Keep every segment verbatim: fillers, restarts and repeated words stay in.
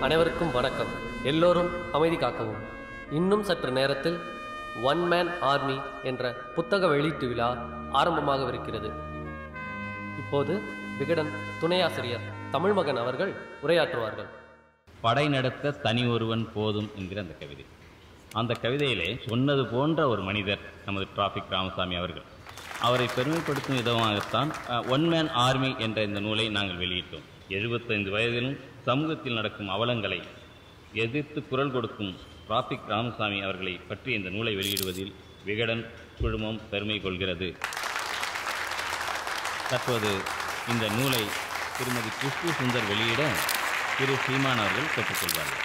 அனைவருக்கும் வணக்கம். எல்லோரும் அமைதி காக்கவும். இன்னும் சற்று நேரத்தில் ஒன் மேன் ஆர்மி என்ற புத்தக வெளியீட்டு விழா ஆரம்பமாகவிருக்கிறது. இப்போது விகடன் துணையாசிரியர் தமிழ்மகன் அவர்கள் உரையாற்றுவார்கள். படை நடத்த தனி ஒருவன் போதும் என்கிற அந்த கவிதை. அந்த கவிதையிலே சொன்னது போன்ற ஒரு மனிதர் நமது டிராபிக் ராமசாமி அவர்கள். அவரை பெருமைப்படுத்தும் விதமாகத்தான் ஒன் மேன் ஆர்மி என்ற இந்த நூலை நாங்கள் வெளியிட்டோம். எழுபத்தைந்து வயதிலும் சமூகத்தில் நடக்கும் அவலங்களை எதிர்த்து குரல் கொடுக்கும் டிராபிக் ராமசாமி அவர்களை பற்றி இந்த நூலை வெளியிடுவதில் விகடன் குழுமம் பெருமை கொள்கிறது. தற்போது இந்த நூலை திருமதி குஷ்பூ சுந்தர் வெளியிட திரு சீமான் அவர்கள் கேட்டுக்கொள்வார்கள்.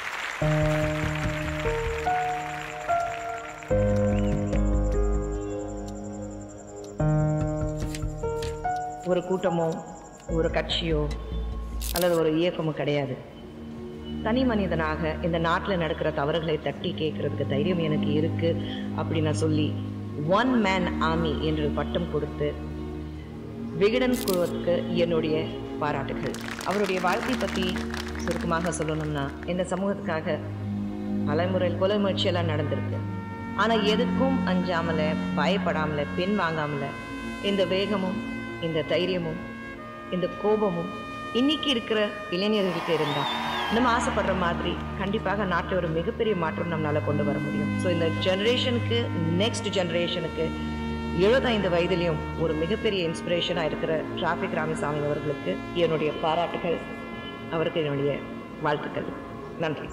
ஒரு கூட்டமோ ஒரு கட்சியோ அல்லது ஒரு இயக்கமோ கிடையாது. தனி மனிதனாக இந்த நாட்டில் நடக்கிற தவறுகளை தட்டி கேட்கறதுக்கு தைரியம் எனக்கு இருக்கு அப்படின்னு நான் சொல்லி ஒன் மேன் ஆர்மி என்று பட்டம் கொடுத்து விகடன் குழுவுக்கு என்னுடைய பாராட்டுகள். அவருடைய வாழ்க்கை பற்றி சுருக்கமாக சொல்லணும்னா, இந்த சமூகத்துக்காக பலமுறை கொலை முயற்சியெல்லாம் நடந்திருக்கு. ஆனால் எதுக்கும் அஞ்சாமல, பயப்படாமல, பின் வாங்காமல இந்த வேகமும் இந்த தைரியமும் இந்த கோபமும் இன்னைக்கு இருக்கிற இளைஞர்களுக்கு இருந்தால் நம்ம ஆசைப்படுற மாதிரி கண்டிப்பாக நாட்டில் ஒரு மிகப்பெரிய மாற்றம் நம்மளால் கொண்டு வர முடியும். ஸோ இந்த ஜெனரேஷனுக்கு, நெக்ஸ்ட் ஜெனரேஷனுக்கு எழுபத்தைந்து வயதிலையும் ஒரு மிகப்பெரிய இன்ஸ்பிரேஷனாக இருக்கிற டிராபிக் ராமசாமி அவர்களுக்கு என்னுடைய பாராட்டுகள், அவருக்கு என்னுடைய வாழ்த்துக்கள். நன்றி.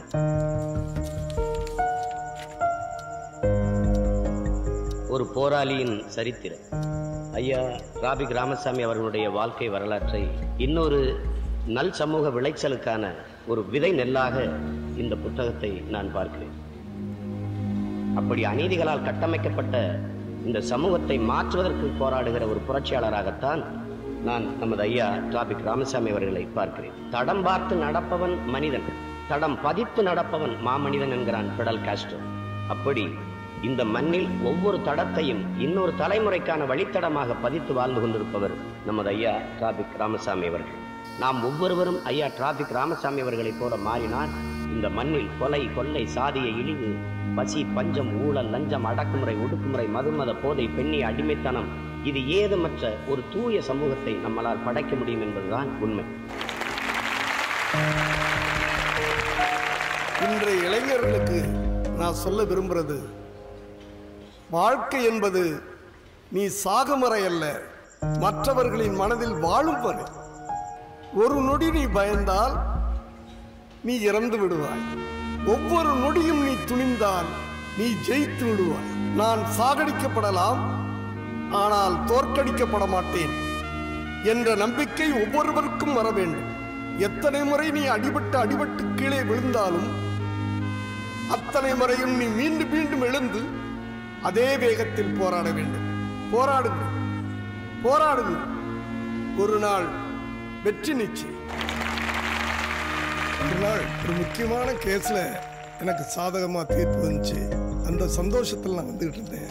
ஒரு போராளியின் சரித்திரம். ஐயா டிராபிக் ராமசாமி அவர்களுடைய வாழ்க்கை வரலாற்றை இன்னொரு நல் சமூக விளைச்சலுக்கான ஒரு விதை நெல்லாக இந்த புத்தகத்தை நான் பார்க்கிறேன். அப்படி அநீதிகளால் கட்டமைக்கப்பட்ட இந்த சமூகத்தை மாற்றுவதற்கு போராடுகிற ஒரு புரட்சியாளராகத்தான் நான் நமது ஐயா டிராபிக் ராமசாமி அவர்களை பார்க்கிறேன். தடம் பார்த்து நடப்பவன் மனிதன், தடம் பதித்து நடப்பவன் மாமனிதன் என்கிறான் பிடல் காஸ்ட்ரோ. அப்படி இந்த மண்ணில் ஒவ்வொரு தடத்தையும் இன்னொரு தலைமுறைக்கான வழித்தடமாக பதித்து வாழ்ந்து கொண்டிருப்பவர் நமது ஐயா டிராபிக் ராமசாமி அவர்கள். நாம் ஒவ்வொருவரும் ஐயா டிராபிக் ராமசாமி அவர்களைப் போல மாறினால் இந்த மண்ணில் கொலை, கொள்ளை, சாதிய இழிவு, பசி, பஞ்சம், ஊழல், லஞ்சம், அடக்குமுறை, ஒடுக்குமுறை, மதுமத போதை, பெண்ணிய அடிமைத்தனம், இது ஏதுமற்ற ஒரு தூய சமூகத்தை நம்மளால் படைக்க முடியும் என்பதுதான் உண்மை. இன்றைய இளைஞர்களுக்கு நான் சொல்ல விரும்புகிறது, வாழ்க்கை என்பது நீ சாகும் வரை அல்ல, மற்றவர்களின் மனதில் வாழும் வரை. ஒரு நொடி நீ பயந்தால் நீ இறந்து விடுவாய். ஒவ்வொரு நொடியும் நீ துணிந்தால் நீ ஜெயித்து விடுவாய். நான் சாகடிக்கப்படலாம், ஆனால் தோற்கடிக்கப்பட மாட்டேன் என்ற நம்பிக்கை ஒவ்வொருவருக்கும் வர வேண்டும். எத்தனை முறை நீ அடிபட்டு அடிபட்டு கீழே விழுந்தாலும் அத்தனை முறையும் நீ மீண்டும் மீண்டும் எழுந்து அதே வேகத்தில் போராட வேண்டும். போராடுங்கள், போராடுங்கள். ஒரு நாள் வெற்றி நிச்சயம். ஒரு நாள் ஒரு முக்கியமான கேஸ்ல எனக்கு சாதகமா தீர்ப்பு வந்துச்சு. அந்த சந்தோஷத்தில் நான் வந்துகிட்டு இருந்தேன்.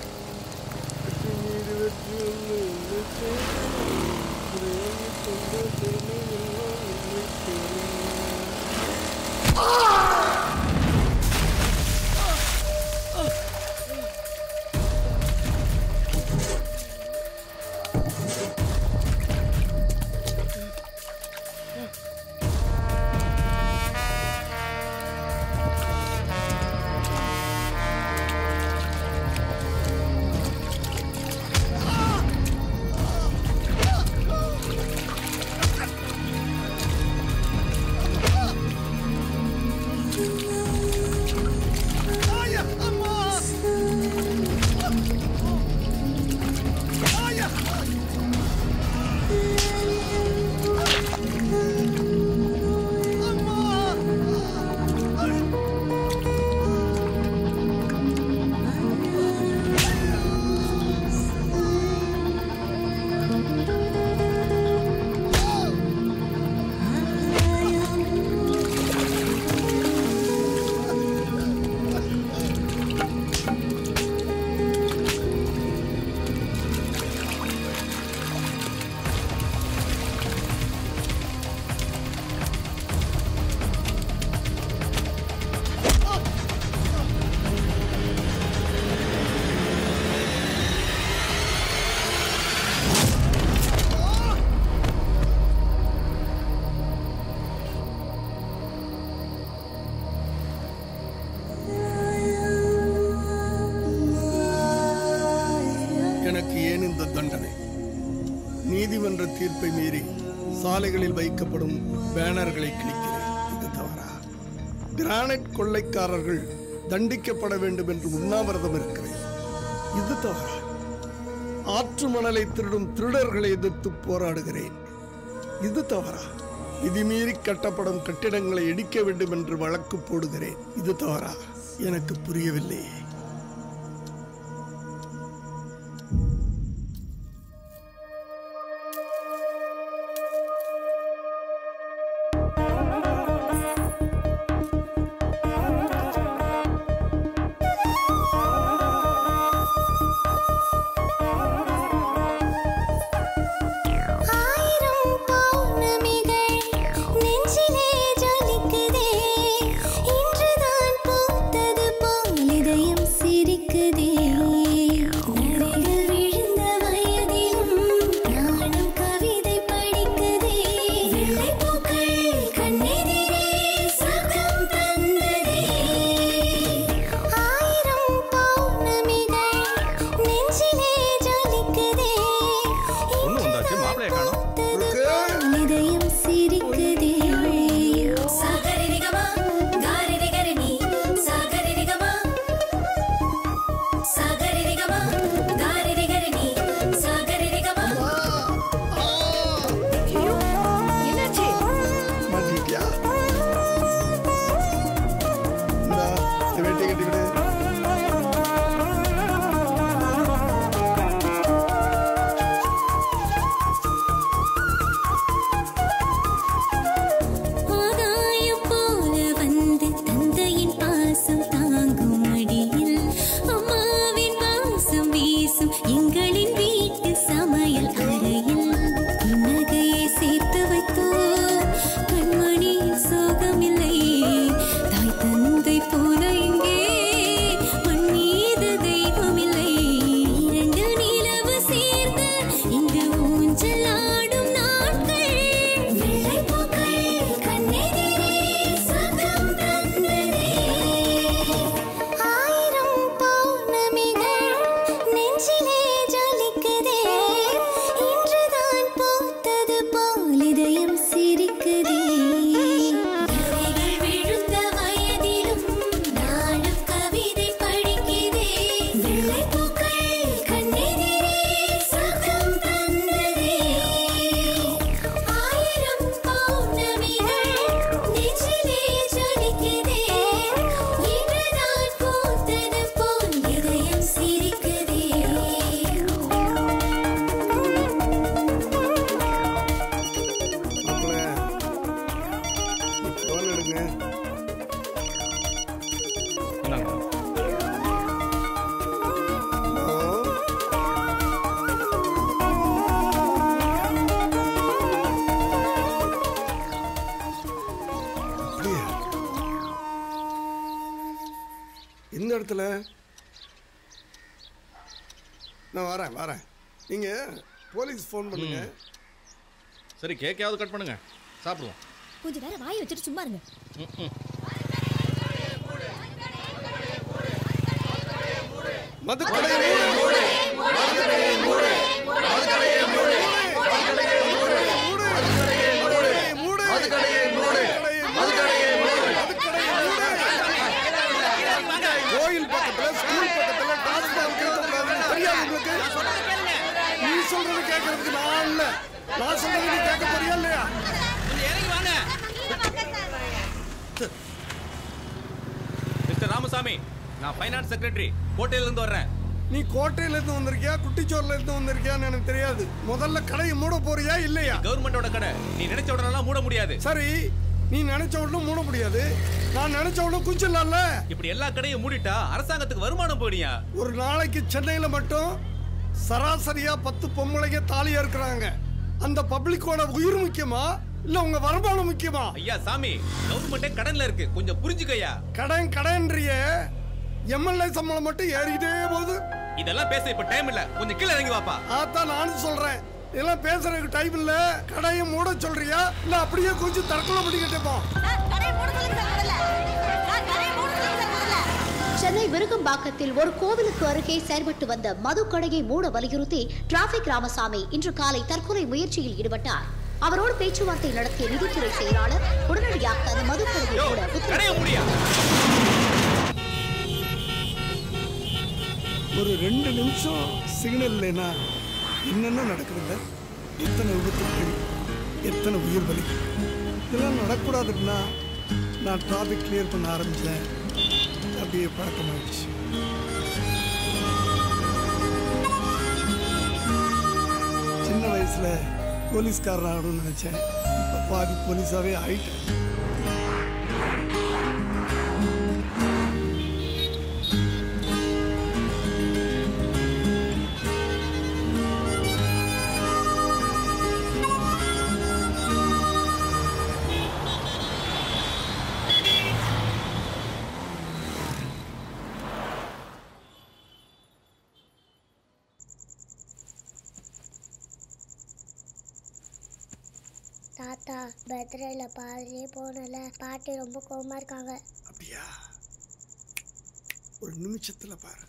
நீதிமன்ற தீர்ப்பை மீறி சாலைகளில் வைக்கப்படும் பேனர்களை கிழிக்கிறேன். இது தவறா? கிரானைட் கொள்ளைக்காரர்கள் தண்டிக்கப்பட வேண்டும் என்று உண்ணாவிரதம் இருக்கிறேன். இது தவறா? ஆற்று மணலை திருடும் திருடர்களை எதிர்த்து போராடுகிறேன். இது தவறா? விதிமீறி கட்டப்படும் கட்டிடங்களை இடிக்க வேண்டும் என்று வழக்கு போடுகிறேன். இது தவறா? எனக்கு புரியவில்லை. நான் வரேன் வரேன் நீங்க போலீஸ் ஃபோன் பண்ணுங்க. சரி கேக்கையாவது கட் பண்ணுங்க, சாப்பிடுவோம். கொஞ்ச நேரம் வாயை வச்சுட்டு சும்மா இருங்க. மதுக்கடையை மூடு, மதுக்கடையை மூடு, மதுக்கடையை மூடு, மதுக்கடையை மூடு, மதுக்கடையை மூடு, மதுக்கடையை மூடு, மதுக்கடையை மூடு, மதுக்கடையை மூடு. கோயில் பக்கத்துல ஸ்கூல் பக்கத்துல டாஸ்மாக் இருக்கக்கூடாதுன்னு தெரியாது உங்களுக்கு? நீ சொல்றது கேட்கறதுக்கு நான் இல்ல, நான் சொல்றது நீ கேட்க போறியா இல்லையா? மிஸ்டர் ராமசாமி, நான் ஃபைனான்ஸ் செக்ரட்டரி, கோட்டையில இருந்து வர்றேன். நீ கோட்டையில இருந்து வந்திருக்கியா குட்டிச்சோர்ல இருந்து வந்திருக்கியான்னு எனக்கு தெரியாது. முதல்ல கடையை மூட போறியா இல்லையா? கவர்மெண்டோட கடை, நீ நினைச்ச உடனே மூட முடியாது. சரி, நீ நினைச்ச உடனே மூட முடியாது, நான் நினைச்ச உடனே குஞ்சிடலாம்ல. இப்படி எல்லா கடையும் மூடிட்டா அரசாங்கத்துக்கு வருமானம் போயிடியா? ஒரு நாளைக்கு சென்னையில மட்டும் சராசரியா பத்து பொம்பளைங்க தாலியா இருக்கிறாங்க. அந்த பப்ளிக்கோட உயிர் முக்கியமா இல்ல உங்க வருமானம் முக்கியமா? ஐயா சாமி, கவர்மெண்டே கடன்ல இருக்கு, கொஞ்சம் புரிஞ்சுக்கய்யா. கடன் கடன்றிய எம்எல்ஏ சம்பளம் மட்டும் ஏறிக்கிட்டே போகுது. இதெல்லாம் பேச இப்ப டைம் இல்ல, கொஞ்சம் கீழே இறங்கி வாப்பா. அதான் நானும் சொல்றேன், இதெல்லாம் பேசுறதுக்கு டைம் இல்ல. கடையை மூட சொல்றியா இல்ல அப்படியே கொஞ்சம் தற்கொலை பண்ணிக்கிட்டே போ. சென்னை விருகம்பாக்கத்தில் ஒரு கோவிலுக்கு அருகே செயல்பட்டு வந்த மதுக்கடையை மூட வலியுறுத்தி டிராபிக் ராமசாமி இன்று காலை தற்கொலை முயற்சியில் ஈடுபட்டார். அவரோடு பேச்சுவார்த்தை நடத்திய நிதித்துறை செயலாளர் உடனடியாக அந்த மதுக்கடையை மூட உத்தரவிட்டார். ஒரு ரெண்டு நிமிஷம் சிக்னல் இல்லைன்னா என்னென்ன நடக்குதுங்க? எத்தனை விபத்துகள், எத்தனை உயிர் பலி. இதெல்லாம் நடக்கூடாதுன்னா நான் டிராபிக் கிளியர் பண்ண ஆரம்பித்தேன். அப்படியே பழக்கமாயிடுச்சு. சின்ன வயசுல போலீஸ்காரன் ஆகணும்னு நினைச்சேன். இப்போ பாதி போலீஸாவே ஆயிட்டேன். தாத்தா பர்த்டேல பாதிலே போனல, பாட்டி ரொம்ப கோவமா இருக்காங்க. அப்படியா? ஒரு நிமிஷத்துல பாரு.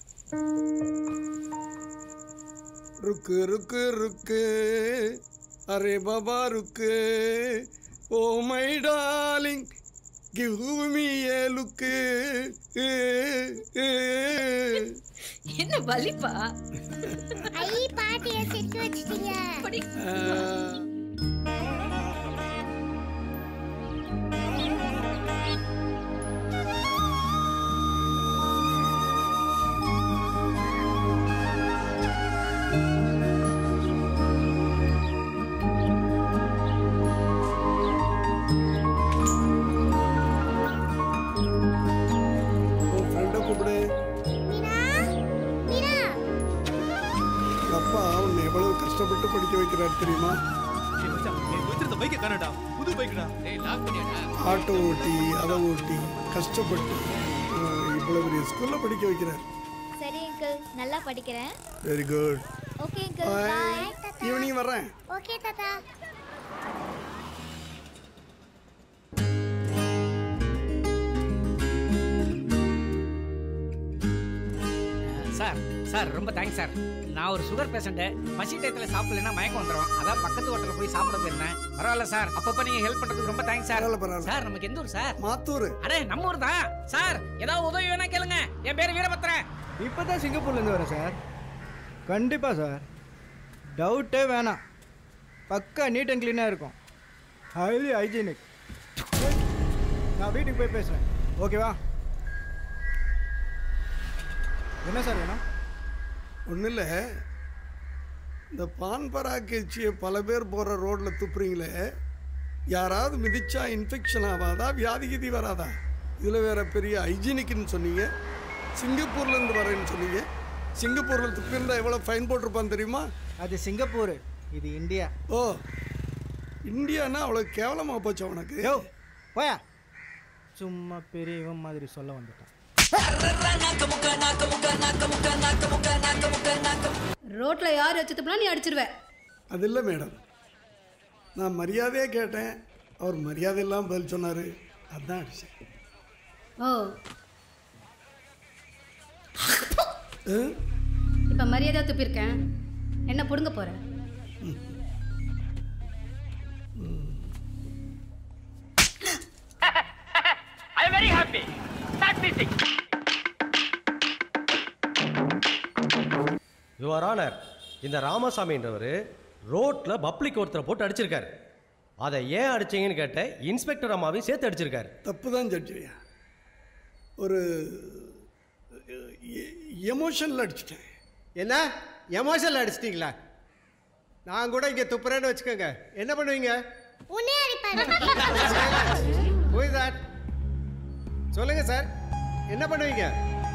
ருக்கு ருக்கு ருக்கு அரே பாபா ருக்கு, oh my darling give me a look. என்ன வலிப்பா? ஐ பாட்டியை சிரிக்க வச்சிட்டீங்க. கஷ்டப்பட்டு படிக்க வைக்கிறார் தெரியுமா? ஆட்டோ ஓட்டி அதை ஓட்டி கஷ்டப்பட்டு இவ்வளவு பெரிய ஸ்கூல்ல படிக்க வைக்கிறார். சரி அங்கிள், நல்லா படிக்கிறேன். Very good. Okay uncle, bye. Evening வரேன். ஓகே தாத்தா. சார் சார் ரொம்ப தேங்க்ஸ் சார். நான் ஒரு சுகர் பேஷண்ட்டு. பசி டயத்தில் சாப்பிடலன்னா மயக்கம் வந்துடும். அதான் பக்கத்து ஹோட்டலில் போய் சாப்பிட போயிருந்தேன். பரவாயில்ல சார், அப்பப்போ நீங்கள் ஹெல்ப் பண்ணுறதுக்கு ரொம்ப தேங்க்ஸ் சார். சார் நமக்கு எந்த ஊர் சார்? மாத்தூர். அடே நம்ம ஊர் தான் சார். ஏதாவது உதவி வேணா கேளுங்க. என் பேர் வீரபத்ரன். இப்போ தான் சிங்கப்பூர்லேருந்து வரேன் சார். கண்டிப்பாக சார், டவுட்டே வேணாம். பக்கா நீட் அண்ட் க்ளீனாக இருக்கும். Highly hygienic. நான் வீட்டுக்கு போய் பேசுகிறேன், ஓகேவா? என்ன சார் வேணும்? ஒன்றும் இல்லை, இந்த பான் பராக்கச்சியை பல பேர் போகிற ரோட்டில் துப்புறீங்களே, யாராவது மிதிச்சா இன்ஃபெக்ஷன் ஆகாதா, வியாதி கீதி வராதா? இதில் வேற பெரிய ஹைஜீனிக்னு சொன்னீங்க. சிங்கப்பூர்லேருந்து வரேன்னு சொன்னீங்க. சிங்கப்பூரில் துப்பிருந்தா எவ்வளோ ஃபைன் போட்டிருப்பான்னு தெரியுமா? அது சிங்கப்பூர், இது இந்தியா. ஓ, இந்தியானா அவ்வளோ கேவலமாக போச்சு உனக்கு. யோ போயா, சும்மா பெரியவன் மாதிரி சொல்ல வந்துட்டான். ரோட்ல யார் வச்சு துப்புனா நீ அடிச்சிருவ. அது இல்லை மேடம், நான் மரியாதையே கேட்டேன், அவர் மரியாதை இல்லாமல் பதில் சொன்னார், அதுதான் அடிச்சேன். ஓ, இப்ப மரியாதையா துப்பிருக்கேன், என்ன புடுங்க போற? I am very happy. Start music. Your honour, இந்த ராமசாமின்றவர் ரோட்டில் பப்ளிக் ஒருத்தரை போட்டு அடிச்சிருக்காரு. அதை ஏன் அடிச்சிங்கன்னு கேட்ட இன்ஸ்பெக்டர் அம்மாவையும் சேர்த்து அடிச்சிருக்காரு. தப்பு தான் ஜட்ஜியா, ஒரு எமோஷனில் அடிச்சிட்டேன். என்ன எமோஷனில் அடிச்சிட்டிங்களா? நான் கூட இங்கே துப்புறேன்னு வச்சுக்கோங்க, என்ன பண்ணுவீங்க? உன்னே அடிப்பாரு. சொல்லுங்க சார், என்ன பண்ணுவீங்க?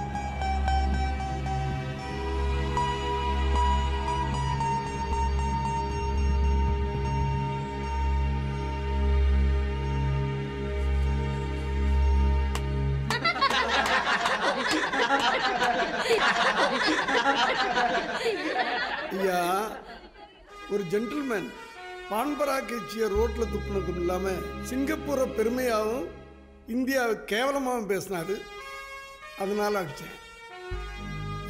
ஐயா, ஒரு ஜென்டில்மேன் பான்பரா கட்சியை ரோட்டில் துப்புனதும் இல்லாமல் சிங்கப்பூரை பெருமையாகவும் இந்தியாவை கேவலமாகவும் பேசினாரு, அதனால அடித்தேன்.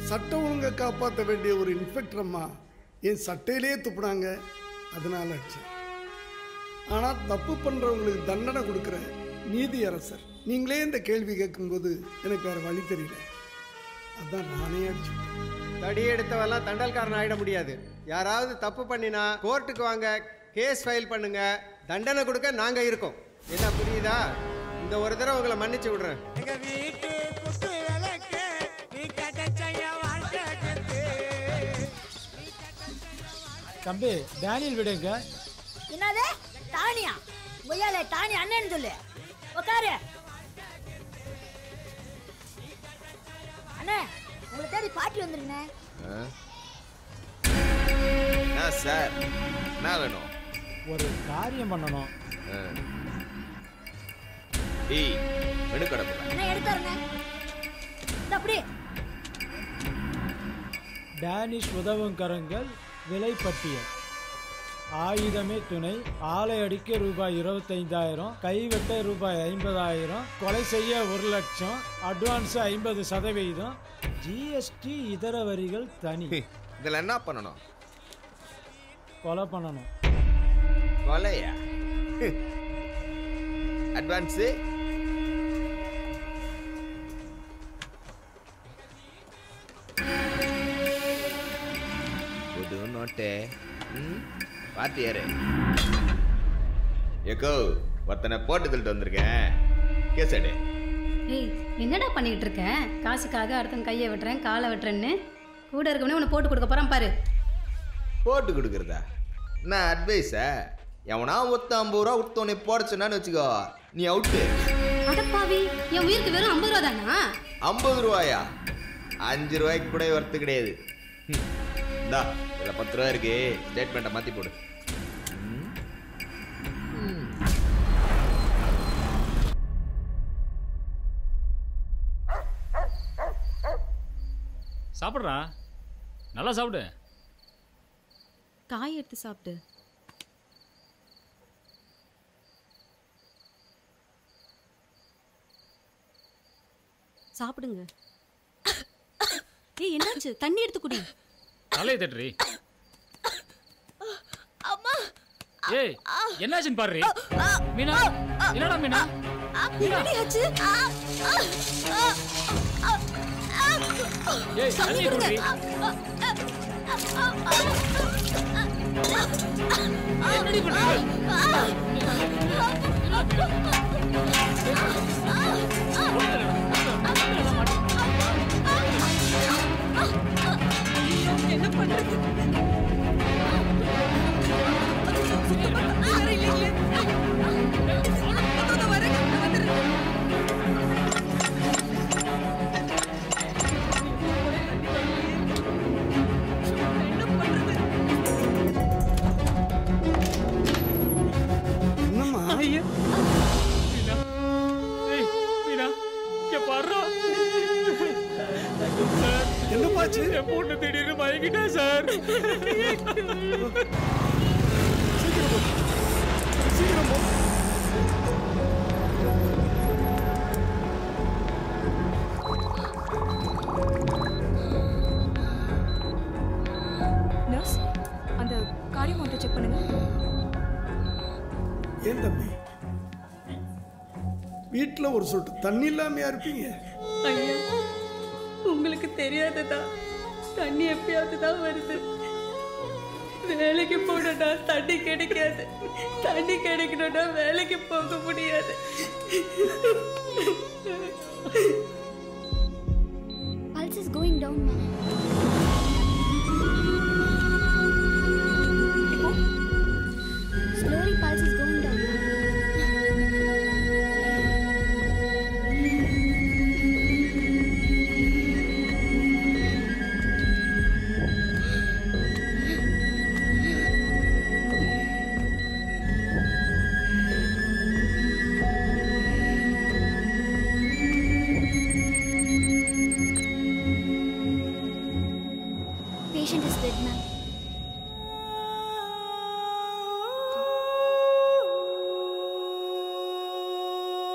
சட்டம் ஒழுங்கை காப்பாற்ற வேண்டிய ஒரு இன்ஸ்பெக்டர் அம்மா என் சட்டையிலே துப்புனாங்க, அதனால அடிச்சேன். ஆனால் தப்பு பண்ணுறவங்களுக்கு தண்டனை கொடுக்குற நீதி அரசர் நீங்களே இந்த கேள்வி கேட்கும்போது எனக்கு வேறு வழி தெரியல, அதான் நானே அடிச்சேன். தடி எடுத்தவெல்லாம் தண்டல்காரன் ஆகிட முடியாது. யாராவது தப்பு பண்ணினா கோர்ட்டுக்கு வாங்க, கேஸ் ஃபைல் பண்ணுங்க, தண்டனை கொடுக்க நாங்கள் இருக்கோம். என்ன புரியுதா? இந்த ஒரு தடவை உங்களை மன்னிச்சு விடுறேன். தம்பி டேனியல் விடுங்க. என்னது தானியா? முயலே தானி அண்ணன் சொல்லு. உட்காரு அண்ணே, உங்களை தேடி பாட்டி வந்துருங்க. சார் என்ன வேணும்? ஒரு காரியம் பண்ணணும். டேய் மெனு கடை அண்ணே எடுத்தாருங்க. இந்த அப்படி டேனிஷ் உதவுங்கரங்கள் விலைப்பட்டியல். ஆயுதமே துணை. ஆலை அடிக்க ரூபாய் இருபத்தைந்தாயிரம், கைவெட்ட ரூபாய் ஐம்பதாயிரம், கொலை செய்ய ஒரு லட்சம், அட்வான்ஸ் ஐம்பது சதவீதம், ஜிஎஸ்டி இதர வரிகள் தனி. இதில் என்ன பண்ணணும்? கொலை பண்ணணும். கொலையா? அட்வான்ஸு புது நோட்டே. ம் பார்த்து யாரு? ஏக்கோ ஒருத்தனை போட்டு தள்ளிட்டு வந்திருக்கேன், கேசடு. ஏய் என்னடா பண்ணிட்டு இருக்க? காசுக்காக அடுத்த கையை வெட்டுறேன் காலை வெட்டுறேன்னு கூட இருக்கவனே உன்னை போட்டு கொடுக்க போறான் பாரு. போட்டு கொடுக்குறதா? என்ன அட்வைஸா? எவனா ஒருத்த ஐம்பது ரூபா ஒருத்தவனை போட சொன்னான்னு வச்சுக்கோ, நீ அவுட்டு. அடப்பாவி, என் உயிருக்கு வெறும் ஐம்பது ரூபா தானா? ஐம்பது ரூபாயா? அஞ்சு ரூபாய்க்கு கூட ஒர்த்து கிடையாது. இந்தா இதில் பத்து ரூபா இருக்கு, ஸ்டேட்மெண்ட்டை மாற்றி போடு. சாப்பிட்றா, நல்லா சாப்பிடு. காய் எடுத்து சாப்பிட்டு. சாப்பிடுங்க. ஏய் என்னாச்சு? தண்ணி எடுத்து குடி. தலையை தட்டுறி. அம்மா ஏய் என்னாச்சுன்னு பாரு. மீனா என்னடா மீனா? என்னடியாச்சு? ஏய் தண்ணி குடி. என்னடி பண்றீங்க? என்ன பண்றது? என்னப்பாச்சு? என் பொண்ணு திடீர்னு மயங்கிட்டா சார். சீக்கிரம் சீக்கிரம் போ. நர்ஸ், அந்த கார்டியோ மானிட்டர் செக் பண்ணுங்க. ஏன் தம்பி, வீட்டில் ஒரு சொட்டு தண்ணி இல்லாமையா இருப்பீங்க? ஐயா, உங்களுக்கு தெரியாததா? தண்ணி எப்பயாவது தான் வருது. வேலைக்கு போனோம்னா தண்ணி கிடைக்காது, தண்ணி கிடைக்கணும்னா வேலைக்கு போக முடியாது. Pulse is going down, ma'am. Slowly pulse is going down. Patient is dead, ma'am.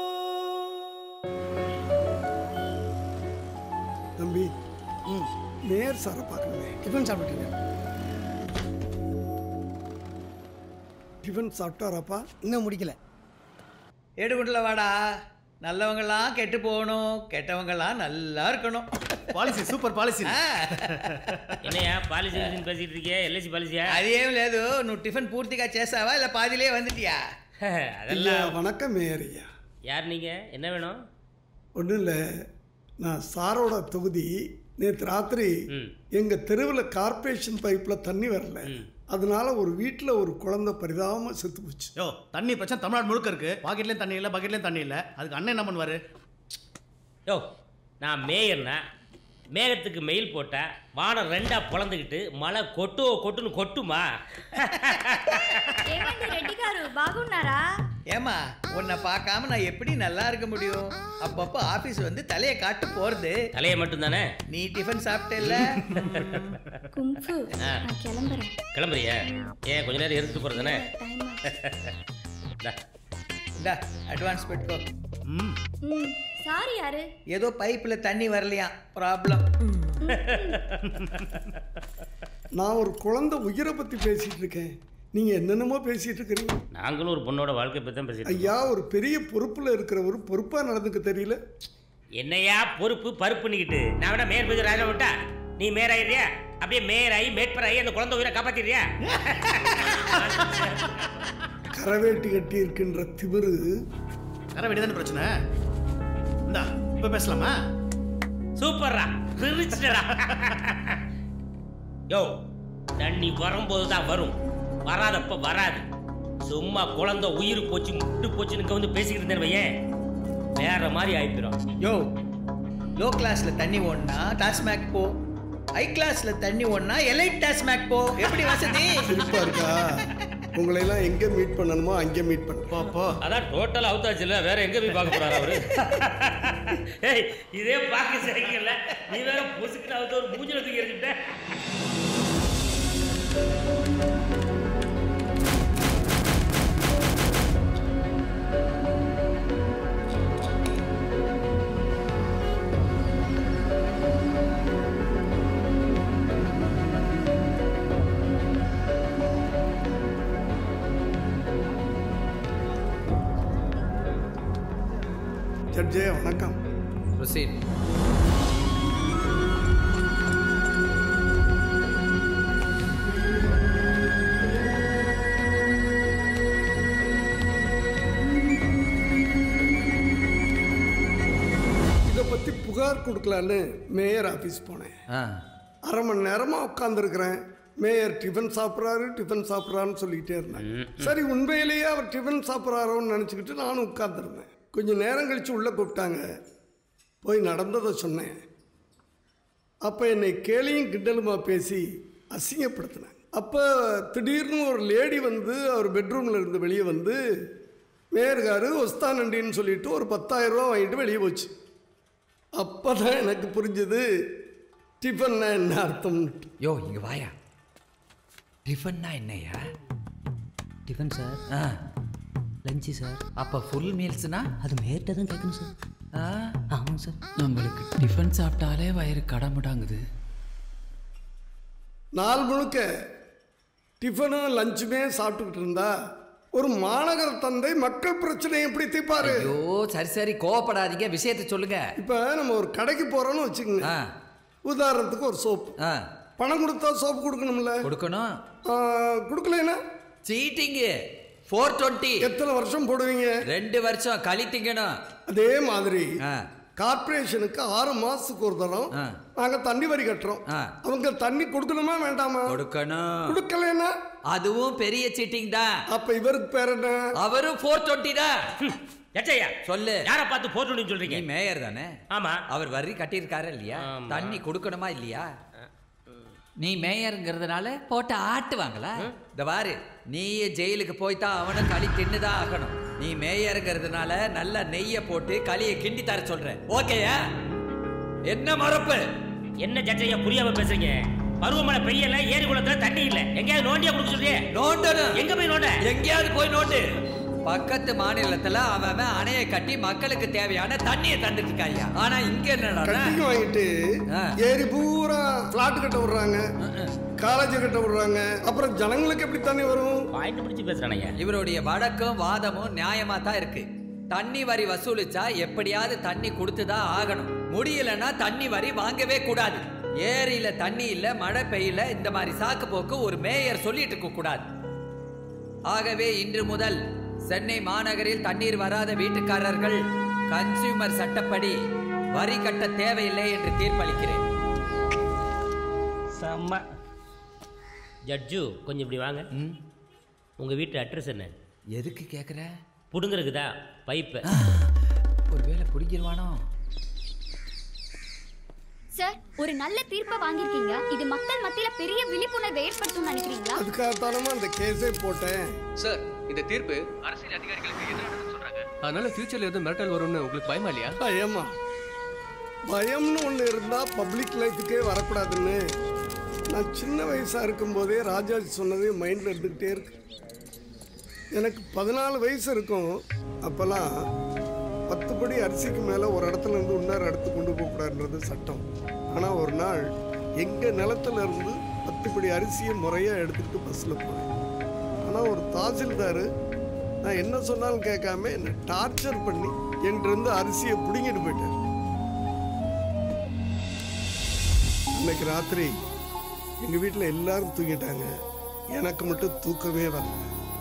தம்பி, சாரை பார்க்கணுமே. டிஃபன் சாப்பிட்டீங்க? டிஃபன் சாப்பிட்டாராப்பா? இன்னும் முடிக்கல. ஏடுகுண்டில் வாடா. நல்லவங்கெல்லாம் கெட்டு போகணும், கெட்டவங்கெல்லாம் நல்லா இருக்கணும். Policy super policy. என்னையா பாலிசி பேசிட்டு இருக்கியா? எல்ஐசி பாலிசியா? అదేం లేదు. నువ్వు టిఫిన్ పూర్తిగా చేసావా இல்ல பாதியிலே வந்துட்டியா? அதெல்லாம் வணக்கம் மேயரையா. யார் நீங்க? என்ன வேணும்? ஒன்றும் இல்லை, நான் சாரோட தொகுதி. நேற்று ராத்திரி எங்கள் தெருவில் கார்பரேஷன் பைப்பில் தண்ணி வரல, அதனால ஒரு வீட்டில் ஒரு குழந்தை பரிதாபமாக செத்து போச்சு. யோ, தண்ணி பிரச்சனை தமிழ்நாடு முழுக்க இருக்கு. பாக்கெட்லேயும் தண்ணி இல்லை, பக்கெட்லேயும் தண்ணி இல்லை. அதுக்கு அண்ணன் என்ன பண்ணுவார்? யோ, நான் மேயர்னா மேகத்துக்கு மெயில் போட்டா வானம் ரெண்டா பொழந்துக்கிட்டு மழை கொட்டு கொட்டுன்னு கொட்டுமா? బాగున్నారా? ஏமா உன்னை பார்க்காம நான் எப்படி நல்லா இருக்க முடியும்? அப்பப்போ ஆபீஸ் வந்து தலையை காட்டு போறது. தலையை மட்டும் தானே? நீ டிஃபன் சாப்பிட்டேல்ல? கும்ஃபு நான் கிளம்புறேன். கிளம்புறியா? ஏன் கொஞ்ச நேரம் எடுத்து போறதானே? டா அட்வான்ஸ் பெட்டுக்கோ. ம் சாரி யாரு? ஏதோ பைப்ல தண்ணி வரலையா, ப்ராப்ளம். நான் ஒரு குழந்தை உயிரை பத்தி பேசிட்டு இருக்கேன், நீங்க என்னென்னமோ பேசிட்டு இருக்கிறீங்க. நாங்களும் ஒரு பொண்ணோட வாழ்க்கை பத்தி தான் பேசிட்டு. ஐயா, ஒரு பெரிய பொறுப்புல இருக்கிறவர் பொறுப்பா நடந்துக்க தெரியல. என்னையா பொறுப்பு பருப்புன்னுக்கிட்டு நான் வேணா மேயர் பேஜ் ராஜா விட்டா நீ மேயர் ஆயிடுறியா? அப்படியே மேயர் ஆகி மேற்பர் ஆகி அந்த குழந்தை உயிரை காப்பாத்திடுறியா? கரவேட்டி கட்டி இருக்கின்ற திமிரு. கரவேட்டி தானே பிரச்சனை. இந்தா இப்ப பேசலாமா? சூப்பர்ரா, பிரிச்சுடா. யோ, தண்ணி வரும்போது தான் வரும், வராதப்ப வராது. சும்மா குழந்தை உயிர் போச்சு முட்டு போச்சுன்னு வந்து பேசிக்கிட்டு இருந்தேன் வையேன், வேற மாதிரி ஆயிடுறோம். யோ, லோ கிளாஸ்ல தண்ணி ஓடனா டாஸ்மேக் போ, ஹை கிளாஸ்ல தண்ணி ஓடனா எலைட் டாஸ்மேக் போ. எப்படி வசதி? சிரிப்பா இருக்கா? உங்களை எல்லாம் எங்க மீட் பண்ணணுமோ அங்கே மீட் பண்ண. அதான் டோட்டல் அவுத்தாச்சுல, வேற எங்க போய் பார்க்க போறாரு அவரு? ஏய், இதே பார்க்க சரியில்ல, நீ வேற புசுக்கிட்டு அவுத்த ஒரு மூஞ்சில தூக்கி எறிஞ்சிட்ட. ஜட்ஜே வணக்கம். ப்ரொசீட். இதை பத்தி புகார் கொடுக்கலான்னு மேயர் ஆபீஸ் போனேன். அரை மணி நேரமா உட்காந்துருக்கிறேன். மேயர் டிஃபன் சாப்பிட்றாரு டிஃபன் சாப்பிட்றாருன்னு சொல்லிக்கிட்டே இருந்தேன். சரி, உண்மையிலேயே அவர் டிஃபன் சாப்பிட்றாரோன்னு நினச்சிக்கிட்டு நானும் உட்காந்துருந்தேன். கொஞ்சம் நேரம் கழித்து உள்ளே கூப்பிட்டாங்க. போய் நடந்ததை சொன்னேன். அப்போ என்னை கேலியும் கிண்டலுமா பேசி அசிங்கப்படுத்தினேன். அப்போ திடீர்னு ஒரு லேடி வந்து அவர் பெட்ரூமில் இருந்து வெளியே வந்து, மேயர்காரு ஒஸ்தானண்டின்னு சொல்லிட்டு ஒரு பத்தாயிரம் ரூபா வாங்கிட்டு வெளியே போச்சு. அப்போ தான் எனக்கு புரிஞ்சது டிஃபன்னா என்ன அர்த்தம். யோ, இங்கே வாயா. டிஃபன்னா என்னையா? Tiffin sir. ஆ, லஞ்சு சார். அப்போ ஃபுல் மீல்ஸ்னா அது மேர்கிட்ட தான் கேட்கணும் சார். ஆ, ஆமாங்க சார். நம்மளுக்கு டிஃபன் சாப்பிட்டாலே வயிறு கடமுடாங்குது. நாள் முழுக்க டிஃபனும் லஞ்சுமே சாப்பிட்டுக்கிட்டு இருந்தா ஒரு மாநகர தந்தை மக்கள் பிரச்சனையை எப்படி தீர்ப்பாரு? ஐயோ, சரி சரி, கோவப்படாதீங்க, விஷயத்தை சொல்லுங்க. இப்போ நம்ம ஒரு கடைக்கு போகிறோன்னு வச்சுக்கோங்க. உதாரணத்துக்கு ஒரு சோப்பு. பணம் கொடுத்தா சோப்பு கொடுக்கணும்ல? கொடுக்கணும். கொடுக்கலன்னா சீட்டிங்கு. Four twenty. எத்தனை வருஷம் போடுவீங்க? ரெண்டு வருஷம் கழித்தீங்கணும். அதே மாதிரி கார்பரேஷனுக்கு ஆறு மாசத்துக்கு ஒரு தரம் நாங்க தண்ணி வரி கட்டுறோம். அவங்க தண்ணி கொடுக்கணுமா வேண்டாமா? கொடுக்கணும். கொடுக்கலன்னா அதுவும் பெரிய சீட்டிங் தான். அப்ப இவருக்கு பேர் என்ன? அவரும் ஃபோர் டுவெண்ட்டி தான். எச்சையா சொல்லு. யார பார்த்து ஃபோர் டுவெண்ட்டி சொல்றீங்க? நீ மேயர் தானே? ஆமா. அவர் வரி கட்டியிருக்காரு இல்லையா? தண்ணி கொடுக்கணுமா இல்லையா? நீ மேயருங்கிறதுனால போட்டு ஆட்டுவாங்களா? இந்த பாரு, நீயே ஜெயிலுக்கு போய்தான் அவனும் களி தின்னுதான் ஆகணும். நீ மேயருங்கிறதுனால நல்ல நெய்யை போட்டு களியை கிண்டி தர சொல்றேன். ஓகேயா? என்ன மறப்பு? என்ன ஜட்ஜையா புரியாம பேசுறீங்க? பருவமழை பெய்யல, ஏரி குளத்துல தண்ணி இல்ல, எங்கேயாவது நோண்டியா கொடுக்க சொல்றீங்க? நோண்டணும். எங்க போய் நோண்ட? எங்கேயாவது போய் நோண்டு. பக்கத்து மாநிலத்துல அவன் அணையை கட்டி மக்களுக்கு தேவையான தண்ணியை தந்துட்டு இருக்காயா. ஆனா இங்க என்னடா கட்டிக்கு வாங்கிட்டு ஏரி பூரா பிளாட் கட்ட விடுறாங்க, காலேஜ் கட்ட விடுறாங்க. அப்புறம் ஜனங்களுக்கு எப்படி தண்ணி வரும்? பாயிண்ட் பிடிச்சு பேசுறானே. இவருடைய வழக்கும் வாதமும் நியாயமா தான் இருக்கு. தண்ணி வரி வசூலிச்சா எப்படியாவது தண்ணி கொடுத்துதான் ஆகணும். முடியலன்னா தண்ணி வரி வாங்கவே கூடாது. ஏரியில தண்ணி இல்ல, மழை பெய்யல, இந்த மாதிரி சாக்கு போக்கு ஒரு மேயர் சொல்லிட்டு இருக்க கூடாது. ஆகவே இன்று முதல் சென்னை மாநகரில் தண்ணீர் வராத வீட்டுக்காரர்கள் கன்சியூமர் சட்டப்படி வரி கட்ட தேவையில்லை என்று தீர்ப்பளிக்கிறேன். செம்ம. ஜட்ஜு கொஞ்சம் இப்படி வாங்க. உங்க வீட்டு அட்ரஸ் என்ன? எதுக்கு கேக்குற? புடுங்கிறதுக்குதா பைப்பு. ஒருவேளை பிடிக்கிடுவானோ? சார், ஒரு நல்ல தீர்ப்பை வாங்கியிருக்கீங்க. இது மக்கள் மத்தியில பெரிய விழிப்புணர்வை ஏற்படுத்தும் நினைக்கிறீங்களா? அதுக்காகத்தானமா அந்த கேஸே போட்டேன். சார், இந்த தீர்ப்பு அரசியல் அதிகாரிகளுக்கு எதிரானதுன்னு சொல்றாங்க. அதனால ஃபியூச்சர்ல எதுவும் மிரட்டல் வரும்னு உங்களுக்கு பயமா இல்லையா? பயமா? பயம்னு ஒன்று இருந்தா பப்ளிக் லைஃபுக்கே வரக்கூடாதுன்னு நான் சின்ன வயசா இருக்கும் போதே ராஜாஜி சொன்னதே மைண்ட்ல இருந்துகிட்டே இருக்கு. எனக்கு பதினாலு வயசு இருக்கும். அப்பெல்லாம் பத்து படி அரிசிக்கு மேலே ஒரு இடத்துல இருந்து இன்னொரு இடத்துக்கு கொண்டு போகக்கூடாதுன்றது சட்டம். ஆனால் ஒரு நாள் எங்கள் நிலத்துல இருந்து பத்து படி அரிசியை முறையாக எடுத்துக்கிட்டு பஸ்ஸில் போனேன். ஆனால் ஒரு தாசில்தார் நான் என்ன சொன்னாலும் கேட்காம என்னை டார்ச்சர் பண்ணி என்கிட்ட அரிசியை பிடிங்கிட்டு போயிட்டார். அன்னைக்கு ராத்திரி எங்கள் வீட்டில் எல்லாரும் தூங்கிட்டாங்க. எனக்கு மட்டும் தூக்கமே வரல.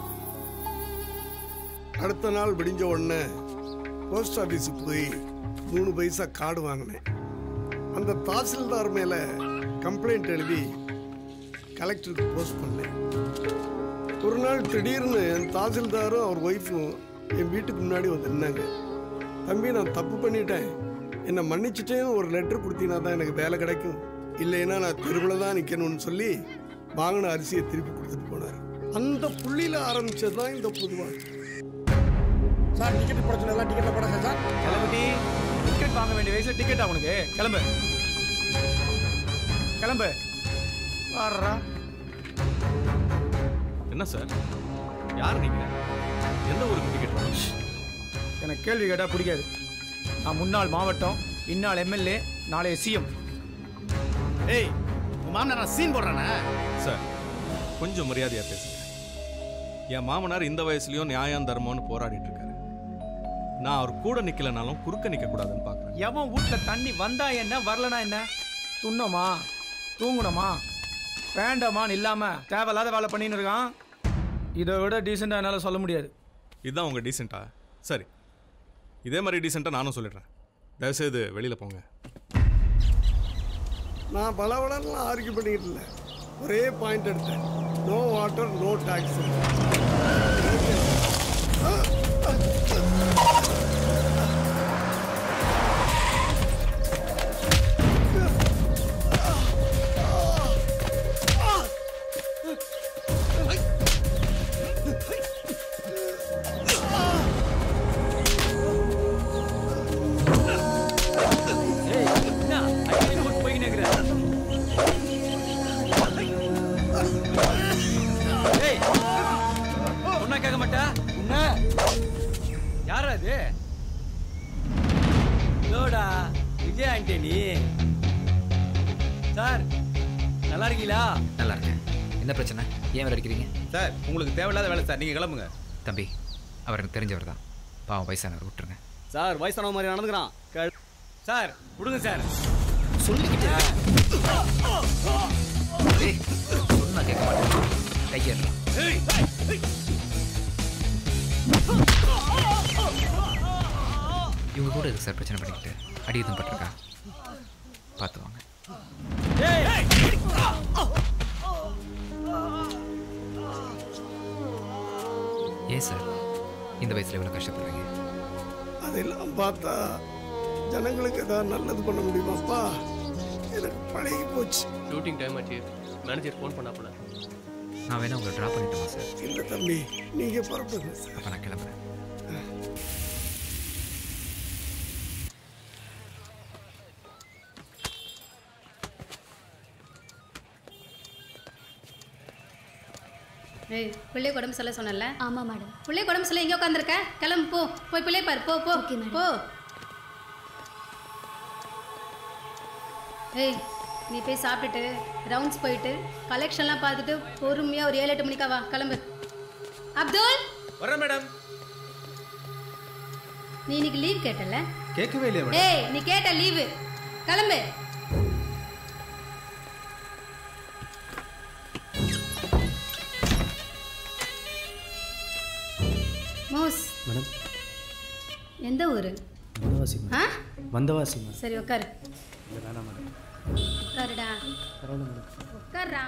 அடுத்த நாள் விடிஞ்ச உடனே போஸ்ட் ஆஃபீஸுக்கு போய் மூணு பைசா கார்டு வாங்கினேன். அந்த தாசில்தார் மேலே கம்ப்ளைண்ட் எழுதி கலெக்டருக்கு போஸ்ட் பண்ணேன். ஒரு நாள் திடீர்னு என் தாசில்தாரும் அவர் ஒய்ஃபும் என் வீட்டுக்கு முன்னாடி வந்து நின்னாங்க. தம்பி, நான் தப்பு பண்ணிட்டேன், என்னை மன்னிச்சுட்டேன்னு ஒரு லெட்டர் கொடுத்தீங்கன்னா தான் எனக்கு வேலை கிடைக்கும், இல்லைன்னா நான் தெருவில் தான் நிற்கணும்னு சொல்லி வாங்கின அரிசியை திருப்பி கொடுத்துட்டு போனார். அந்த புள்ளியில் ஆரம்பிச்சது தான் இந்த புது வாழ்க்கை. சார், டிக்கெட் போட சொன்னா டிக்கெட்ல போடாத சார். கிளம்பி டிக்கெட் வாங்க வேண்டிய வயசுல டிக்கெட் அவனுக்கு. கிளம்பு கிளம்பு வர்றா. என்ன சார், யார் நீங்க? எந்த ஊருக்கு டிக்கெட்? எனக்கு கேள்வி கேட்டா பிடிக்காது. நான் முன்னாள் மாவட்டம், இந்நாள் எம்எல்ஏ, நாளைய சிஎம். ஏய், உன் மாமனார் சீன் போடுறானே. சார், கொஞ்சம் மரியாதையா பேசுங்க. என் மாமனார் இந்த வயசுலயும் நியாயம் தர்மம்னு போராடிட்டு இருக்காரு. நான் அவர் கூட நிக்கலனாலும் குறுக்க நிக்க கூடாதுன்னு பாக்குறேன். எவன் வீட்டுல தண்ணி வந்தா என்ன, வரலனா என்ன? துண்ணமா, தூங்கணுமா, வேண்டாமான்னு இல்லாம தேவையில்லாத வேலை பண்ணின்னு இருக்கான். இதை விட டீசெண்டா என்னால சொல்ல முடியாது. இதுதான் உங்க டீசெண்டா? சரி, இதே மாதிரி டீசெண்டா நானும் சொல்லிடுறேன். தயவுசெய்து வெளியில போங்க. நான் பல வளர்லாம் ஆர்கியூ பண்ணிக்கிட்டு இல்லை, ஒரே பாயிண்ட் எடுத்தேன். No water, no tax. Vijay Antony sir, நல்லா இருக்கீங்களா? நல்லா இருக்கேன். என்ன பிரச்சனை? ஏன் வேலை அடிக்கிறீங்க? சார், உங்களுக்கு தேவையில்லாத வேலை சார், நீங்கள் கிளம்புங்க. தம்பி, அவர் எனக்கு தெரிஞ்சவர் தான். பாவம் வயசானவர், விட்டுருங்க. சார், வயசானவ மாதிரி நடந்துக்கிறான் சார். விடுங்க சார். சொல்லிக்கிட்டே சொன்னா கேட்க மாட்டேன். கையேறலாம். இவங்க கூட இருக்கு சார் பிரச்சனை பண்ணிக்கிட்டு. அடி எதுவும் பட்டிருக்கா? பார்த்து வாங்க. ஏன் சார் இந்த வயசுல இவ்வளோ கஷ்டப்படுறீங்க? அதெல்லாம் பார்த்தா ஜனங்களுக்கு ஏதாவது நல்லது பண்ண முடியுமாப்பா? எனக்கு பழகி போச்சு. ஷூட்டிங் டைம் ஆச்சு. மேனேஜர் ஃபோன் பண்ணாப்புல. நான் வேணா உங்களை ட்ராப் பண்ணிட்டுமா சார்? இல்லை தம்பி, நீங்கள் புறப்படுங்க சார். அப்போ நான் கிளம்புறேன். ஏய் பிள்ளை உடம்பு சொல்ல சொன்னல? ஆமாம் மேடம். பிள்ளை உடம்பு சொல்ல இங்கே உட்காந்துருக்க? கிளம்பு போ, போய் பிள்ளை பாரு, போ போ போ. ஏய் நீ போய் சாப்பிட்டுட்டு ரவுண்ட்ஸ் போயிட்டு கலெக்ஷன்லாம் பார்த்துட்டு பொறுமையாக ஒரு ஏழு எட்டு மணிக்கா வா, கிளம்பு. அப்துல் வரேன் மேடம். நீ இன்னைக்கு லீவ் கேட்டல? கேட்கவே இல்லையா மேடம்? ஏய் நீ கேட்ட லீவு, கிளம்பு. மோஸ் மேடம். எந்த ஊர்? வந்தவாசி. ஆ வந்தவாசி மேடம். சரி உட்காரு. இல்லை வேணாம் மேடம். உட்காருடா. பரவாயில்ல மேடம். உட்காருடா.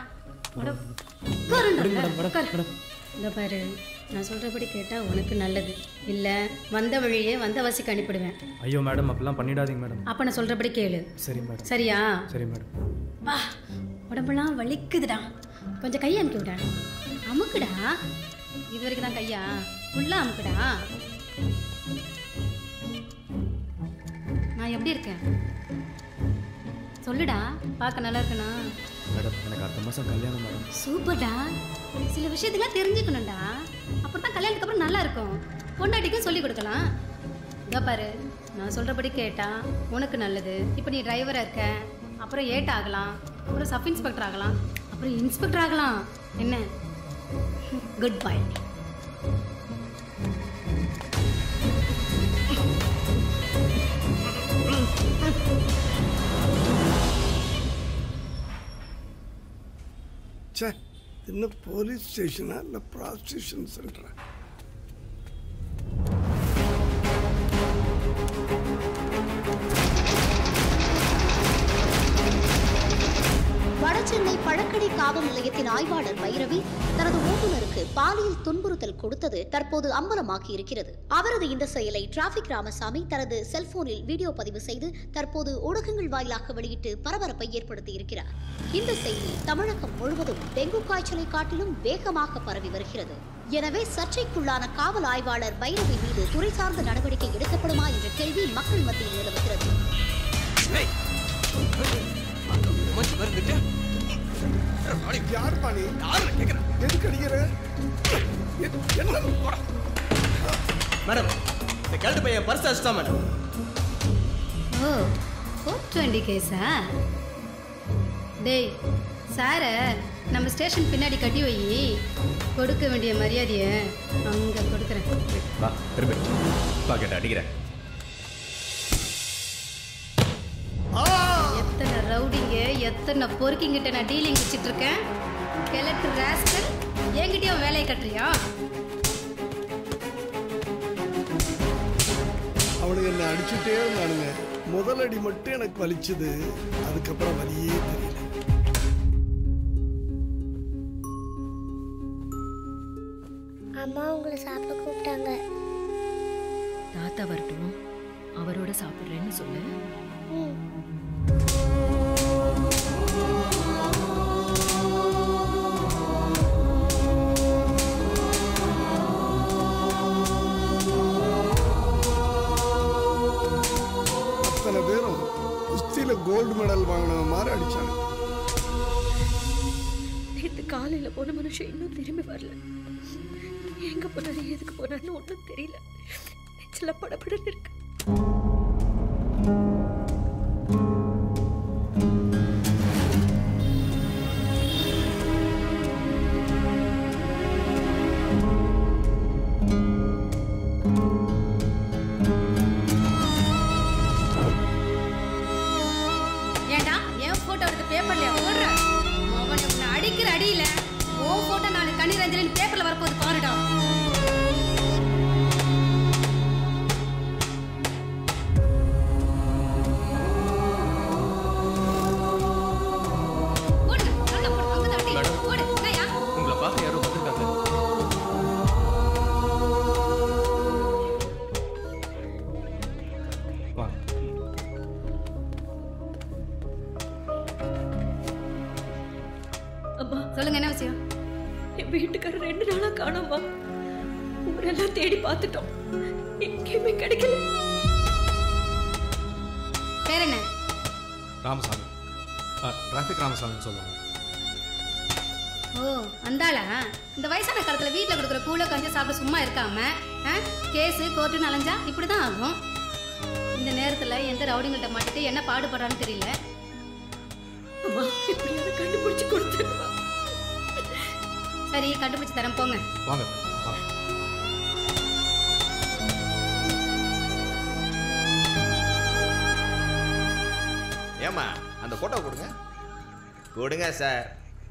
மேடம். இந்த பாரு, நான் சொல்கிறபடி கேட்டால் உனக்கு நல்லது. இல்லை வந்த வழியே வந்தவாசிக்கு அனுப்பிடுவேன். ஐயோ மேடம் அப்படிலாம் பண்ணிடாதீங்க மேடம். அப்போ நான் சொல்கிறபடி கேளு. சரி மேடம். சரியா? சரி மேடம். வா, உடம்பெல்லாம் வலிக்குதுடா, கொஞ்சம் கையை அமுக்கி விட. அமுக்குடா. இது வரைக்கும் தான் கையா, ஃபுல்லாக அமுக்குடா. நான் எப்படி இருக்கேன் சொல்லுடா, பார்க்க நல்லா இருக்கேனா? மேடம் எனக்கு அடுத்த மாதம் கல்யாணம் மேடம். சூப்பர்டா. சில விஷயத்தெல்லாம் தெரிஞ்சுக்கணும்டா, அப்புறம் தான் கல்யாணத்துக்கு அப்புறம் நல்லா இருக்கும். பொண்டாட்டிக்கும் சொல்லி கொடுக்கலாம். இதோ பாரு, நான் சொல்கிறபடி கேட்டா உனக்கு நல்லது. இப்போ நீ டிரைவராக இருக்க, அப்புறம் ஏட் ஆகலாம், அப்புறம் சப் இன்ஸ்பெக்டர் ஆகலாம், அப்புறம் இன்ஸ்பெக்டர் ஆகலாம். என்ன? Good bye. சே, என்ன போலீஸ் ஸ்டேஷனா இல்லை ப்ராஸ்டியூஷன் சென்டரா? வடசென்னை பழக்கடை காவல் நிலையத்தின் ஆய்வாளர் பைரவி தனது ஓட்டுநருக்கு பாலியல் துன்புறுத்தல் கொடுத்தது தற்போது அம்பலமாகி இருக்கிறது. அவரது இந்த செயலை டிராபிக் ராமசாமி தனது செல்போனில் வீடியோ பதிவு செய்து தற்போது ஊடகங்கள் வாயிலாக வெளியிட்டு பரபரப்பை ஏற்படுத்தி இருக்கிறார். இந்த செய்தி தமிழகம் முழுவதும் டெங்கு காய்ச்சலை காட்டிலும் வேகமாக பரவி வருகிறது. எனவே சர்ச்சைக்குள்ளான காவல் ஆய்வாளர் பைரவி மீது துறை சார்ந்த நடவடிக்கை எடுக்கப்படுமா என்ற கேள்வி மக்கள் மத்தியில் நிலவுகிறது. யார் பாணி? எதுக்கு அடிக்கிற? மேடம், இந்த கல்டு பையன் பர்ஸ் அடிச்சிட்டான் மேடம். ஓ, ஃபோர் டுவெண்ட்டி கேஸா? டேய் சாரை நம்ம ஸ்டேஷன் பின்னாடி கட்டி வை. கொடுக்க வேண்டிய மரியாதையை அங்கே கொடுக்குறேன். வா திருப்பி பாக்கெட் அடிக்கிறேன். எத்தனை ரவுடிங்க, எத்தனை பொறுக்கிங்கிட்ட நான் டீலிங் வச்சுட்டு இருக்கேன். கிழக்கு ராஸ்கல், என்கிட்டயும் வேலையை கட்டுறியா? அவனுங்க என்ன அடிச்சுட்டே இருந்தானுங்க. முதல் அடி மட்டும் எனக்கு வலிச்சுது, அதுக்கப்புறம் வலியே தெரியல. அம்மா உங்களை சாப்பிட கூப்பிட்டாங்க. தாத்தா வரட்டும், அவரோட சாப்பிட்றேன்னு சொல்லு. அத்தனை பேரும் குஸ்தியில கோல்டு மெடல் வாங்கின மாதிரி அடிச்சாங்க. நேற்று காலையில போன மனுஷன் இன்னும் திரும்பி வரல. எங்க போனாரு, எதுக்கு போனாருன்னு ஒன்றும் தெரியல. நெச்சில படப்படன்னு இருக்கு. ஏண்டா என் போட்டோ எடுத்து பேப்பர்ல போடுற? அவனை உன்னை அடிக்கிற அடியில ஓ போட்டோ நாலு கண்ணீர் அஞ்சலின்னு பேப்பர்ல வரப்போது பாருடா. உங்களை பார்க்க யாரோ வந்திருக்காங்க. அம்மா சொல்லுங்க, என்ன விஷயம்? என் வீட்டுக்காரர் ரெண்டு நாளா காணோம்மா. ஊரெல்லாம் தேடி பார்த்துட்டோம், எங்கேயுமே கிடைக்கல. பேர் என்ன? ராமசாமி. டிராஃபிக் ராமசாமின்னு சொல்லுவாங்க. ஓ அந்தாளா இந்த வயசான காலத்துல வீட்டில் கொடுக்குற கூழ கஞ்சி சாப்பிட சும்மா இருக்காம கேஸு கோர்ட்டுன்னு அலைஞ்சா இப்படி தான் ஆகும். இந்த நேரத்தில் எந்த ரவுடிங்கள்ட்ட மாட்டிட்டு என்ன பாடுபடுறான்னு தெரியல. அம்மா எப்படியாவது கண்டுபிடிச்சு கொடுத்துருவா. சரி கண்டுபிடிச்சு தரேன் போங்க. வாங்க வாங்க. ஏமா அந்த போட்டோ கொடுங்க. கொடுங்க சார்.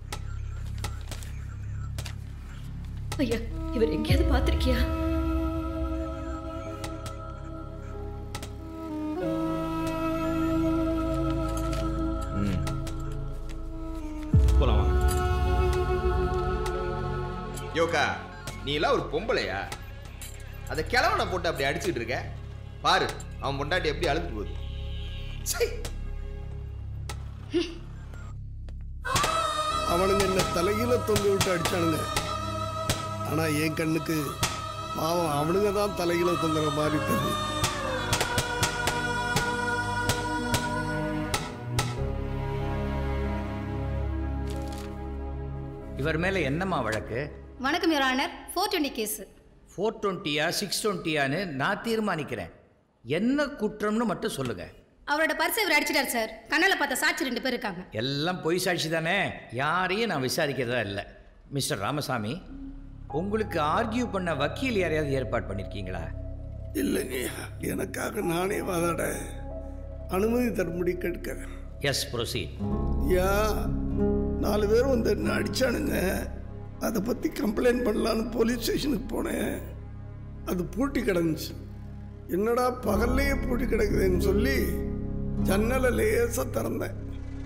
ஐயா இவர் எங்கேயாவது பார்த்திருக்கியா? போலாம் வாங்க. யோகா நீ எல்லாம் ஒரு பொம்பளையா? அதை கிழவனை போட்டு அப்படி அடிச்சுட்டு இருக்க பாரு. அவன் பொண்டாட்டி எப்படி அழுத்து போகுது. அவனுங்க என்ன தலையில தொங்க விட்டு அடிச்சானுங்க. ஆனா என் கண்ணுக்கு பாவம் அவனுங்க தான் தலையில தொங்குற மாதிரி தெரியும். இவர் மேல என்னம்மா வழக்கு? வணக்கம் your honour. Four twenty case. Four டுவெண்ட்டியா சிக்ஸ் டுவெண்ட்டியான்னு நான் தீர்மானிக்கிறேன். என்ன குற்றம்னு மட்டும் சொல்லுங்க. அவரோட பர்ஸை இவர் அடிச்சிட்டார் சார். கண்ணால பார்த்த சாட்சி ரெண்டு பேர் இருக்காங்க. எல்லாம் பொய் சாட்சி தானே, யாரையும் நான் விசாரிக்கிறதா இல்லை. மிஸ்டர் ராமசாமி, உங்களுக்கு ஆர்கியூ பண்ண வக்கீல் யாரையாவது ஏற்பாடு பண்ணியிருக்கீங்களா? இல்லைங்க, எனக்காக நானே வாதாட அனுமதி தரும்படி கேட்கிறேன். Yes proceed. யா நாலு பேர் வந்து என்ன அடிச்சானுங்க. அதை பற்றி கம்ப்ளைண்ட் பண்ணலான்னு போலீஸ் ஸ்டேஷனுக்கு போனேன். அது பூட்டி கிடந்துச்சு. என்னடா பகல்லையே பூட்டி கிடக்குதுன்னு சொல்லி ஜன்னலை லேசாக திறந்தேன்.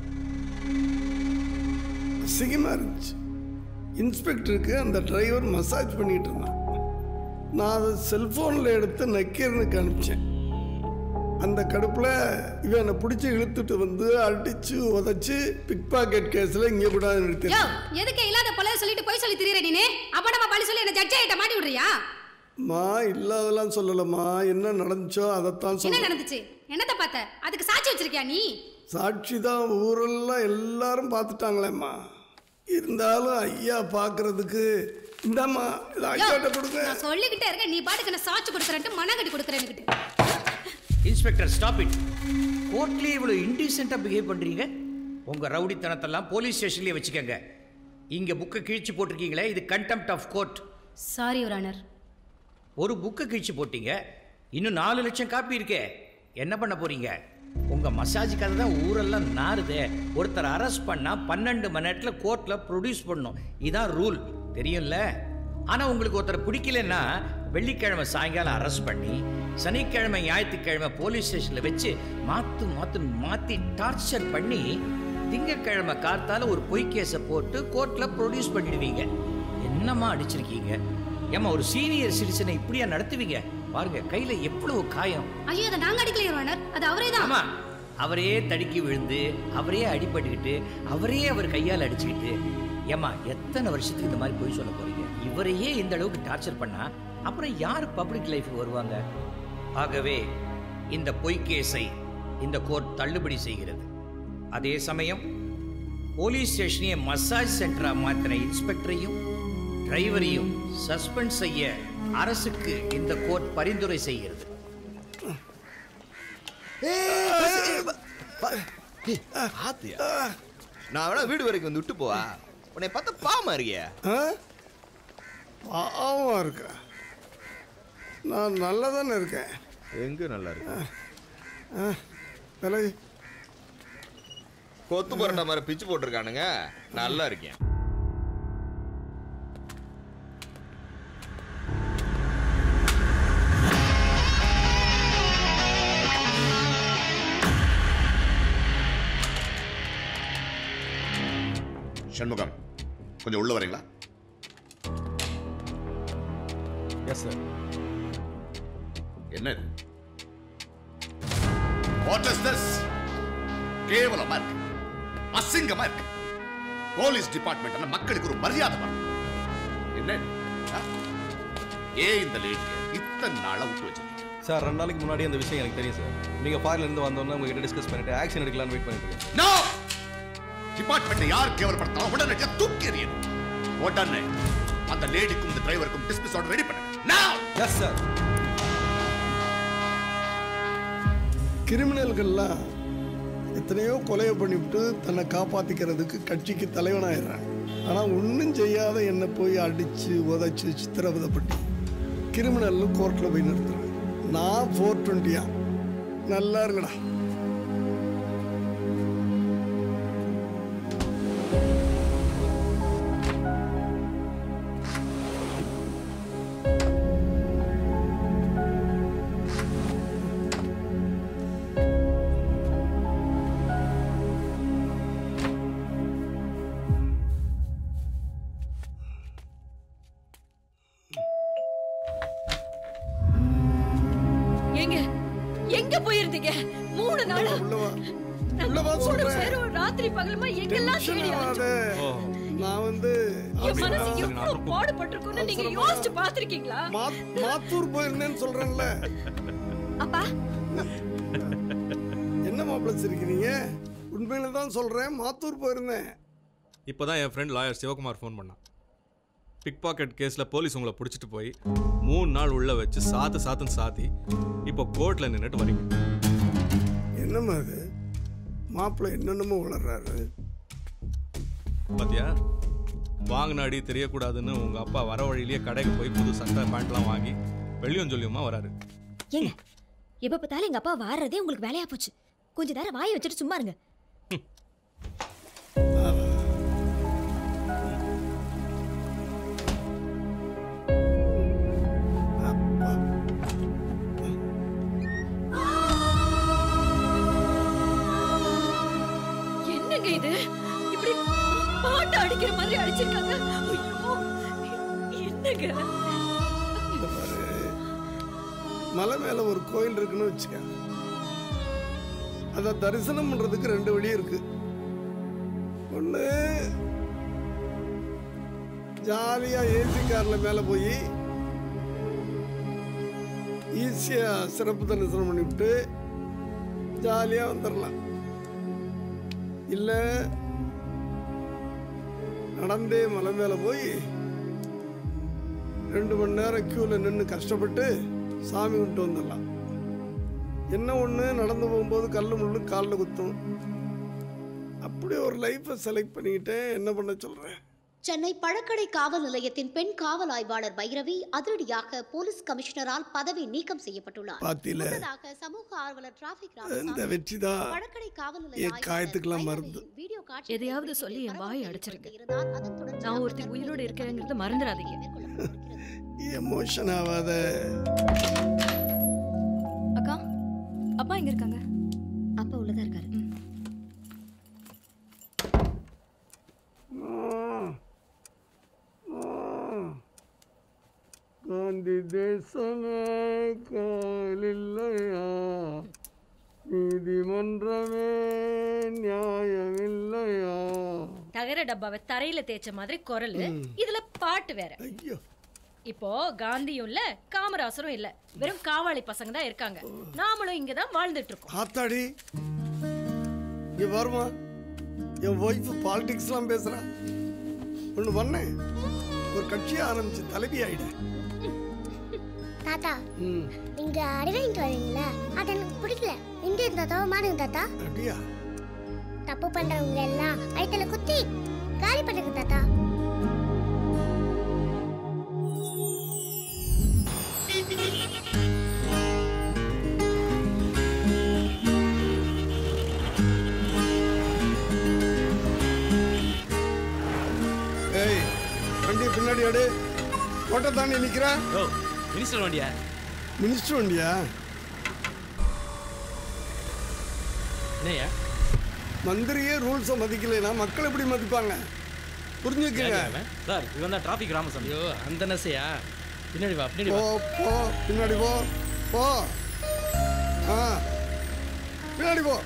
அசிங்கமாக இருந்துச்சு. இன்ஸ்பெக்டருக்கு அந்த டிரைவர் மசாஜ் பண்ணிட்டு இருந்தான். நான் அதை செல்ஃபோனில் எடுத்து நக்கீரனுக்கு அனுப்பிச்சேன். அந்த கடுப்பில் இவன் என்னை பிடிச்சி இழுத்துட்டு வந்து அடிச்சு உதச்சி பிக் பாக்கெட் கேஸில் இங்கே கூட நிறுத்தி. எதுக்கு இல்லாத பழைய சொல்லிட்டு போய் சொல்லி திரியற நீனே? அப்ப நம்ம பழி சொல்லி என்ன ஜட்ஜ் ஆயிட்ட மாட்டி விடுறியா? மா இல்லாதெல்லாம் சொல்லலம்மா, என்ன நடந்துச்சோ அதைத்தான் என்ன சொல்ல. நடந்துச்சு? என்னத்த பார்த்த? அதுக்கு சாட்சி வச்சிருக்கியா நீ? சாட்சி தான் ஊரெல்லாம் எல்லாரும் பார்த்துட்டாங்களேம்மா. இருந்தாலும் ஐயா பார்க்கறதுக்கு இந்தாம்மா இதை ஐயாட்ட கொடுங்க. நான் சொல்லிக்கிட்டே இருக்கேன், நீ பாட்டுக்கு என்ன சாட்சி கொடுக்குறேன்ட்டு மனங்கட்டி கொடுக்குறேன்னுக்கிட்டு. Inspector stop it. கோர்ட்லேயே இவ்வளோ இன்டீசெண்டாக பிஹேவ் பண்ணுறீங்க. உங்கள் ரவுடித்தனத்தெல்லாம் போலீஸ் ஸ்டேஷன்லேயே வச்சுக்கோங்க. இங்கே புக்கை கிழிச்சு போட்டிருக்கீங்களே, இது contempt of court. Sorry your honour. ஒரு புக்கை கிழிச்சு போட்டீங்க, இன்னும் நாலு லட்சம் காப்பி இருக்கே, என்ன பண்ண போறீங்க? உங்க மசாஜ் கதை தான் ஊரெல்லாம் நாறுதே. ஒருத்தர் அரெஸ்ட் பண்ணா பன்னெண்டு மணி நேரத்தில் கோர்ட்ல ப்ரொடியூஸ் பண்ணணும், இதான் ரூல் தெரியும்ல. ஆனா உங்களுக்கு ஒருத்தர் பிடிக்கலன்னா வெள்ளிக்கிழமை சாயங்காலம் அரெஸ்ட் பண்ணி சனிக்கிழமை ஞாயிற்றுக்கிழமை போலீஸ் ஸ்டேஷன்ல வச்சு மாத்து மாத்து மாத்தி டார்ச்சர் பண்ணி திங்கக்கிழமை கார்த்தால ஒரு பொய் கேஸை போட்டு கோர்ட்ல ப்ரொடியூஸ் பண்ணிடுவீங்க. என்னம்மா அடிச்சிருக்கீங்க? ஏமா ஒரு சீனியர் சிட்டிசனை இப்படியா நடத்துவீங்க? பாருங்க கையில எவ்வளவு காயம். ஐயோ அதை நாங்க அடிக்கல யுவர் ஆனர், அது அவரே தான். ஆமா, அவரே தடுக்கி விழுந்து அவரே அடிபட்டுக்கிட்டு அவரே அவர் கையால் அடிச்சுக்கிட்டு. ஏமா எத்தனை வருஷத்துக்கு இந்த மாதிரி போய் சொல்ல போறீங்க? இவரையே இந்த அளவுக்கு டார்ச்சர் பண்ணா அப்புறம் யார் பப்ளிக் லைஃப்க்கு வருவாங்க? ஆகவே இந்த பொய் கேஸை இந்த கோர்ட் தள்ளுபடி செய்கிறது. அதே சமயம் போலீஸ் ஸ்டேஷனையே மசாஜ் சென்டரா மாத்தின இன்ஸ்பெக்டரையும் டிரைவரையும் சஸ்பெண்ட் செய்ய அரசுக்கு இந்த கோர்ட் பரிந்துரை செய்கிறது. நான் வேணா வீடு வரைக்கும் வந்து விட்டு போவா. உன்னை பார்த்தா பாவமா இருக்கிய? பாவமா இருக்க? நான் நல்லா தானே இருக்கேன். எங்க நல்லா இருக்கு? கொத்து பரோட்டா மாதிரி பிச்சு போட்டிருக்கானுங்க. நல்லா இருக்கேன். சண்முகம், கொஞ்சம் உள்ள வரீங்களா? Yes sir. என்ன வாட் இஸ் திஸ்? கேவலமா இருக்கு, அசிங்கமா இருக்கு. போலீஸ் டிபார்ட்மெண்ட் மக்களுக்கு ஒரு மரியாதை வரும். என்ன ஏன் இந்த லேட் இத்தனை நாளா விட்டு வச்சிருக்கீங்க? சார் ரெண்டு நாளைக்கு முன்னாடி அந்த விஷயம் எனக்கு தெரியும் சார். நீங்க ஃபாரின்ல இருந்து வந்தோன்னா உங்ககிட்ட டிஸ்கஸ் பண்ணிட்டு ஆக்ஷன் எடுக்கலாம்னு வெயிட் பண்ணிட்டு இருக்கேன். நோ, டிபார்ட்மெண்ட் யார் கேவலப்படுத்தாலும் உடனடியாக தூக்கி எறியணும். உடனே அந்த லேடிக்கும் இந்த டிரைவருக்கும் டிஸ்மிஸ் ஆர்டர் ரெடி பண்ணுங்க. Now! Yes sir. கிரிமினல்கள்லாம் எத்தனையோ கொலையை பண்ணிவிட்டு தன்னை காப்பாத்திக்கிறதுக்கு கட்சிக்கு தலைவனாயிடுறான். ஆனால் ஒன்றும் செய்யாத என்னை போய் அடித்து உதைச்சி சித்திரவதை பண்ணி கிரிமினல்னு கோர்ட்டில் போய் நிறுத்துறேன். நான் ஃபோர் டுவெண்ட்டியா நல்லா இருக்கடா. ராத்திரி பகலுமா எங்கெல்லாம் தேடி நான் வந்து மனசு எவ்வளவு பாடுபட்டிருக்குன்னு நீங்க யோசிச்சு பாத்திருக்கீங்களா? மாத்தூர் போயிருந்தேன்னு சொல்றேன்ல. அப்பா என்ன மாப்பிள்ள சிரிக்கிறீங்க? உண்மையில தான் சொல்றேன், மாத்தூர் போயிருந்தேன். இப்போதான் என் ஃப்ரெண்ட் லாயர் சிவகுமார் ஃபோன் பண்ணான். பிக் பாக்கெட் கேஸில் போலீஸ் உங்களை பிடிச்சிட்டு போய் மூணு நாள் உள்ள வச்சு சாத்து சாத்துன்னு சாத்தி இப்போ கோர்ட்டில் நின்றுட்டு வரீங்க. என்னம்மா அது? மாப்பிள்ளை என்னென்னமோ வளர்றாரு. பாத்தியா, வாங்கினாடி தெரியக்கூடாதுன்னு உங்க அப்பா வர வழியிலேயே கடைக்கு போய் புது சட்டை பேண்ட்லாம் வாங்கி வெளியும் சொல்லியுமா வராரு. ஏங்க எப்ப பார்த்தாலும் எங்க அப்பா வாடுறதே உங்களுக்கு வேலையா போச்சு. கொஞ்ச நேரம் வாயை வச்சுட்டு சும்மா இருங்க. என்னங்க இது இப்படி பாட்டு அடிக்கிற மாதிரி அடிச்சிருக்காங்க? ஐயோ என்னங்க? மலை மேல ஒரு கோயில் இருக்குன்னு வச்சுக்க. அத தரிசனம் பண்றதுக்கு ரெண்டு வழி இருக்கு. ஒண்ணு ஜாலியா ஏசி கார்ல மேல போய் ஈஸியா சிறப்பு தரிசனம் பண்ணிவிட்டு ஜாலியா வந்துடலாம். இல்ல நடந்தே மலை மேல போய் ரெண்டு மணி நேரம் கியூல நின்று கஷ்டப்பட்டு சாமி விட்டு வந்துடலாம். என்ன ஒண்ணு, நடந்து போகும்போது கல்லு முள்ளு காலில் குத்தும். அப்படியே ஒரு லைஃபை செலக்ட் பண்ணிக்கிட்டேன். என்ன பண்ண சொல்றேன்? சென்னை பழக்கடை காவல் நிலையத்தின் பெண் காவல் ஆய்வாளர் பைரவி அதிரடியாக போலீஸ் கமிஷனரால் பதவி நீக்கம் செய்யப்பட்டுள்ளார். முன்னதாக சமூக ஆர்வலர் டிராபிக் இந்த வெற்றிதான் பழக்கடை காவல் நிலைய என் காயத்துக்கெல்லாம் மருந்து. வீடியோ காட்சி எதையாவது சொல்லி என் வாயை அடைச்சிருங்க. நான் ஒருத்தி உயிரோடு இருக்கிறேங்கிறத மறந்துடாதீங்க. எமோஷன் ஆகாத. அக்கா, அப்பா எங்க இருக்காங்க? அப்பா உள்ளதா இருக்காரு. காந்தி தேசமே காலில்லையா, நீதிமன்றமே நியாயமில்லையா. தகர டப்பாவை தரையில தேய்ச்ச மாதிரி குரல், இதுல பாட்டு வேற. ஐயோ, இப்போ காந்தியும் இல்ல காமராசரும் இல்ல, வெறும் காவாளி பசங்க தான் இருக்காங்க. நாமளும் இங்கதான் வாழ்ந்துட்டு இருக்கோம். ஆத்தாடி, இங்க வருமா? என் ஒய்ஃப் பாலிடிக்ஸ் எல்லாம் பேசுறா. ஒண்ணு பண்ணேன், ஒரு கட்சியை ஆரம்பிச்சு தலைவி ஆயிட. தாத்தா, நீங்க அடிவாங்கிட்டு வரீங்களா? அது எனக்கு பிடிக்கல. இந்தியன் தாத்தா மாறுங்க தாத்தா. அப்படியா? தப்பு பண்றவங்க எல்லாம் வயிற்றுல குத்தி காலி பண்ணுங்க தாத்தா. ஏய், வண்டி பின்னாடி அடு. கோட்டை தாண்டி நிக்கிறா. மினிஸ்டர் வண்டியா? மினிஸ்டர் வண்டியா? என்னையா? மந்திரியே ரூல்ஸை மதிக்கலைன்னா மக்கள் எப்படி மதிப்பாங்க? புரிஞ்சுக்கங்க சார். இவன் தான் டிராபிக் ராமசாமி. ஐயோ, அந்த நசையா? பின்னாடி வா, பின்னாடி போ போ, பின்னாடி போ போ. ஆ, பின்னாடி போ.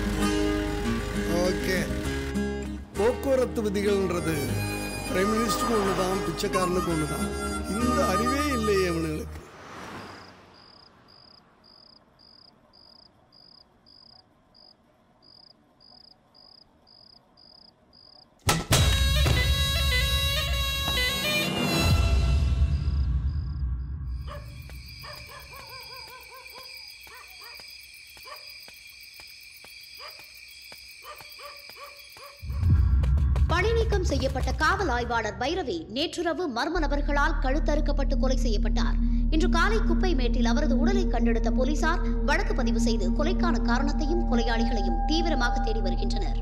ஓகே. போக்குவரத்து விதிகள்ன்றது பிரைம் மினிஸ்டருக்கு ஒன்று தான், பிச்சைக்காரனுக்கு ஒன்று தான். இந்த அறிவே இல்லையே அவனுங்களுக்கு. செய்யப்பட்ட காவல் ஆய்வாளர் பைரவி நேற்றிரவு மர்ம நபர்களால் கழுத்தறுக்கப்பட்டு கொலை செய்யப்பட்டார். இன்று காலை குப்பை மேட்டில் அவரது உடலை கண்டெடுத்த போலீசார் வழக்கு பதிவு செய்து கொலைக்கான காரணத்தையும் கொலையாளிகளையும் தீவிரமாக தேடி வருகின்றனர்.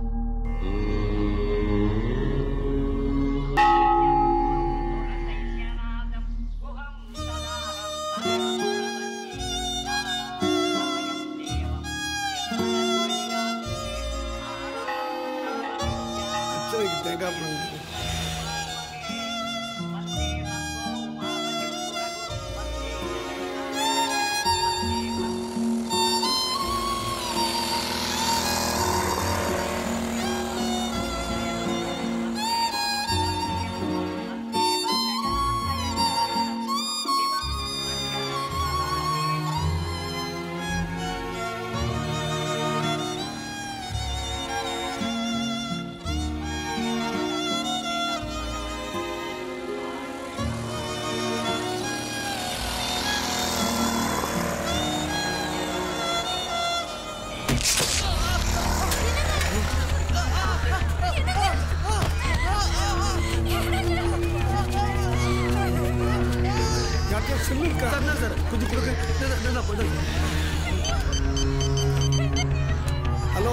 ஹலோ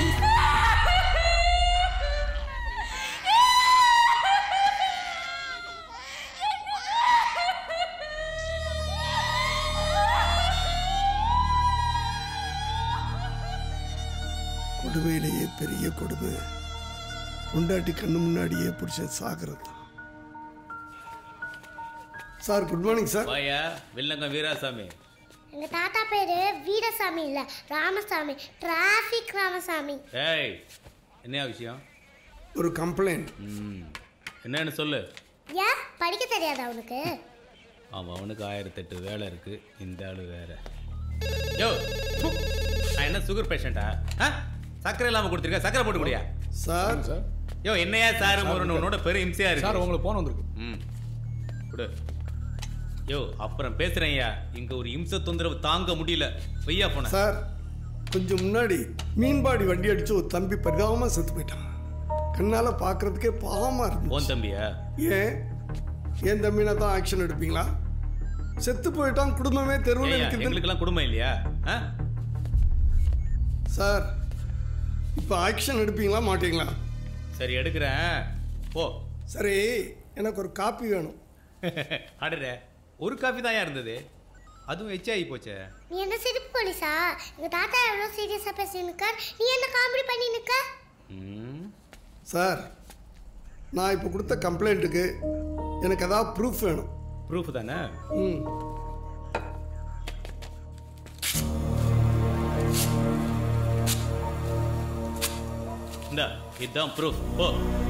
கொடுமையிலேயே பெரிய கொடுமை பொண்டாட்டி கண்ணு முன்னாடியே புருஷன் சாகிறது. Sir good morning sir. வாயா வில்லங்க வீராசாமி. எங்க தாத்தா பேரு வீரசாமி இல்ல ராமசாமி, டிராஃபிக் ராமசாமி. ஏய் என்ன விஷயம்? ஒரு கம்ப்ளைண்ட். என்னன்னு சொல்லு. ஏன் படிக்க தெரியாதா உனக்கு? ஆமாம் அவனுக்கு ஆயிரத்தி எட்டு வேலை இருக்கு, இந்த ஆளு வேற. யோ நான் என்ன சுகர் பேஷண்டா? சக்கரை இல்லாமல் கொடுத்துருக்க, சக்கரை போட்டு முடியா சார்? சார் யோ என்னையா சார் உன்னோட பெரிய இம்சையா இருக்கு. சார் உங்களுக்கு போன் வந்திருக்கு. ம் கொடு. யோ அப்புறம் பேசுறேன்யா, இங்க ஒரு இம்ச தொந்தரவு தாங்க முடியல. வையா போன சார் கொஞ்சம் முன்னாடி மீன்பாடி வண்டி அடிச்சு ஒரு தம்பி பரிதாபமா செத்து போயிட்டான். கண்ணால பாக்குறதுக்கே பாவமா இருக்கு. ஓன் தம்பியா? ஏன் என் தம்பினா தான் ஆக்ஷன் எடுப்பீங்களா? செத்து போயிட்டான், குடும்பமே தெருவில் இருக்குது. எங்களுக்கெல்லாம் குடும்பம் இல்லையா? சார் இப்போ ஆக்ஷன் எடுப்பீங்களா மாட்டீங்களா? சரி எடுக்கிறேன் போ. சரி எனக்கு ஒரு காப்பி வேணும். அடடே ஒரு காப்பி தான் இருந்தது, அதுவும் எச்சாயி போச்சே. நீ என்ன சிரிப்பு போலீஸா? எங்க தாத்தா எவ்வளவு சீரியஸா பேசி நிக்கார், நீ என்ன காமெடி பண்ணி நிக்க? சார் நான் இப்போ கொடுத்த கம்ப்ளைண்ட்டுக்கு எனக்கு ஏதாவது ப்ரூஃப் வேணும். ப்ரூஃப் தானே? ம் இந்தா இதுதான் ப்ரூஃப். போ.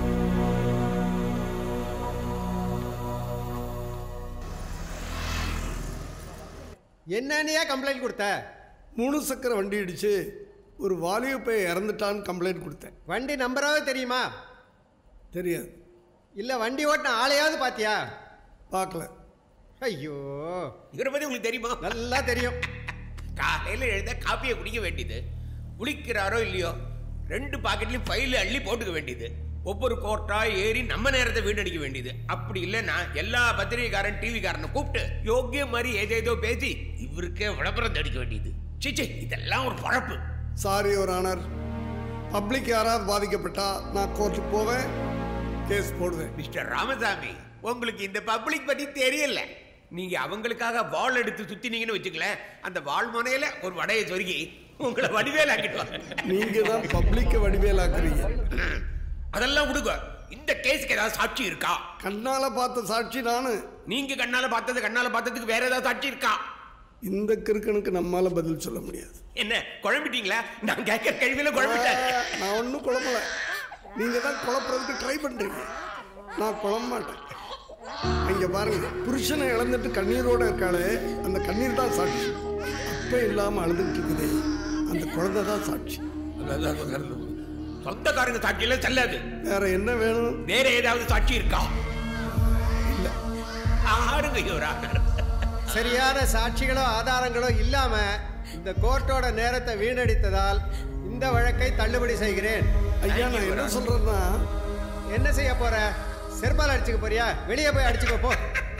என்னன்னையா கம்ப்ளைண்ட் கொடுத்த? மூணு சக்கர வண்டி இடிச்சு ஒரு வாலிய போய் இறந்துட்டான்னு கம்ப்ளைண்ட் கொடுத்தேன். வண்டி நம்பராவது தெரியுமா? தெரியாது. இல்லை வண்டி ஓட்டின ஆளையாவது பார்த்தியா? பார்க்கல. ஐயோ இவரை பற்றி உங்களுக்கு தெரியுமா? நல்லா தெரியும். காலையில் எழுத காப்பியை குடிக்க வேண்டியது, குளிக்கிறாரோ இல்லையோ ரெண்டு பாக்கெட்லையும் ஃபைல் அள்ளி போட்டுக்க வேண்டியது, ஒவ்வொரு கோர்ட்டா ஏறி நம்ம நேரத்தை வீணடிக்க வேண்டியது. அப்படி இல்லைன்னா எல்லா பத்திரிகைக்காரன் டிவிக்காரனை கூப்பிட்டு யோக்கிய மாதிரி ஏதேதோ பேசி இவருக்கே விளம்பரம் அடிக்க வேண்டியது. சிச்சி இதெல்லாம் ஒரு பழப்பு. சாரி ஒரு ஆனர், பப்ளிக் யாராவது பாதிக்கப்பட்டா நான் கோர்ட்டுக்கு போவேன், கேஸ் போடுவேன். மிஸ்டர் ராமசாமி உங்களுக்கு இந்த பப்ளிக் பத்தி தெரியல. நீங்க அவங்களுக்காக வாள் எடுத்து சுத்தினீங்கன்னு வச்சுக்கல, அந்த வாள் முனையில ஒரு வடையை சொருகி உங்களை வடிவேலாக்கிடுவாங்க. நீங்க தான் பப்ளிக்க வடிவேலாக்குறீங்க. அதெல்லாம் விடுங்க, இந்த கேஸுக்கு ஏதாவது சாட்சி இருக்கா? கண்ணால பார்த்த சாட்சி நானு. நீங்க கண்ணால பார்த்தது கண்ணால பார்த்ததுக்கு வேற ஏதாவது சாட்சி இருக்கா? இந்த கிறுக்கனுக்கு நம்மால பதில் சொல்ல முடியாது. என்ன குழம்பிட்டீங்களா? நான் கேட்கிற கேள்வியில குழம்பிட்டேன். நான் ஒன்றும் குழம்பல, நீங்க தான் குழப்பறதுக்கு ட்ரை பண்றீங்க. நான் குழம்ப மாட்டேன். இங்க பாருங்க, புருஷனை இழந்துட்டு கண்ணீரோட இருக்காளே அந்த கண்ணீர் தான் சாட்சி. அப்ப இல்லாம அழுதுட்டு இருக்குது அந்த குழந்தை தான் சாட்சி. சொந்தக்காரங்க சாட்சியில செல்லாது. வேற என்ன வேணும்? வேற ஏதாவது சாட்சி இருக்கா? இல்ல. ஆடுங்க. சரியான சாட்சிகளோ ஆதாரங்களோ இல்லாம இந்த கோர்ட்டோட நேரத்தை வீணடித்ததால் இந்த வழக்கை தள்ளுபடி செய்கிறேன். ஐயா நான் என்ன சொல்றேன்னா, என்ன செய்ய போற? செருப்பால் அடிச்சுக்க போறியா? வெளியே போய் அடிச்சுக்கோ போ.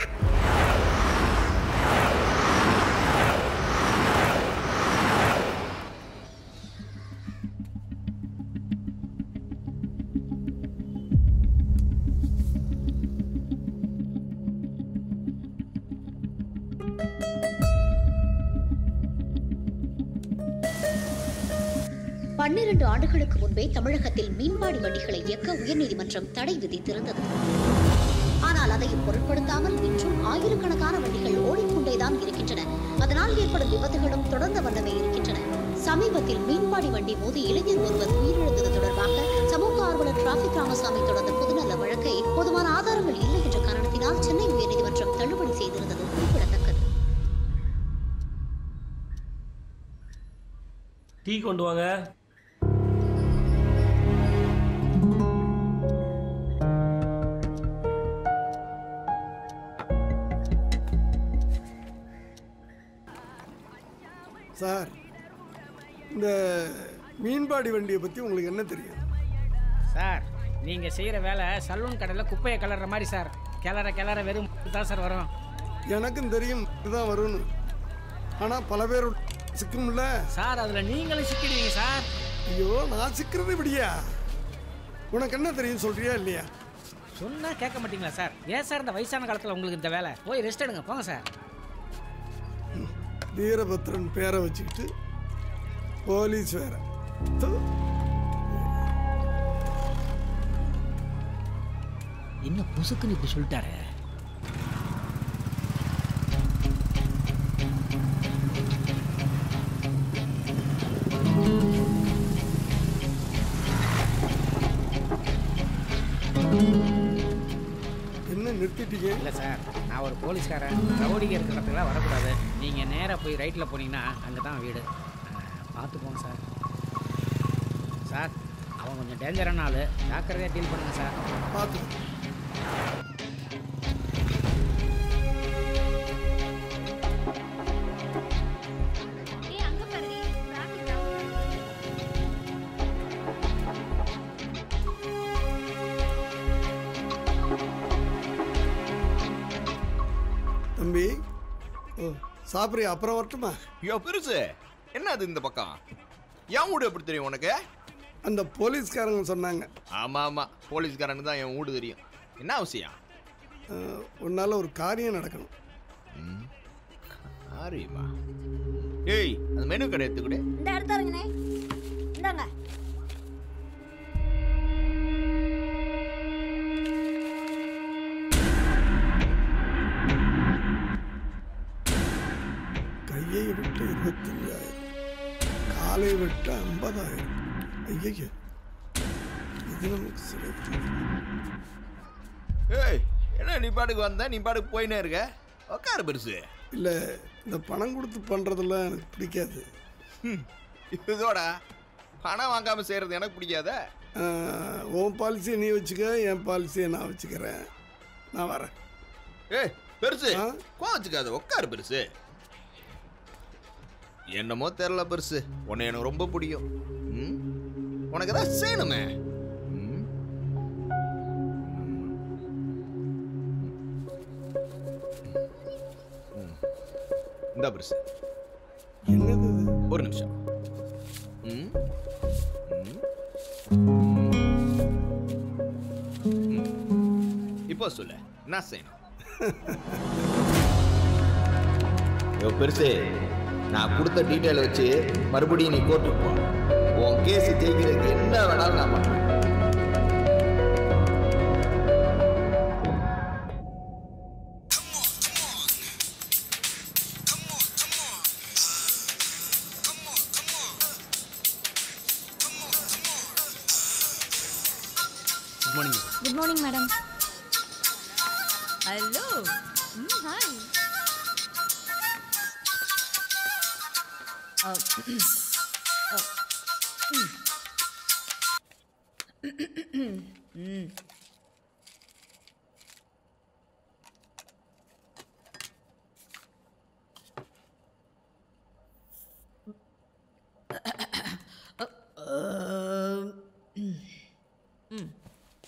பன்னிரண்டு ஆண்டுகளுக்கு முன்பே தமிழகத்தில் மீன்பாடி வண்டிகளை இயக்க உயர்நீதிமன்றம் தடை விதித்திருந்தது. ஆனால் அதையும் பொருட்படுத்தாமல் இன்றும் ஆயிரக்கணக்கான வண்டிகள் ஓடிக்கொண்டேதான் இருக்கின்றன. அதனால் ஏற்படும் விபத்துகளும் தொடர்ந்த வண்ணமே இருக்கின்றன. சமீபத்தில் மீன்பாடி வண்டி மோதி இளைஞர் ஒருவர் உயிரிழந்தது தொடர்பாக சமூக ஆர்வலர் டிராபிக் ராமசாமி தொடர்ந்த பொதுநல வழக்கை போதுமான ஆதாரங்கள் இல்லை என்ற காரணத்தினால் சென்னை உயர்நீதிமன்றம் தள்ளுபடி செய்திருந்தது குறிப்பிடத்தக்கது. டீ கொண்டு வாங்க. சார், இந்த மீன்பாடி வண்டியை பற்றி உங்களுக்கு என்ன தெரியும்? சார், நீங்கள் செய்கிற வேலை சலூன் கடையில் குப்பையை கிளற மாதிரி சார். கிளற கிளற வெறும் தான் சார் வரும். எனக்கும் தெரியும் இதுதான் வரும்னு. ஆனால் பல பேர் சிக்கும்ல சார். அதில் நீங்களும் சிக்கிடுவீங்க சார். ஐயோ, நான் சிக்கிறது இப்படியா? உனக்கு என்ன தெரியும் சொல்றியா இல்லையா? சொன்னால் கேட்க மாட்டீங்களா சார்? ஏன் சார் இந்த வயசான காலத்தில் உங்களுக்கு இந்த வேலை? போய் ரெஸ்ட் எடுங்க, போங்க சார். வீரபத்ரன் பேரை வச்சுக்கிட்டு போலீஸ் வேற. இன்னும் புசுக்குன்னு இப்படி சொல்லிட்டாரு. என்ன நிறுத்திட்டீங்க? இல்லை சார், நான் ஒரு போலீஸ்காரன். ரவுடிங்க இருக்கிற இடத்துக்குலாம் வரக்கூடாது. நீங்கள் நேராக போய் ரைட்டில் போனீங்கன்னா அங்கே தான் வீடு. பார்த்து போங்க சார். சார், அவன் கொஞ்சம் டேஞ்சரான ஆள். ஜாக்கிரதையாக டீல் பண்ணுங்கள் சார். பார்த்து. தம்பி, ஓ சாப்பிட்றியா? அப்புறம் வரட்டுமா? ஐயோ பெருசு, என்ன அது இந்த பக்கம்? என் வீடு எப்படி தெரியும் உனக்கு? அந்த போலீஸ்காரங்க சொன்னாங்க. ஆமாம் ஆமாம், போலீஸ்காரனுக்கு தான் என் வீடு தெரியும். என்ன அவசியம்? உன்னால ஒரு காரியம் நடக்கணும். காரியமா? ஏய், அந்த மெனு கடை எடுத்துக்கிட்டே. இந்த எடுத்தாருங்கண்ணே, இந்தாங்க. கையை விட்டு இருபத்தஞ்சாயிரம், காலை விட்டு ஐம்பதாயிரம். ஐயோ, இது நமக்கு சிறப்பு. ஏய், என்ன நீ பாட்டுக்கு வந்த, நீ பாட்டுக்கு போயினே இருக்க? உட்காரு பெருசு. இல்லை, இந்த பணம் கொடுத்து பண்ணுறதெல்லாம் எனக்கு பிடிக்காது. இதோட பணம் வாங்காமல் செய்கிறது எனக்கு பிடிக்காத. உன் பாலிசியை நீ வச்சுக்க, என் பாலிசியை நான் வச்சுக்கிறேன். நான் வரேன். ஏய் பெருசு, கோவச்சுக்காத, உட்காரு பெருசு. என்னமோ தெரில பெருசு, உன்னை எனக்கு ரொம்ப பிடிக்கும். ம், உனக்கு ஏதாவது செய்யணுமே. இந்த பெருசு என்னது? ஒரு நிமிஷம். ம், இப்போ சொல்லு, என்ன செய்யணும்? பெருசு, நான் கொடுத்த டீட்டெயில் வச்சு மறுபடியும் நீ கோர்ட்டுக்கு போ. உன் கேஸ் ஜெயிக்கிறதுக்கு என்ன வேணாலும் நான் பண்ணுவேன். Good morning. Good morning madam. Hello. Hmm hi. Hmm.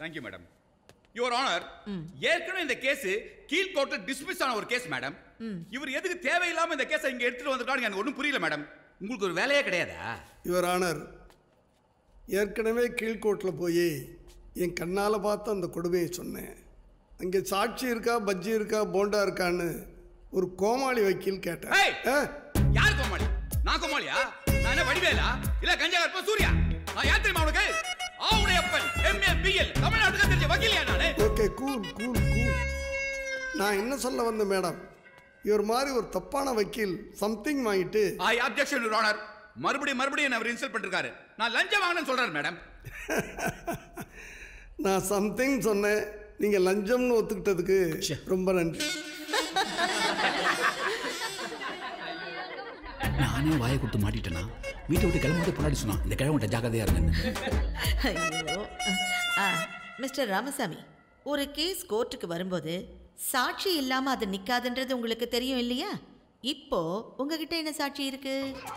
Thank you madam. Your honour, ஏற்கனவே இந்த கேஸ் கீழ்கோர்ட்ல டிஸ்மிஸ் ஆன ஒரு கேஸ் மேடம். இவர் எதுக்கு தேவையில்லாம இந்த கேஸை இங்க எடுத்துட்டு வந்திருக்காங்க எனக்கு ஒன்றும் புரியல மேடம். உங்களுக்கு ஒரு வேலையே கிடையாதா? யுவர் ஆனர், ஏற்கனவே கீழ்கோர்ட்டில் போய் என் கண்ணால் பார்த்து அந்த கொடுமையை சொன்னேன். அங்கே சாட்சி இருக்கா, பஜ்ஜி இருக்கா, போண்டா இருக்கான்னு ஒரு கோமாளி வக்கீல் கேட்டேன். யார் கோமாளி? நான் கோமாளியா? நான் என்ன வடிவேலா இல்ல கஞ்சகற்ப சூர்யா? நான் யார் தெரியுமா உனக்கு? ஆவுடைய அப்பன் எம்ஏ பிஎல் தமிழ்நாட்டுக்கு தெரிஞ்ச வக்கீலியா நானு? Okay, cool cool cool. நான் என்ன சொல்ல வந்தேன் மேடம், இவர் மாதிரி ஒரு தப்பான வக்கீல் சம்திங் வாங்கிட்டு ஐ அப்ஜெக்ஷன் யுவர் ஆனர். மறுபடியும் மறுபடியும் என்ன அவர் இன்சல்ட் பண்ணிருக்காரு. நான் லஞ்சம் வாங்கினேன்னு சொல்றாரு மேடம். நான் சம்திங் சொன்னேன், நீங்க லஞ்சம்னு ஒத்துக்கிட்டதுக்கு ரொம்ப நன்றி. நானே வாயை கொடுத்து மாட்டிட்டேனா? வீட்டை விட்டு கிளம்பும்போது பொன்னாடி சொன்னான் இந்த கிழவன்ட்ட ஜாக்கிரதையா இருங்கன்னு. ஐயோ. ஆ, மிஸ்டர் ராமசாமி, ஒரு கேஸ் கோர்ட்டுக்கு வரும்போது சாட்சி இல்லாம அது நிக்காதுன்றது உங்களுக்கு தெரியும் இல்லையா? இப்போ உங்ககிட்ட என்ன சாட்சி இருக்கு?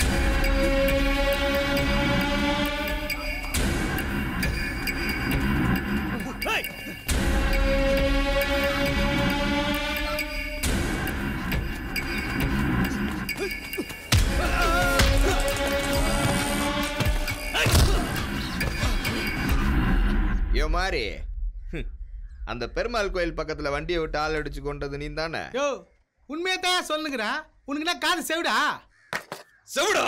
யோ மாறி, அந்த பெருமாள் கோயில் பக்கத்துல வண்டியை விட்டு ஆள் அடிச்சு கொண்டது நீ தானே? யோ, உண்மையத்தான் சொல்லுங்கடா. உனக்கு என்ன காது செவிடா? செவிடா?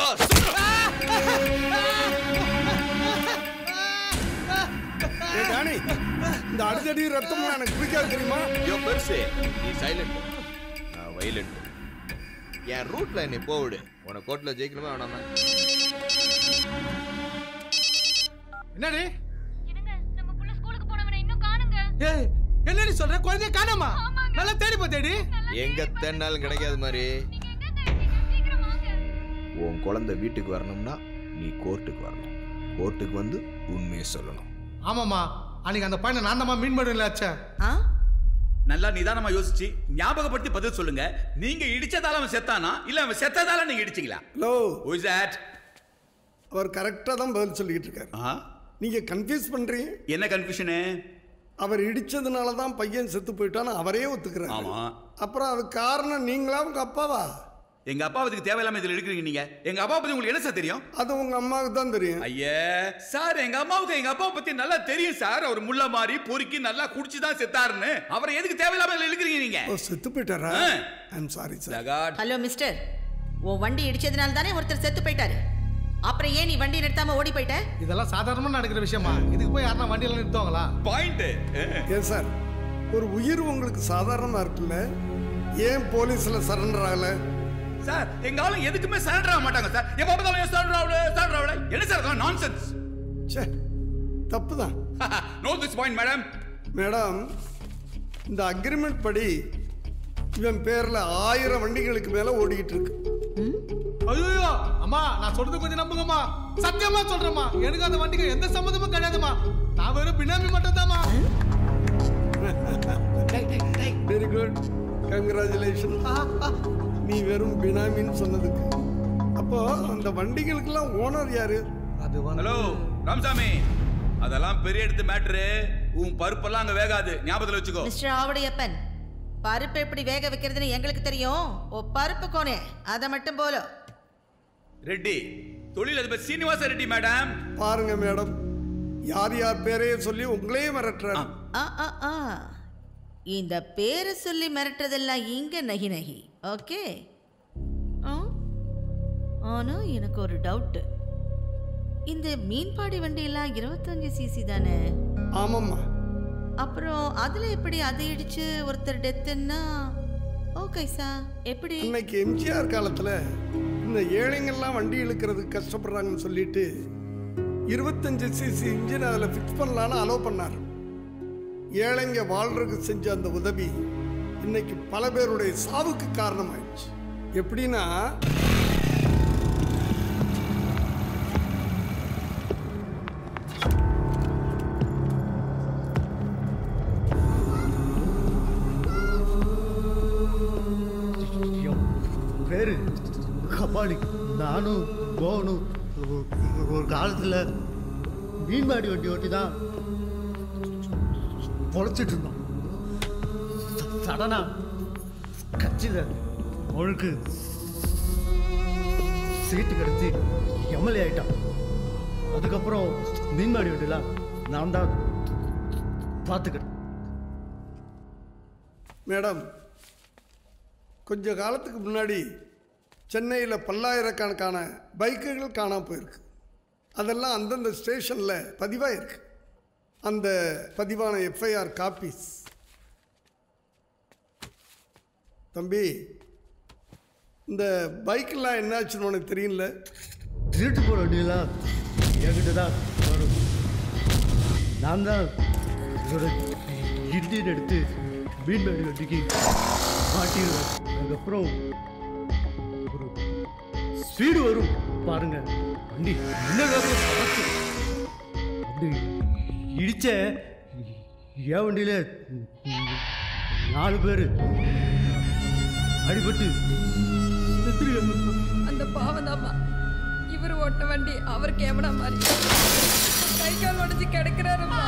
டானி, இந்த அடிதடி ரத்தம் எனக்கு பிடிக்காது தெரியுமா? யோ பெருசு, நீ சைலண்ட், நான் வைலண்ட். என் ரூட்ல என்னை போவிடு. உனக்கு கோர்ட்ல ஜெயிக்கணுமா வேணாமா? என்னடி ஏய், என்னடி சொல்ற? குழந்தைய காணோமா? நல்லா தேடி போ தேடி. எங்க தேடினாலும் கிடைக்காது மாதிரி. உன் குழந்தை வீட்டுக்கு வரணும்னா நீ கோர்ட்டுக்கு வரணும். கோர்ட்டுக்கு வந்து உண்மையை சொல்லணும். ஆமாமா, அன்னைக்கு அந்த பையனை நான் தான் மீன் பண்ணல ஆச்சா. நல்லா நிதானமா யோசிச்சு ஞாபகப்படுத்தி பதில் சொல்லுங்க. நீங்க இடிச்சதால அவன் செத்தானா இல்ல அவன் செத்ததால நீங்க இடிச்சீங்களா? Hello, who is that? அவர் கரெக்டா தான் பதில் சொல்லிட்டு இருக்காரு. நீங்க கன்ஃபியூஸ் பண்றீங்க. என்ன கன்ஃபியூஷன்? அவர் இடிச்சதுனால தான் பையன் செத்து போயிட்டான்னு அவரே ஒத்துக்கிறாரு. ஆமா. அப்புறம் அது காரணம் நீங்களா உங்க அப்பாவா? எங்க அப்பா பத்தி தேவையில்லாம இதுல எடுக்கிறீங்க நீங்க. எங்க அப்பா பத்தி உங்களுக்கு என்ன சார் தெரியும்? அது உங்க அம்மாவுக்கு தான் தெரியும். ஐயே சார், எங்க அம்மாவுக்கு எங்க அப்பா பத்தி நல்லா தெரியும் சார். அவர் முள்ள மாதிரி பொறுக்கி நல்லா குடிச்சு தான் செத்தாருன்னு. அவரை எதுக்கு தேவையில்லாம இதுல எடுக்கிறீங்க நீங்க? ஓ, செத்து போயிட்டாரா? I am sorry sir. Hello mister, உன் வண்டி இடிச்சதுனால தானே ஒருத்தர் செத்து போயிட்டாரு. அப்புறம் ஏன் நீ வண்டி நிறுத்தாம ஓடி போயிட்ட? இதெல்லாம் சாதாரணமா நடக்கிற விஷயமா? இதுக்கு போய் யாரா வண்டியில நிறுத்துவாங்களா? பாயிண்ட். ஏன் சார், ஒரு உயிர் உங்களுக்கு சாதாரணமா இருக்குல்ல, ஏன் போலீஸ்ல சரண்டர் ஆகல? சார், எங்க ஆளு எதுக்குமே சரண்டர் ஆக மாட்டாங்க சார். எப்ப பார்த்தாலும் சரண்டர் ஆகல சரண்டர் ஆகல. என்ன சார் இது? நான்சென்ஸ். ச்சே, தப்புதான். No this point madam. Madam, இந்த அக்ரிமெண்ட் படி இவன் பேர்ல ஆயிரம் வண்டிகளுக்கு மேல ஓடிக்கிட்டு இருக்கு. ஐயோ அம்மா, நான் சொல்றது கொஞ்சம் நம்புங்கம்மா. சத்தியமா சொல்றேம்மா, எனக்கு அந்த வண்டிக்கு எந்த சம்மந்தமும் கிடையாதுமா. நான் வெறும் பினாமி மட்டும் தான்மா. Very good, congratulation. நீ வெறும் பினாமின்னு சொன்னதுக்கு. அப்போ அந்த வண்டிகளுக்கெல்லாம் ஓனர் யாரு? அது ஹலோ ராமசாமி, அதெல்லாம் பெரிய எடுத்து மேட்ரு. உன் பருப்பெல்லாம் அங்க வேகாது, ஞாபகத்துல வச்சுக்கோ. மிஸ்டர் ஆவுடையப்பன், பருப்பு எப்படி வேக வைக்கிறதுன்னு எங்களுக்கு தெரியும். ஓ பருப்பு கோனே, அதை மட்டும் போல. ரெட்டி, தொழிலதிபர் சீனிவாச ரெட்டி மேடம். பாருங்க மேடம், யார் யார் பேரையே சொல்லி உங்களையே மிரட்டுறாரு. ஆ ஆ ஆ, இந்த பேரை சொல்லி மிரட்டுறதெல்லாம் இங்க நகி நகி. ஓகே. ஆனா எனக்கு ஒரு டவுட். இந்த மீன்பாடி வண்டியெல்லாம் இருபத்தஞ்சு சிசி தானே? ஆமாம்மா. அப்புறம் அதுல எப்படி அதை இடிச்சு ஒருத்தர் டெத்துன்னா ஓகே சார், எப்படி? இன்னைக்கு எம்ஜிஆர் காலத்துல இந்த ஏழைங்கள்லாம் வண்டி இழுக்கிறதுக்கு கஷ்டப்படுறாங்கன்னு சொல்லிட்டு இருபத்தஞ்சு சிசி இன்ஜின் அதில் ஃபிக்ஸ் பண்ணலான்னு அலோவ் பண்ணார். ஏழைங்க வாழ்றதுக்கு செஞ்ச அந்த உதவி இன்னைக்கு பல பேருடைய சாவுக்கு காரணமாயிடுச்சு. எப்படின்னா, பேரு கபாலி. நானும் போகணும். ஒரு காலத்தில் மீன்பாடி வண்டி ஓட்டி தான் பொழைச்சிட்டு இருந்தோம். சடனா கட்சியில் அவளுக்கு சீட்டு கிடச்சி எம்எல்ஏ ஆயிட்டான். அதுக்கப்புறம் மீன்பாடி வீட்டுல நான் தான் பார்த்துக்கிறேன். மேடம், கொஞ்ச காலத்துக்கு முன்னாடி சென்னையில் பல்லாயிரக்கணக்கான பைக்குகள் காணாமல் போயிருக்கு. அதெல்லாம் அந்தந்த ஸ்டேஷனில் பதிவாக இருக்கு. அந்த பதிவான எஃப்ஐஆர் காப்பீஸ். தம்பி, இந்த பைக்கெல்லாம் என்னாச்சுன்னு உனக்கு தெரியல? திருட்டு போகிற வண்டியெல்லாம் என்கிட்ட தான் வரும். நான் தான் இதோட இன்ஜின் எடுத்து மீன்பாடி வண்டிக்கு மாட்டிடுவேன். அதுக்கப்புறம் ஒரு ஸ்பீடு வரும் பாருங்க, வண்டி அப்படி இடிச்ச என் வண்டியில நாலு பேர் அடிபட்டு அந்த பாவதாமா இவர் ஓட்ட வண்டி அவர் கேமரா மாதிரி கை கால் உடஞ்சி கிடக்கிறாருமா.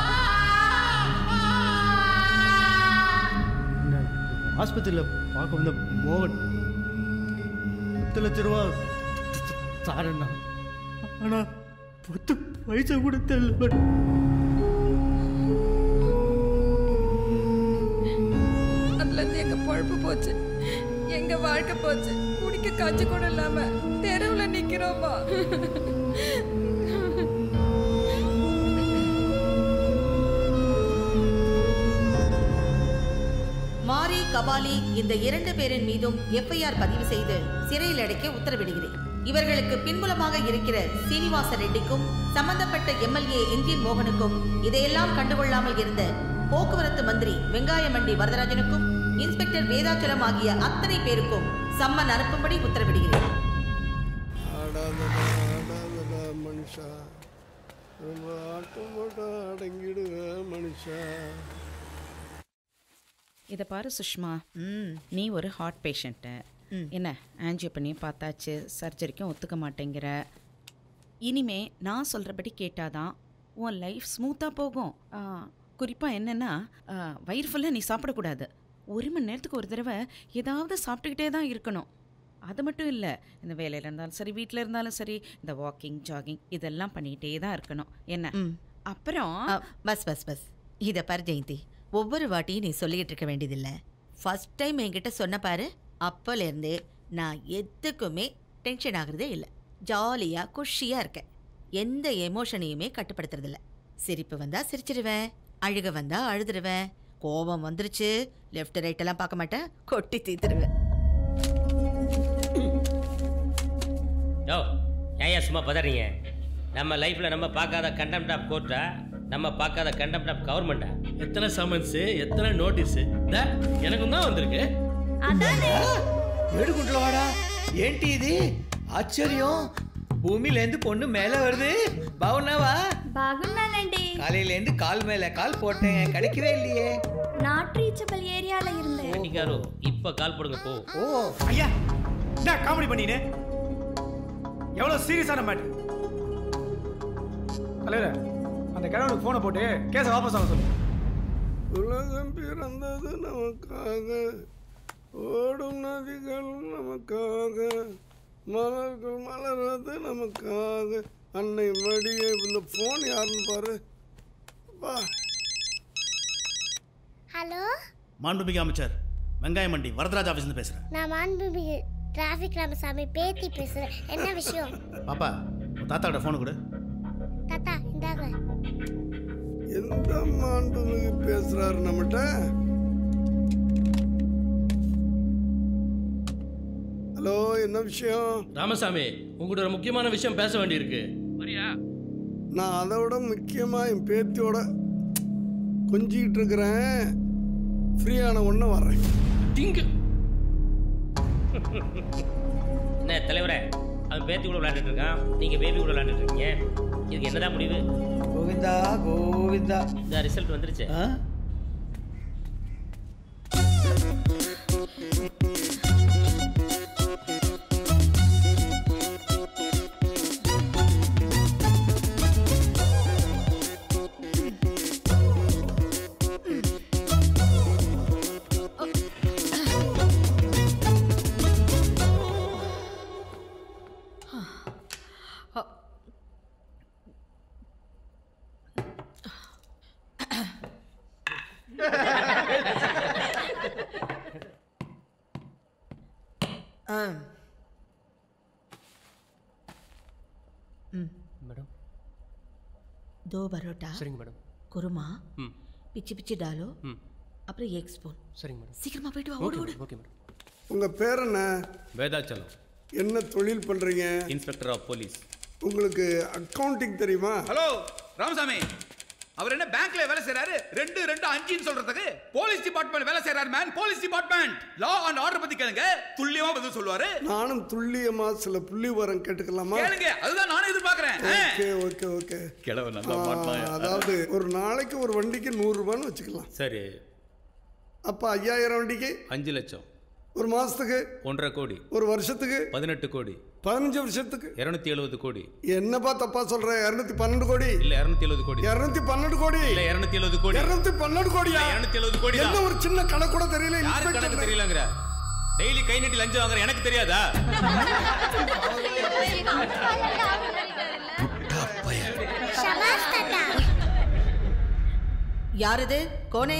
ஆஸ்பத்திரியில் பார்க்க வந்த மோகன் பத்து லட்ச ரூபா தாரண்ணா, ஆனா பத்து பைசா கூட தெரியல. அதுல இருந்து எங்க பொழப்பு போச்சு, எங்க வாழ்க்கை போச்சு. குடிக்க காய்ச்சி கூட இல்லாம தெருவுல நிக்கிறோமா. மாரி, கபாலி இந்த இரண்டு பேரின் மீதும் எஃப்ஐஆர் பதிவு செய்து சிறையில் அடைக்க உத்தரவிடுகிறேன். இவர்களுக்கு பின்புலமாக இருக்கிற சீனிவாச ரெட்டிக்கும் சம்பந்தப்பட்ட எம்எல்ஏ இந்தியன் மோகனுக்கும் இதையெல்லாம் கண்டுகொள்ளாமல் இருந்த போக்குவரத்து மந்திரி வெங்காயமண்டி வரதராஜனுக்கும் இன்ஸ்பெக்டர் வேதாச்சலம் ஆகிய அத்தனை பேருக்கும் சம்மன் அனுப்பும்படி உத்தரவிடுகிறேன். இதை பாரு சுஷ்மா, நீ ஒரு ஹார்ட் பேஷண்ட்டு. என்ன ஆன்ஜியோ பண்ணி பார்த்தாச்சு, சர்ஜரிக்கும் ஒத்துக்க மாட்டேங்கிற. இனிமே நான் சொல்கிறபடி கேட்டாதான் உன் லைஃப் ஸ்மூத்தாக போகும். குறிப்பாக என்னென்னா, வயிறு ஃபுல்லாக நீ சாப்பிடக்கூடாது. ஒரு மணி நேரத்துக்கு ஒரு தடவை ஏதாவது சாப்பிட்டுக்கிட்டே தான் இருக்கணும். அது மட்டும் இல்லை, இந்த வேலையில் இருந்தாலும் சரி, வீட்டில் இருந்தாலும் சரி, இந்த வாக்கிங் ஜாகிங் இதெல்லாம் பண்ணிக்கிட்டே தான் இருக்கணும். என்ன அப்புறம் பஸ் பஸ் பஸ் இதை பாரு ஜெயந்தி, ஒவ்வொரு வாட்டியும் நீ சொல்லிக்கிட்டு இருக்க வேண்டியதில்லை. ஃபர்ஸ்ட் டைம் என்கிட்ட சொன்ன பாரு, அப்போலேருந்தே நான் எதுக்குமே டென்ஷன் ஆகுறதே இல்லை. ஜாலியாக குஷியாக இருக்கேன். எந்த எமோஷனையுமே கட்டுப்படுத்துறதில்ல. சிரிப்பு வந்தால் சிரிச்சிடுவேன், அழுக வந்தால் அழுதுடுவேன். கோபம் வந்துருச்சு, லெஃப்ட் ரைட்டெல்லாம் பார்க்க மாட்டேன், கொட்டி தீத்துடுவேன். யோ ஏன் சும்மா பதறீங்க? நம்ம லைஃப்பில் நம்ம பார்க்காத கண்டெம்ட் ஆஃப் கோர்ட்டா, நம்ம பார்க்காத கண்டெம்ட் ஆஃப் கவர்மெண்டா? எத்தனை சமன்ஸு, எத்தனை நோட்டீஸு எனக்கும் தான் வந்திருக்கு. ఏడుకుంటున్నావాడా ఏంటి ఇది ఆశ్చర్యం? భూమిలేందు పొన్ను మేலே வருது. బాగున్నావా? బాగున్నానండి. காலையிலேந்து கால் மேலே கால் போட்டேன், கிடைக்கவே இல்லையே. நாட் ரீச்சபிள் ஏரியால இருந்தேன். கட்டிக்காரோ இப்போ கால் போடுங்க போ. ஓ ஐயா, என்ன காமெடி பண்ணினே? எவ்வளோ சீரியஸான மேட்டர். தலைவர், அந்த கிழவனுக்கு ஃபோனை போட்டு கேஸை வாபஸ் ஆக சொல்லு. உலகம் பிறந்தது நமக்காக, ஓடும் நதிகள் நமக்காக, மலர்கள் மலர்றது நமக்காக, அன்னை மடியை. இந்த ஃபோன் யாருன்னு பாரு. ஹலோ, மாண்புமிகு அமைச்சர் வெங்காயமண்டி வரதராஜ் ஆஃபீஸ்லேருந்து பேசுகிறேன். நான் மாண்புமிகு டிராஃபிக் ராமசாமி பேத்தி பேசுகிறேன். என்ன விஷயம்? பாப்பா, உன் தாத்தாவோட ஃபோனு கொடு. தாத்தா இந்தாங்க. எந்த மாண்புமிகு பேசுறாரு நம்மகிட்ட? ஹலோ, என்ன விஷயம்? ராமசாமி, உங்கள்கிட்ட ஒரு முக்கியமான விஷயம் பேச வேண்டியிருக்கு. வரியா? நான் அதை விட முக்கியமாக என் பேத்தியோட கொஞ்சிக்கிட்டு இருக்கிறேன். ஃப்ரீயான ஒன்று வர்றேன். திங்கு என்ன தலைவரே, அவன் பேத்தி கூட விளையாண்டுட்டு இருக்கான், நீங்கள் பேபி கூட விளையாண்டுட்டு இருக்கீங்க. இதுக்கு என்னதான் முடிவு? கோவிந்தா கோவிந்தா. இந்த ரிசல்ட் வந்துருச்சு. मैडम दो பரோட்டா சரிங்க மேடம் குருமா ம் பிச்சி பிச்சி டாலோ ம் அப்புறம் எக் ஸ்பூன் சரிங்க மேடம் சீக்கிரமா போயிட்டு வா ஓடு ஓடு ஓகே மேடம் உங்க பேர் என்ன? வேதாச்சலம். என்ன தொழில் பண்றீங்க? Inspector of police. உங்களுக்கு அக்கவுண்டிங் தெரியுமா? ஹலோ ராமசாமி, அவர் என்ன பேங்க்ல வேலை செய்றாரு? ரெண்டு ரெண்டு அஞ்சுன்னு சொல்றதுக்கு போலீஸ் டிபார்ட்மெண்ட் வேலை செய்றாரு man. Police department law and order பத்தி கேளுங்க, துல்லியமா பதில் சொல்லுவாரு. நானும் துல்லியமா சில புள்ளி விவரம் கேட்டுக்கலாமா? கேளுங்க, அதுதான் நானும் எதிர்பார்க்கறேன். Okay okay okay. கிளவ நல்லா மாட்டலாம். அதாவது ஒரு நாளைக்கு ஒரு வண்டிக்கு நூறு ரூபான்னு வச்சுக்கலாம். சரி. அப்ப ஐயாயிரம் வண்டிக்கு அஞ்சு லட்சம். ஒரு மாசத்துக்கு ஒன்றரை கோடி. ஒரு வருஷத்துக்கு பதினெட்டு கோடி. பதினஞ்சு வருஷத்துக்கு இருநூத்தி எழுபது கோடி. என்னப்பா தப்பா சொல்ற? இருநூத்தி பன்னெண்டு கோடி இல்ல இருநூத்தி எழுபது கோடி. இருநூத்தி பன்னெண்டு கோடி இல்ல இருநூத்தி எழுபது கோடி. இருநூத்தி பன்னெண்டு கோடியா? இருநூத்தி எழுபது கோடி. என்ன ஒரு சின்ன கணக்கு கூட தெரியல. யாரு கணக்கு தெரியலங்கற? டெய்லி கை நீட்டி லஞ்சம் வாங்குற எனக்கு தெரியாதா? ஷபாஷ் தாத்தா. யாரது? கோனே?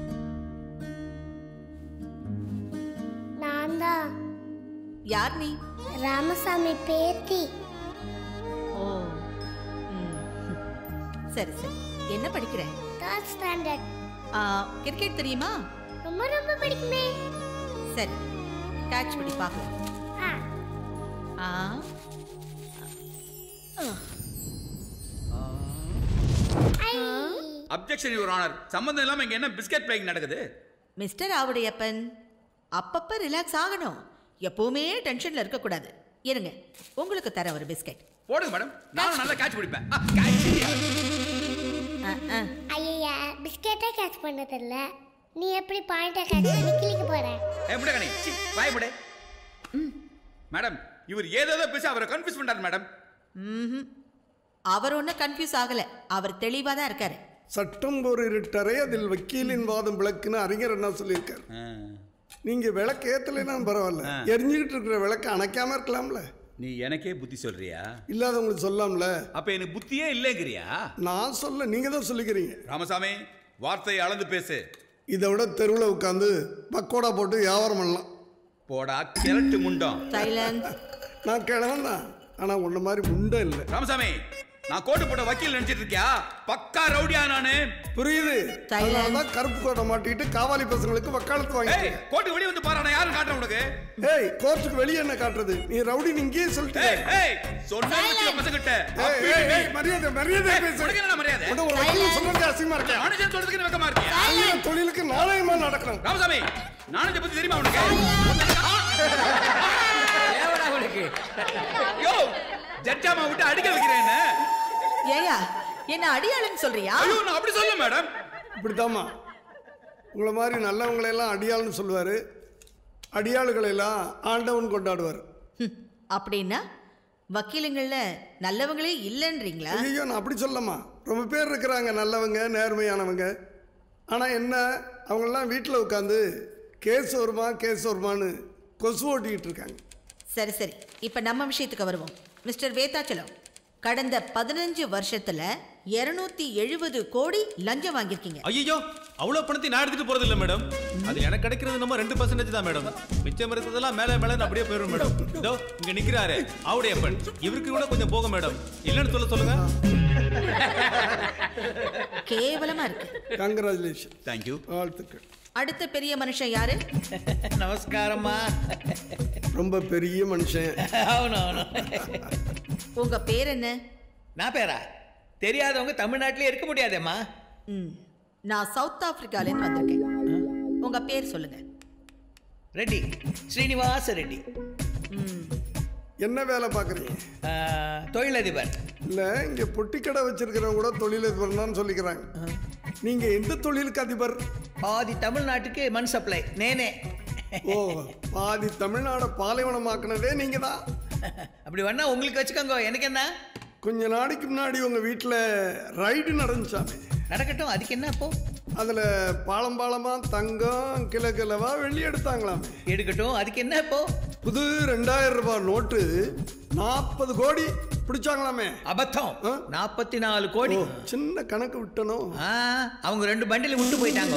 நான் தான். யார் நீ? ராமசாமி பேத்தி. ஓ ம். சரி சரி. என்ன படிக்கிற? Third standard. கிரிக்கெட் தெரியுமா? ரொம்ப ரொம்ப பிடிக்குமே. சரி, கேட்ச் பண்ணி பார்க்கலாம். Ah objection your honour. சம்பந்தம் இல்லாம இங்க என்ன பிஸ்கட் பிளேயிங் நடக்குது? மிஸ்டர் ஆவுடையப்பன், அப்பப்ப ரிலாக்ஸ் ஆகணும். எப்பவுமே டென்ஷன்ல இருக்க கூடாது. இருங்க, உங்களுக்கு தர ஒரு பிஸ்கட். போடுங்க மேடம், நான் நல்லா கேட்ச் பிடிப்பேன். ஐயா, பிஸ்கெட்டே கேட்ச் பண்ண தெரியல. நீ எப்படி பாயிண்ட கேட்ச் பண்ணி கிளிக்க போற? ஏ முடகனே, சி வாய் முடே. மேடம், இவர் ஏதோ பேசி அவரை கன்ஃபியூஸ் பண்றாரு மேடம். ம்ஹும். அவர் ஒன்றும் கன்ஃபியூஸ் ஆகல. அவர் தெளிவா தான் இருக்காரு. சட்டம் ஒரு இருட்டறை, அதில் வக்கீலின் வாதம் விளக்குன்னு அறிஞர் என்ன சொல்லியிருக்காரு. நீங்க விளக்கு ஏத்தலைன்னா பரவாயில்ல, எரிஞ்சுக்கிட்டு இருக்கிற விளக்கு அணைக்காம இருக்கலாம்ல. நீ எனக்கே புத்தி சொல்றியா? இல்லாதவங்களுக்கு சொல்லலாம்ல. அப்ப எனக்கு புத்தியே இல்லைங்கிறியா? நான் சொல்ல, நீங்க தான் சொல்லிக்கிறீங்க. ராமசாமி, வார்த்தையை அளந்து பேசு. இதை விட தெருவில் உட்காந்து பக்கோடா போட்டு வியாபாரம் பண்ணலாம். போடா கிழட்டு முண்டம். நான் கிழவன் தான், ஆனா உன்ன மாதிரி முண்டம் இல்லை. ராமசாமி, நான் கோட்டு போட்ட வக்கீல் நினைச்சிட்டு இருக்கியா? பக்கா ரவுடியா நானு. புரியுது. அதனாலதான் கருப்பு கோட்டை மாட்டிட்டு காவாலி பசங்களுக்கு வக்காலத்து வாங்கி கோர்ட்டுக்கு வெளியே வந்து பாரு, நான் யாரும் காட்டுறேன் உனக்கு. ஏய், கோர்ட்டுக்கு வெளியே என்ன காட்டுறது? நீ ரவுடி இங்கேயே சொல்லிட்டு. ஏய், சொன்னா பசங்கிட்ட மரியாதை மரியாதை பேசு. என்ன மரியாதை? ஒரு வக்கீல் சொல்றது அசிங்கமா இருக்கா? மனுஷன் சொல்றதுக்கு வெக்கமா இருக்கியா? தொழிலுக்கு நாணயமா நடக்கணும். ராமசாமி, நானே பத்தி தெரியுமா உனக்கு? ஏவடா உனக்கு? யோ, ஜட்ஜாமா விட்டு அடிக்க வைக்கிறேன். ஏயா, என்ன அடியாளுன்னு சொல்றியா? ஐயோ, நான் அப்படி சொல்ல மேடம். இப்படித்தாம்மா, உங்களை மாதிரி நல்லவங்களை எல்லாம் அடியாள்னு சொல்லுவாரு, அடியாளுகளை எல்லாம் ஆண்டவன் கொண்டாடுவார். அப்படின்னா வக்கீலுங்கள்ல நல்லவங்களே இல்லைன்றீங்களா? ஐயோ, நான் அப்படி சொல்லமா. ரொம்ப பேர் இருக்கிறாங்க நல்லவங்க, நேர்மையானவங்க. ஆனா என்ன, அவங்கெல்லாம் வீட்டில் உட்காந்து கேஸ் வருமா கேஸ் வருமானு கொசு ஓட்டிக்கிட்டு இருக்காங்க. சரி சரி, இப்ப நம்ம விஷயத்துக்கு வருவோம். மிஸ்டர் வேதாச்சலம், கடந்த பதினஞ்சு வருஷத்துல இருநூத்தி எழுபது கோடி லஞ்சம் வாங்கியிருக்கீங்க. ஐயோ, அவ்வளவு பணத்தை நான் எடுத்துட்டு போறது இல்ல மேடம். அது எனக்கு கிடைக்கிறது நம்ம ரெண்டு பர்சன்டேஜ் தான் மேடம். மிச்சம் இருக்கிறதெல்லாம் மேல மேல அப்படியே போயிடும் மேடம். இதோ இங்க நிக்கிறாரு ஆவுடையப்பன், இவருக்கு கூட கொஞ்சம் போக மேடம். இல்லன்னு சொல்ல சொல்லுங்க. கேவலமா இருக்கு. கங்க்ராச்சுலேஷன். தேங்க்யூ. வாழ்த்துக்கள். அடுத்த பெரிய மனுஷன் யாரு? நமஸ்காரம்மா. ரொம்ப பெரிய மனுஷன். அவனு அவனு. உங்க பேர் என்ன? நான் பேரா? தெரியாதவங்க தமிழ்நாட்டிலே இருக்க முடியாதேம்மா. ம், நான் சவுத் ஆப்பிரிக்காலேருந்து வந்திருக்கேன். உங்க பேர் சொல்லுங்க. ரெட்டி, ஸ்ரீனிவாச ரெட்டி. ம், என்ன வேலை பார்க்குறீங்க? தொழிலதிபர். இல்லை, இங்கே பொட்டி கடை வச்சிருக்கிறவங்க கூட தொழிலதிபர் தான் சொல்லிக்கிறாங்க. நீங்க எந்த தொழிலுக்கு அதிபர்? பாதி தமிழ்நாட்டுக்கு மண் சப்ளை நேனே. ஓ, பாதி தமிழ்நாடு பாலைவனமாக்குனதே நீங்க தான். அப்படி வேணா உங்களுக்கு வச்சுக்கோங்க, எனக்கு என்ன. கொஞ்ச நாளைக்கு முன்னாடி உங்க வீட்டில் ரைடு நடந்துச்சாமே. நடக்கட்டும், அதுக்கு என்ன அப்போ? அதில் பாலம் பாலமா தங்கம் கிலோ கிலோவா வெள்ளி எடுத்தாங்களாமே. எடுக்கட்டும், அதுக்கு என்ன இப்போ? புது ரெண்டாயிரம் ரூபாய் நோட்டு நாற்பது கோடி பிடிச்சாங்களாமே? அபத்தம். நாற்பத்தி நாலு கோடி. சின்ன கணக்கு விட்டனும். அவங்க ரெண்டு பண்டில் விட்டு போயிட்டாங்க.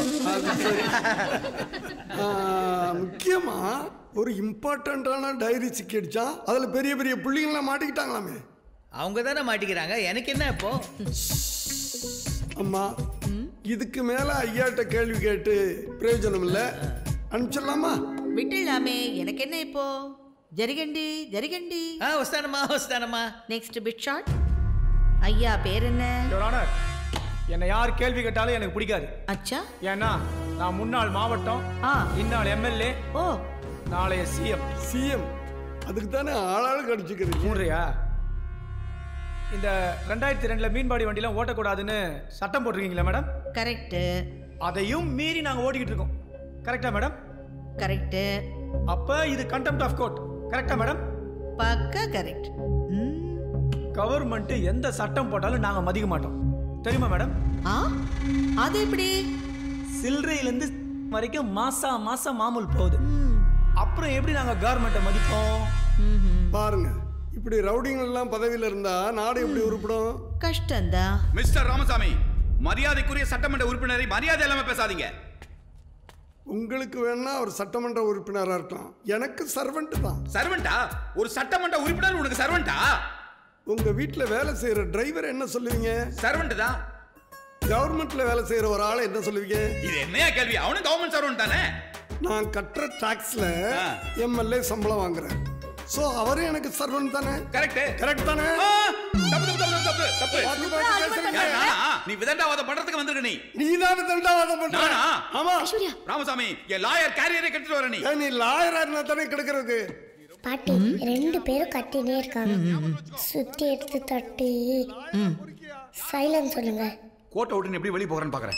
முக்கியமா ஒரு இம்பார்ட்டன்டான டைரி சிக்கிடுச்சா, அதுல பெரிய பெரிய புள்ளிங்களாம் மாட்டிக்கிட்டாங்களாமே. அவங்க தானே மாட்டிக்கிறாங்க, எனக்கு என்ன இப்போ? அம்மா, இதுக்கு மேல ஐயாட்ட கேள்வி கேட்டு பிரயோஜனம் இல்ல, அனுப்பிச்சிடலாமா? விட்டுலாமே, எனக்கு என்ன இப்போ? ஜரிகண்டி ஜரிகண்டி. ஆ வஸ்தானம்மா வஸ்தானம்மா. Next bit shot. ஐயா பேர் என்ன? யுவர் ஆனர், என்னை யார் கேள்வி கேட்டாலும் எனக்கு பிடிக்காது. அச்சா? ஏன்னா நான் முன்னாள் மாவட்டம், இந்நாள் எம்எல்ஏ, ஓ நாளைய சிஎம். சிஎம் அதுக்கு தானே ஆளாளுக்கு அடிச்சுக்கிறது. மூன்றையா? இந்த ரெண்டாயிரத்தி ரெண்டுல மீன்பாடி வண்டிலாம் ஓட்டக்கூடாதுன்னு சட்டம் போட்டிருக்கீங்களா மேடம்? கரெக்ட். அதையும் மீறி நாங்க ஓட்டிக்கிட்டு இருக்கோம். கரெக்டா மேடம்? கரெக்ட். அப்ப இது கண்டெம்ட் ஆஃப் கோர்ட். கரெக்டா மேடம்? பக்கா கரெக்ட். கவர்மெண்ட் எந்த சட்டம் போட்டாலும் நாங்க மதிக்க மாட்டோம், தெரியுமா மேடம்? ஆ அது எப்படி? சில்லறையில இருந்து வரைக்கும் மாசா மாசம் மாமூல் போகுது, அப்புறம் எப்படி நாங்க கவர்மெண்ட்டை மதிப்போம்? பாருங்க, இப்படி ரவுடிங்க எல்லாம் பதவியில இருந்தா நாடு எப்படி உருப்படும்? கஷ்டம்தான். மிஸ்டர் ராமசாமி, மரியாதைக்குரிய சட்டமன்ற உறுப்பினரை மரியாதை இல்லாம பேசாதீங்க. உங்களுக்கு வேணா ஒரு சட்டமன்ற உறுப்பினராக இருக்கலாம், எனக்கு சர்வெண்ட் தான். சர்வெண்டா? ஒரு சட்டமன்ற உறுப்பினர் உனக்கு சர்வெண்டா? உங்க வீட்டில் வேலை செய்யற டிரைவர் என்ன சொல்லுவீங்க? சர்வெண்ட் தான். கவர்மெண்ட்ல வேலை செய்யற ஒரு ஆளை என்ன சொல்லுவீங்க? இது என்னையா கேள்வி? அவனும் கவர்மெண்ட் சர்வெண்ட் தானே. நான் கட்டுற டாக்ஸ்ல எம்எல்ஏ சம்பளம் வாங்குறேன், சோ அவரே எனக்கு சர்வெண்ட் தானே. கரெக்ட் கரெக்ட் தானே? தப்பு தப்பு தப்பு தப்பு தப்பு. நீ விதண்டாவாதம் பண்றதுக்கு வந்திருக்க. நீ நீ தான் விதண்டாவாதம் பண்ற. ஆமா ராமசாமி, என் லாயர் கேரியரை கட்டிட்டு வர. நீ நீ லாயரா இருந்தா தானே கிடக்குறது. பாட்டி ரெண்டு பேரும் கட்டினே இருக்காங்க, சுத்தி எடுத்து தட்டி சைலன்ஸ் சொல்லுங்க. கோட்டை விட்டு எப்படி வெளியே போகிறேன்னு பார்க்குறேன்.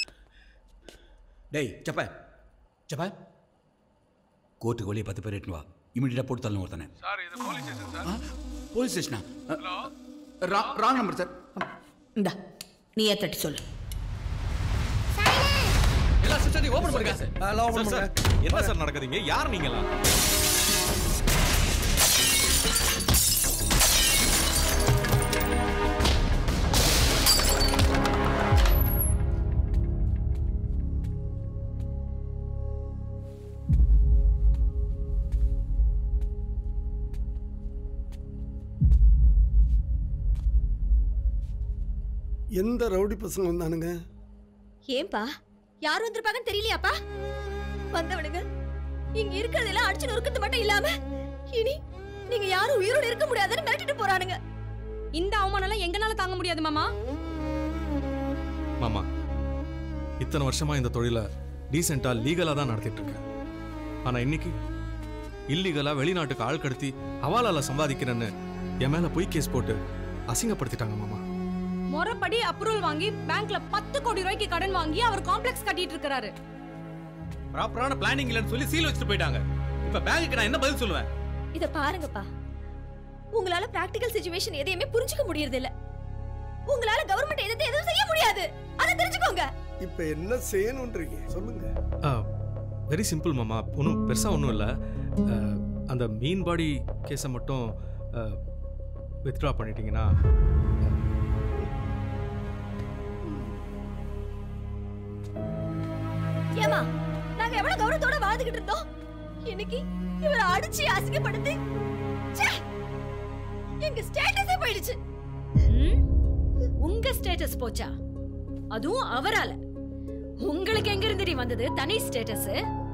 டேய் சப்ப சப்ப, கோர்ட்டுக்கு வெளியே பத்து பேர் எட்டுன்னு வா. இமீடியட்டாக போட்டு தள்ளணும் ஒருத்தனை. சார் இது போலீஸ் ஸ்டேஷன் சார். போலீஸ் ஸ்டேஷனா? Wrong number sir. இந்தா நீயே தட்டி சொல்லு. எல்லா சிஸ்டத்தையும் ஓபன் பண்ணுங்க சார். ஓபன் பண்ணுங்க. என்ன சார் நடக்குதுங்க? யார் நீங்களா? எந்த ரவுடி பசங்க வந்தானுங்க? ஏன்பா யார் வந்திருப்பாங்கன்னு தெரியலையாப்பா? வந்தவனுங்க இங்க இருக்கிறதெல்லாம் அடிச்சு நொறுக்கிறது மட்டும் இல்லாம இனி நீங்க யாரும் உயிரோட இருக்க முடியாதுன்னு மிரட்டிட்டு போறானுங்க. இந்த அவமானம் எல்லாம் எங்கனால தாங்க முடியாது மாமா. மாமா, இத்தனை வருஷமா இந்த தொழிலை டீசெண்டா லீகலா தான் நடத்திட்டு இருக்கேன். ஆனா இன்னைக்கு இல்லீகலா வெளிநாட்டுக்கு ஆள் கடத்தி ஹவாலால சம்பாதிக்கிறேன்னு என் மேல பொய் கேஸ் போட்டு அசிங்கப்படுத்திட்டாங்க மாமா. முறைப்படி அப்ரூவல் வாங்கி பேங்க்ல பத்து கோடி ரூபாய்க்கு கடன் வாங்கி அவர் காம்ப்ளெக்ஸ் கட்டிட்டு இருக்காரு. ப்ராப்பரான பிளானிங் இல்லன்னு சொல்லி சீல் வச்சுட்டு போயிட்டாங்க. இப்ப பேங்க்குக்கு நான் என்ன பதில் சொல்லுவேன்? இத பாருங்கப்பா, உங்களால பிராக்டிகல் சிச்சுவேஷன் எதையுமே புரிஞ்சுக்க முடியறது இல்ல. உங்களால கவர்மெண்ட் எதிர்த்து எதுவும் செய்ய முடியாது, அதை தெரிஞ்சுக்கோங்க. இப்ப என்ன செய்யணும்ன்றீங்க சொல்லுங்க. வெரி சிம்பிள் மாமா, ஒன்றும் பெருசா ஒன்றும் இல்லை. அந்த மீன்பாடி கேஸை மட்டும் வித்ட்ரா பண்ணிட்டீங்கன்னா. ஏமா, நாங்க எவ்வளவு கௌரவத்தோட வாழ்ந்துகிட்டு இருந்தோம், இன்னைக்கு இவரை அடிச்சு அசிங்கப்படுத்தி எங்க ஸ்டேட்டஸே போயிடுச்சு. உங்க ஸ்டேட்டஸ் போச்சா? அதுவும் அவரால. உங்களுக்கு எங்க இருந்து வந்தது தனி ஸ்டேட்டஸ்?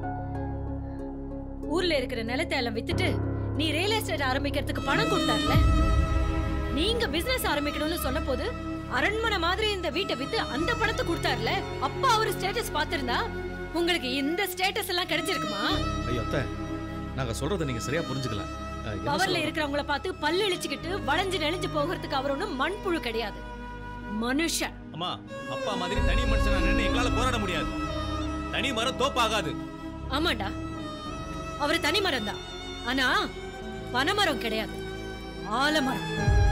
ஊர்ல இருக்கிற நிலத்தை எல்லாம் வித்துட்டு நீ ரியல் எஸ்டேட் ஆரம்பிக்கிறதுக்கு பணம் கொடுத்தார்ல. நீங்க பிசினஸ் ஆரம்பிக்கணும்னு சொன்ன போது அரண்மனை மாதிரி இந்த வீட்டை வித்து அந்த பணத்தை கொடுத்தார்ல. அப்ப அவரு ஸ்டேட்டஸ் பாத்திருந்தா உங்களுக்கு இந்த ஸ்டேட்டஸ் எல்லாம் கிடைச்சிருக்குமா? ஐயோ அத்தை, நாங்க சொல்றதை நீங்க சரியா புரிஞ்சுக்கல. பவர்ல இருக்கிறவங்கள பார்த்து பல்லு இழிச்சுக்கிட்டு வளைஞ்சு நெளிஞ்சு போகிறதுக்கு அவர் ஒண்ணும் மண்புழு கிடையாது, மனுஷன். அம்மா, அப்பா மாதிரி தனி மனுஷனா நின்னு எங்களால போராட முடியாது. தனி மரம் தோப்பாகாது. ஆமாண்டா, அவரு தனி மரம் தான், ஆனா பனைமரம் கிடையாது, ஆலமரம்.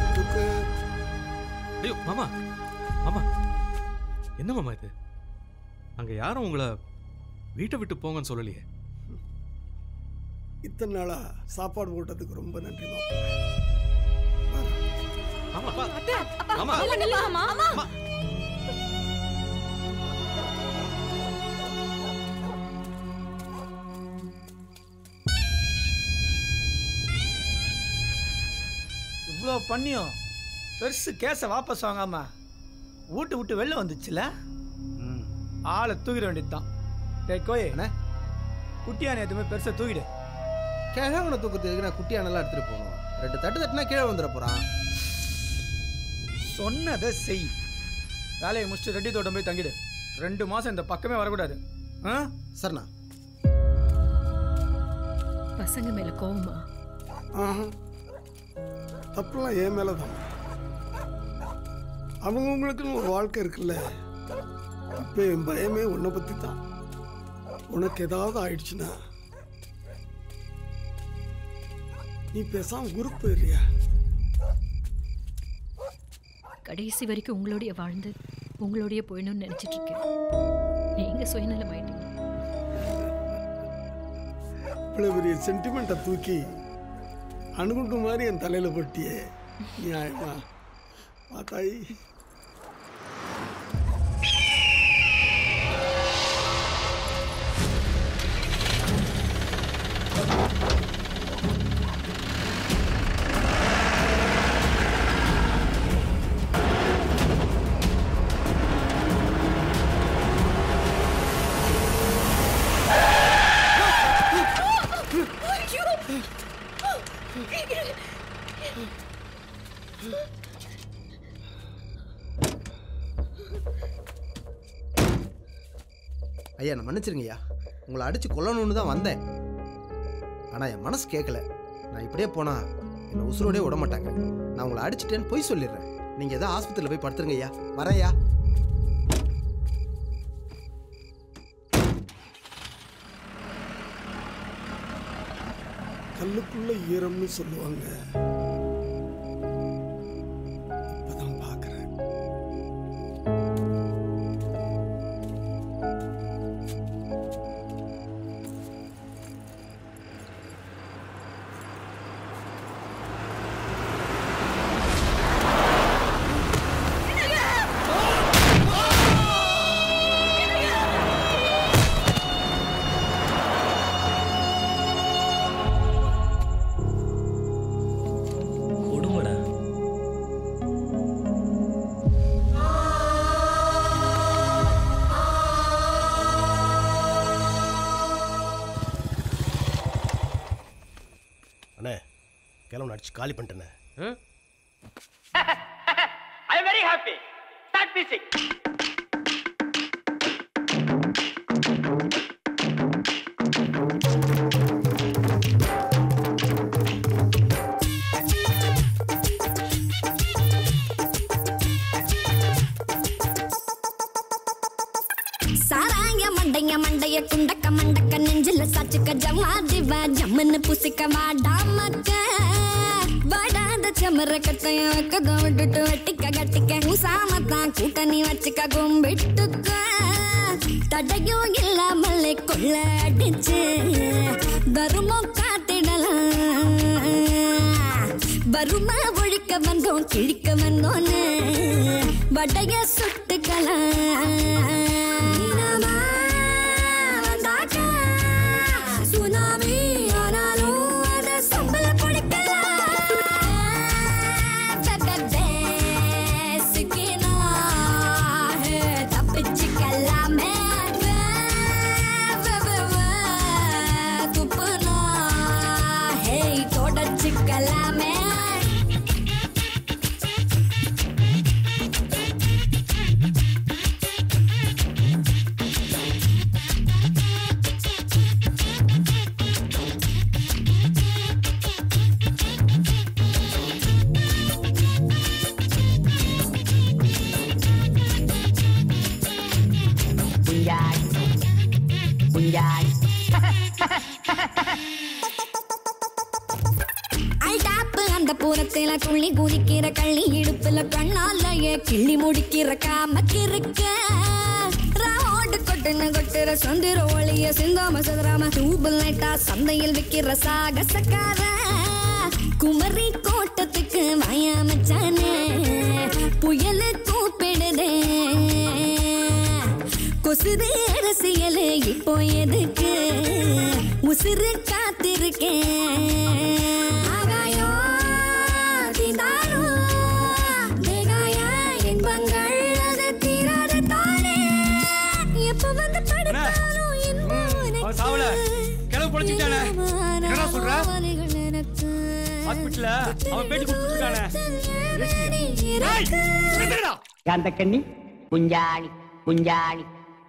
ஐயோ மாமா, மாமா என்ன மாமா இது? அங்க யாரும் உங்களை வீட்டை விட்டு போங்கன்னு சொல்லலையே. இத்தனை நாளா சாப்பாடு போட்டதுக்கு ரொம்ப நன்றி மாமா. இவ்வளோ பண்ணியும் பெருசு கேஸை வாபஸ் வாங்காம வீட்டு விட்டு வெளில வந்துச்சுல, ஆளை தூக்கிட வேண்டியதுதான். டேய் கோயே, குட்டியான எதுவுமே பெருசாக தூக்கிடு. கிழவனை தூக்கத்துக்கு நான் குட்டியானெல்லாம் எடுத்துட்டு போகணும். ரெண்டு தட்டு தட்டுனா கீழே வந்துட போறான். சொன்னதை செய். வேலையை முடிச்சுட்டு ரெட்டி தோட்டம் போய் தங்கிடு. ரெண்டு மாசம் இந்த பக்கமே வரக்கூடாது. ஆ சரிண்ணா. பசங்க மேல கோவமா? தப்புலாம் என் மேலதான். அவங்கவுங்களுக்குன்னு ஒரு வாழ்க்கை இருக்குல்ல. இப்போ என் பயமே உன்னை பத்தி தான். உனக்கு ஏதாவது ஆயிடுச்சுன்னா நீ பேசாம குரூப் போயிடுறியா? கடைசி வரைக்கும் உங்களோடைய வாழ்ந்து உங்களோடைய போயிடணும்னு நினைச்சிட்டு இருக்கேன். நீங்க சுயநலம் ஆயிட்டீங்க. இவ்வளவு பெரிய சென்டிமெண்ட்டை தூக்கி அணுகுண்டு மாதிரி என் தலையில போட்டியே, நியாயமா? பார்த்தாய் ஐயா, நான் மன்னிச்சிருங்கய்யா. உங்களை அடிச்சு கொல்லணும்னு தான் வந்தேன். ஆனால் என் மனசு கேட்கல. நான் இப்படியே போனா என்னை உசுரோடே விட மாட்டாங்க. நான் உங்களை அடிச்சுட்டேன்னு போய் சொல்லிடுறேன். நீங்கள் எதாவது ஆஸ்பத்திரியில் போய் படுத்துருங்க ஐயா. வரேன்யா. கல்லுக்குள்ள ஈரம்னு சொல்லுவாங்க. இப்பதான் பார்க்கிறேன். அடிச்சு காலி பண்ணிட்டேனே. I am very happy. Start music. சாராய மண்டைய மண்டைய குண்டக்க மண்டக்க நெஞ்சில சாச்சுக்க ஜம்மா திவா ஜம்மன்னு புசிக்க வாடாமக்க வாடாத சமர கட்டைய வைக்கத விட்டுட்டு வெட்டிக்க கட்டிக்க உசாமத்தான் கூட்டணி வச்சுக்க கும்பிட்டுக்க தடையும் இல்லாமலே கொள்ள அடிச்சு வருமோ காத்திடலாம் வருமா ஒழிக்க வந்தோம் கிழிக்க வந்தோன்னு வடைய சுட்டுக்கலாம் சுனாமி ஆனாலும் அதை சம்பள கொடுக்கலாம் தப்பிச்சுக்கலாமே துப்புனா ஹே தொடச்சுக்கலாமே அந்த பூரத்தில துள்ளி குதிக்கிற கள்ளி இடுப்புல கண்ணாலயே கிள்ளி முடிக்கிற காமக்கிருக்க ராவோடு கொட்டுன்னு கொட்டுற சந்திர ஒளிய சிந்தாம சதுராம தூபல் நைட்டா சந்தையில் விக்கிற சாகசக்கார குமரி கோட்ட தோட்டத்துக்கு வாயா மச்சானே புயல் கூப்பிடுதே கொசுது அரசியல் இப்போ எதுக்கு உசுறு காத்திருக்கேன் ஆகாயோ தீந்தாரோ தேகாயா என்பங்கள் அது தீராத தானே எப்போ வந்து படுத்தாலும் அவன் சாவல கிளவு பொழைச்சிட்டானே என்ன சொல்ற ஹாஸ்பிடல்ல அவன் பேட்டி கொடுத்துட்டு இருக்கானே அந்த கண்ணி குஞ்சாணி குஞ்சாணி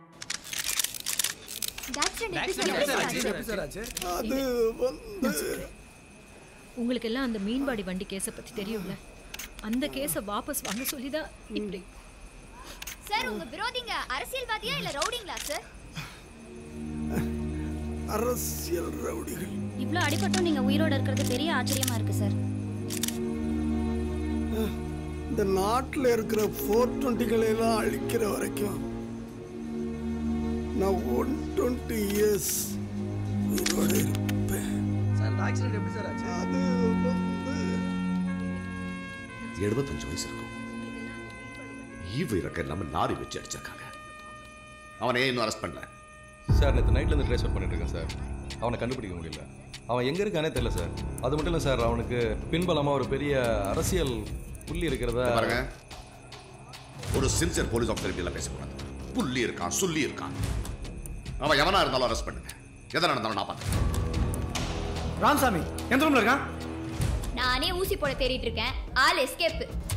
அது வந்து உங்களுக்கு எல்லாம் அந்த மீன்பாடி வண்டி கேஸை பத்தி தெரியும்ல, அந்த கேஸை வாபஸ் வாங்க சொல்லிதான் இப்படி. சார் உங்க விரோதிங்க அரசியல்வாதியா இல்ல ரவுடிங்களா சார்? அரசியல் ரவுடிகள். இவ்ளோ அடிபட்டும் நீங்க உயிரோட இருக்கிறது பெரிய ஆச்சரியமா இருக்கு சார். இந்த நாட்டில் இருக்கிற ஃபோர் டுவெண்ட்டிகளை எல்லாம் அழிக்கிற வரைக்கும் நான் ஒன் டுவெண்ட்டி இயர்ஸ் உயிரோட இருப்பேன். அது எழுபத்தஞ்சு வயசு இருக்கும். ஈவு இறக்க நம்ம லாரி வச்சு அடிச்சிருக்காங்க. அவனே இன்னும் அரெஸ்ட் பண்ணல சார். நேற்று நைட்ல இருந்து ட்ரேஸ் பண்ணிட்டு இருக்கேன் சார். அவனை கண்டுபிடிக்க முடியல. அவன் எங்க இருக்கானே தெரியல சார். அது மட்டும் இல்லை சார், அவனுக்கு பின்பலமா ஒரு பெரிய அரசியல் புள்ளி இருக்கிறதா பாருங்க. ஒரு சின்சியர் போலீஸ் ஆஃபீஸர் இப்படி எல்லாம் பேசக்கூடாது. புள்ளி இருக்கான், சொல்லி இருக்கான். அவன் எவனா இருந்தாலும் அரெஸ்ட் பண்ணுங்க. எதை நடந்தாலும் நான் பார்த்தேன். ராமசாமி எந்த ரூம்ல இருக்கான்? நானே ஊசி போட தேடிட்டு இருக்கேன். All escape.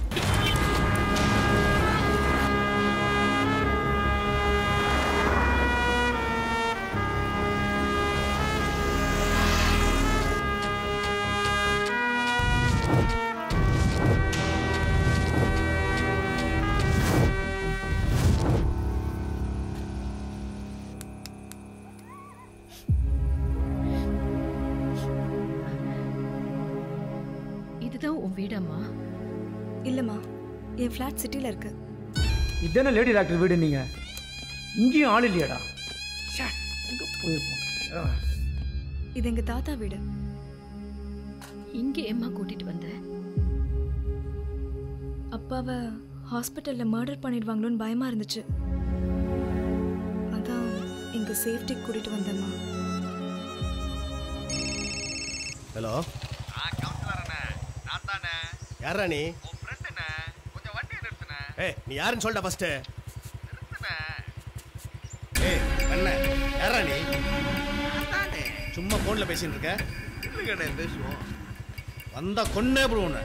இதுதான் உன் வீடம்மா? இல்லம்மா, என் ஃப்ளாட் சிட்டில இருக்கு. இதானே லேடி டாக்டர் வீடு. நீங்க இங்கேயும் ஆள் இல்லையாடா? எங்க போயிருப்போம். இது எங்க தாத்தா வீடு. இங்கே ஏம்மா கூட்டிட்டு வந்த? அப்பாவை ஹாஸ்பிட்டல்ல மர்டர் பண்ணிடுவாங்களோன்னு பயமா இருந்துச்சு. அதான் இங்க சேஃப்டி கூட்டிட்டு வந்தேம்மா. ஹலோ, யாரா நீ? ஏய், நீ யாருன்னு சொல்டா ஃபர்ஸ்ட். ஏய் அண்ணா, யாரா நீ? சும்மா போன்ல பேசிட்டு இருக்க? இல்லங்கண்ணே, பேசுவோம். வந்தா கொன்னே போடுவோம்.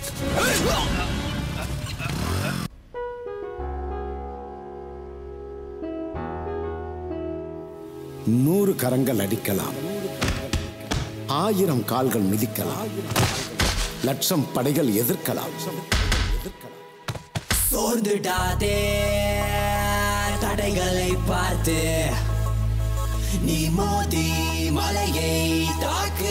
நூறு கரங்கள் அடிக்கலாம், ஆயிரம் கால்கள் மிதிக்கலாம், லட்சம் படைகள் எதிர்க்கலாம். சோர்ந்துடாதே தடைகளை பார்த்து, நீ மோதி மலையை தாக்கு.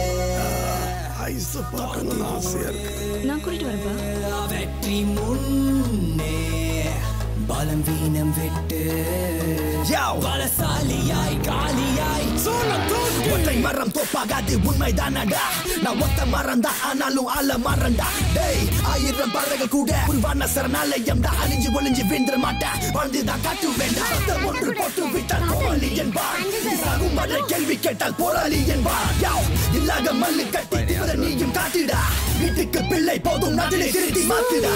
ஐஸை பார்க்கணும்னு ஆசையா இருக்கு. நான் கூட்டிட்டு வரப்பா. வெற்றி முன்னே பலம் வீணம் விட்டு பலசாலியாய் காலியாய் ஒற்றை மரம் தோப்பாகாது, உண்மைதானடா. நான் ஒத்த மரம் தான், ஆனாலும் ஆல மரண்டா. டேய், ஆயிரம் பறவைகள் கூட உருவான சரணாலயம்டா. அழிஞ்சு ஒளிஞ்சு வீழ்ந்துட மாட்டேன், வாழ்ந்துதான் காட்டு வேண்டாம். ரத்தம் ஒன்று போட்டு விட்டால் போராளி என்பார். சாகும் வரை கேள்வி கேட்டால் போராளி என்பார். யாவ் இல்லாத மல்லு கட்டி திமிர நீயும் காட்டுடா. வீட்டுக்கு பிள்ளை போதும், நாட்டிலே திருத்தி மாத்துடா.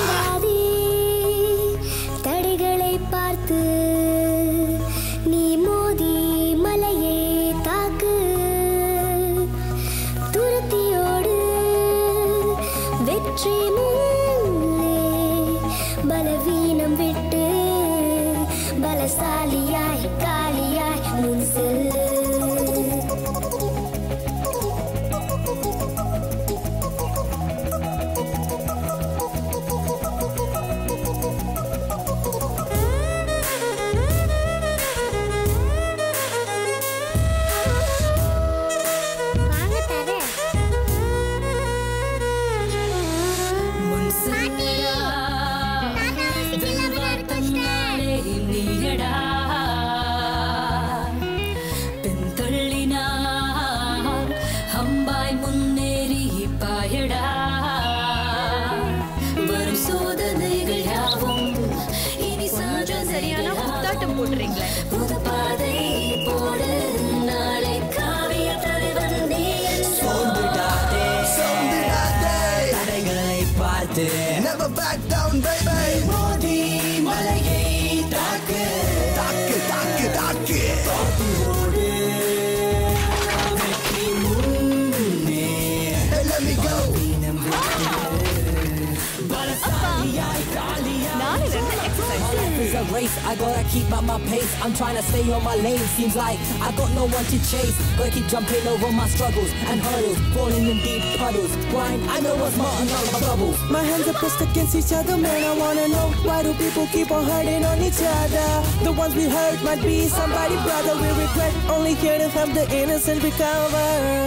தடைகளை பார்த்து நீ மோதி மலையை தாக்கு. துரத்தியோடு வெற்றி முன்னே பலவீனம் விட்டு பலசாலியாய் காலியாய் முன் செல். I gotta keep up my pace. I'm trying to stay on my lane. Seems like I got no one to chase. Gotta keep jumping over my struggles and hurdles, falling in deep puddles. Grind, I know what's more than all my bubbles. My hands are pressed against each other, man. I wanna know why do people keep on hurting on each other? The ones we hurt might be somebody, brother. We regret only here to help the innocent recover.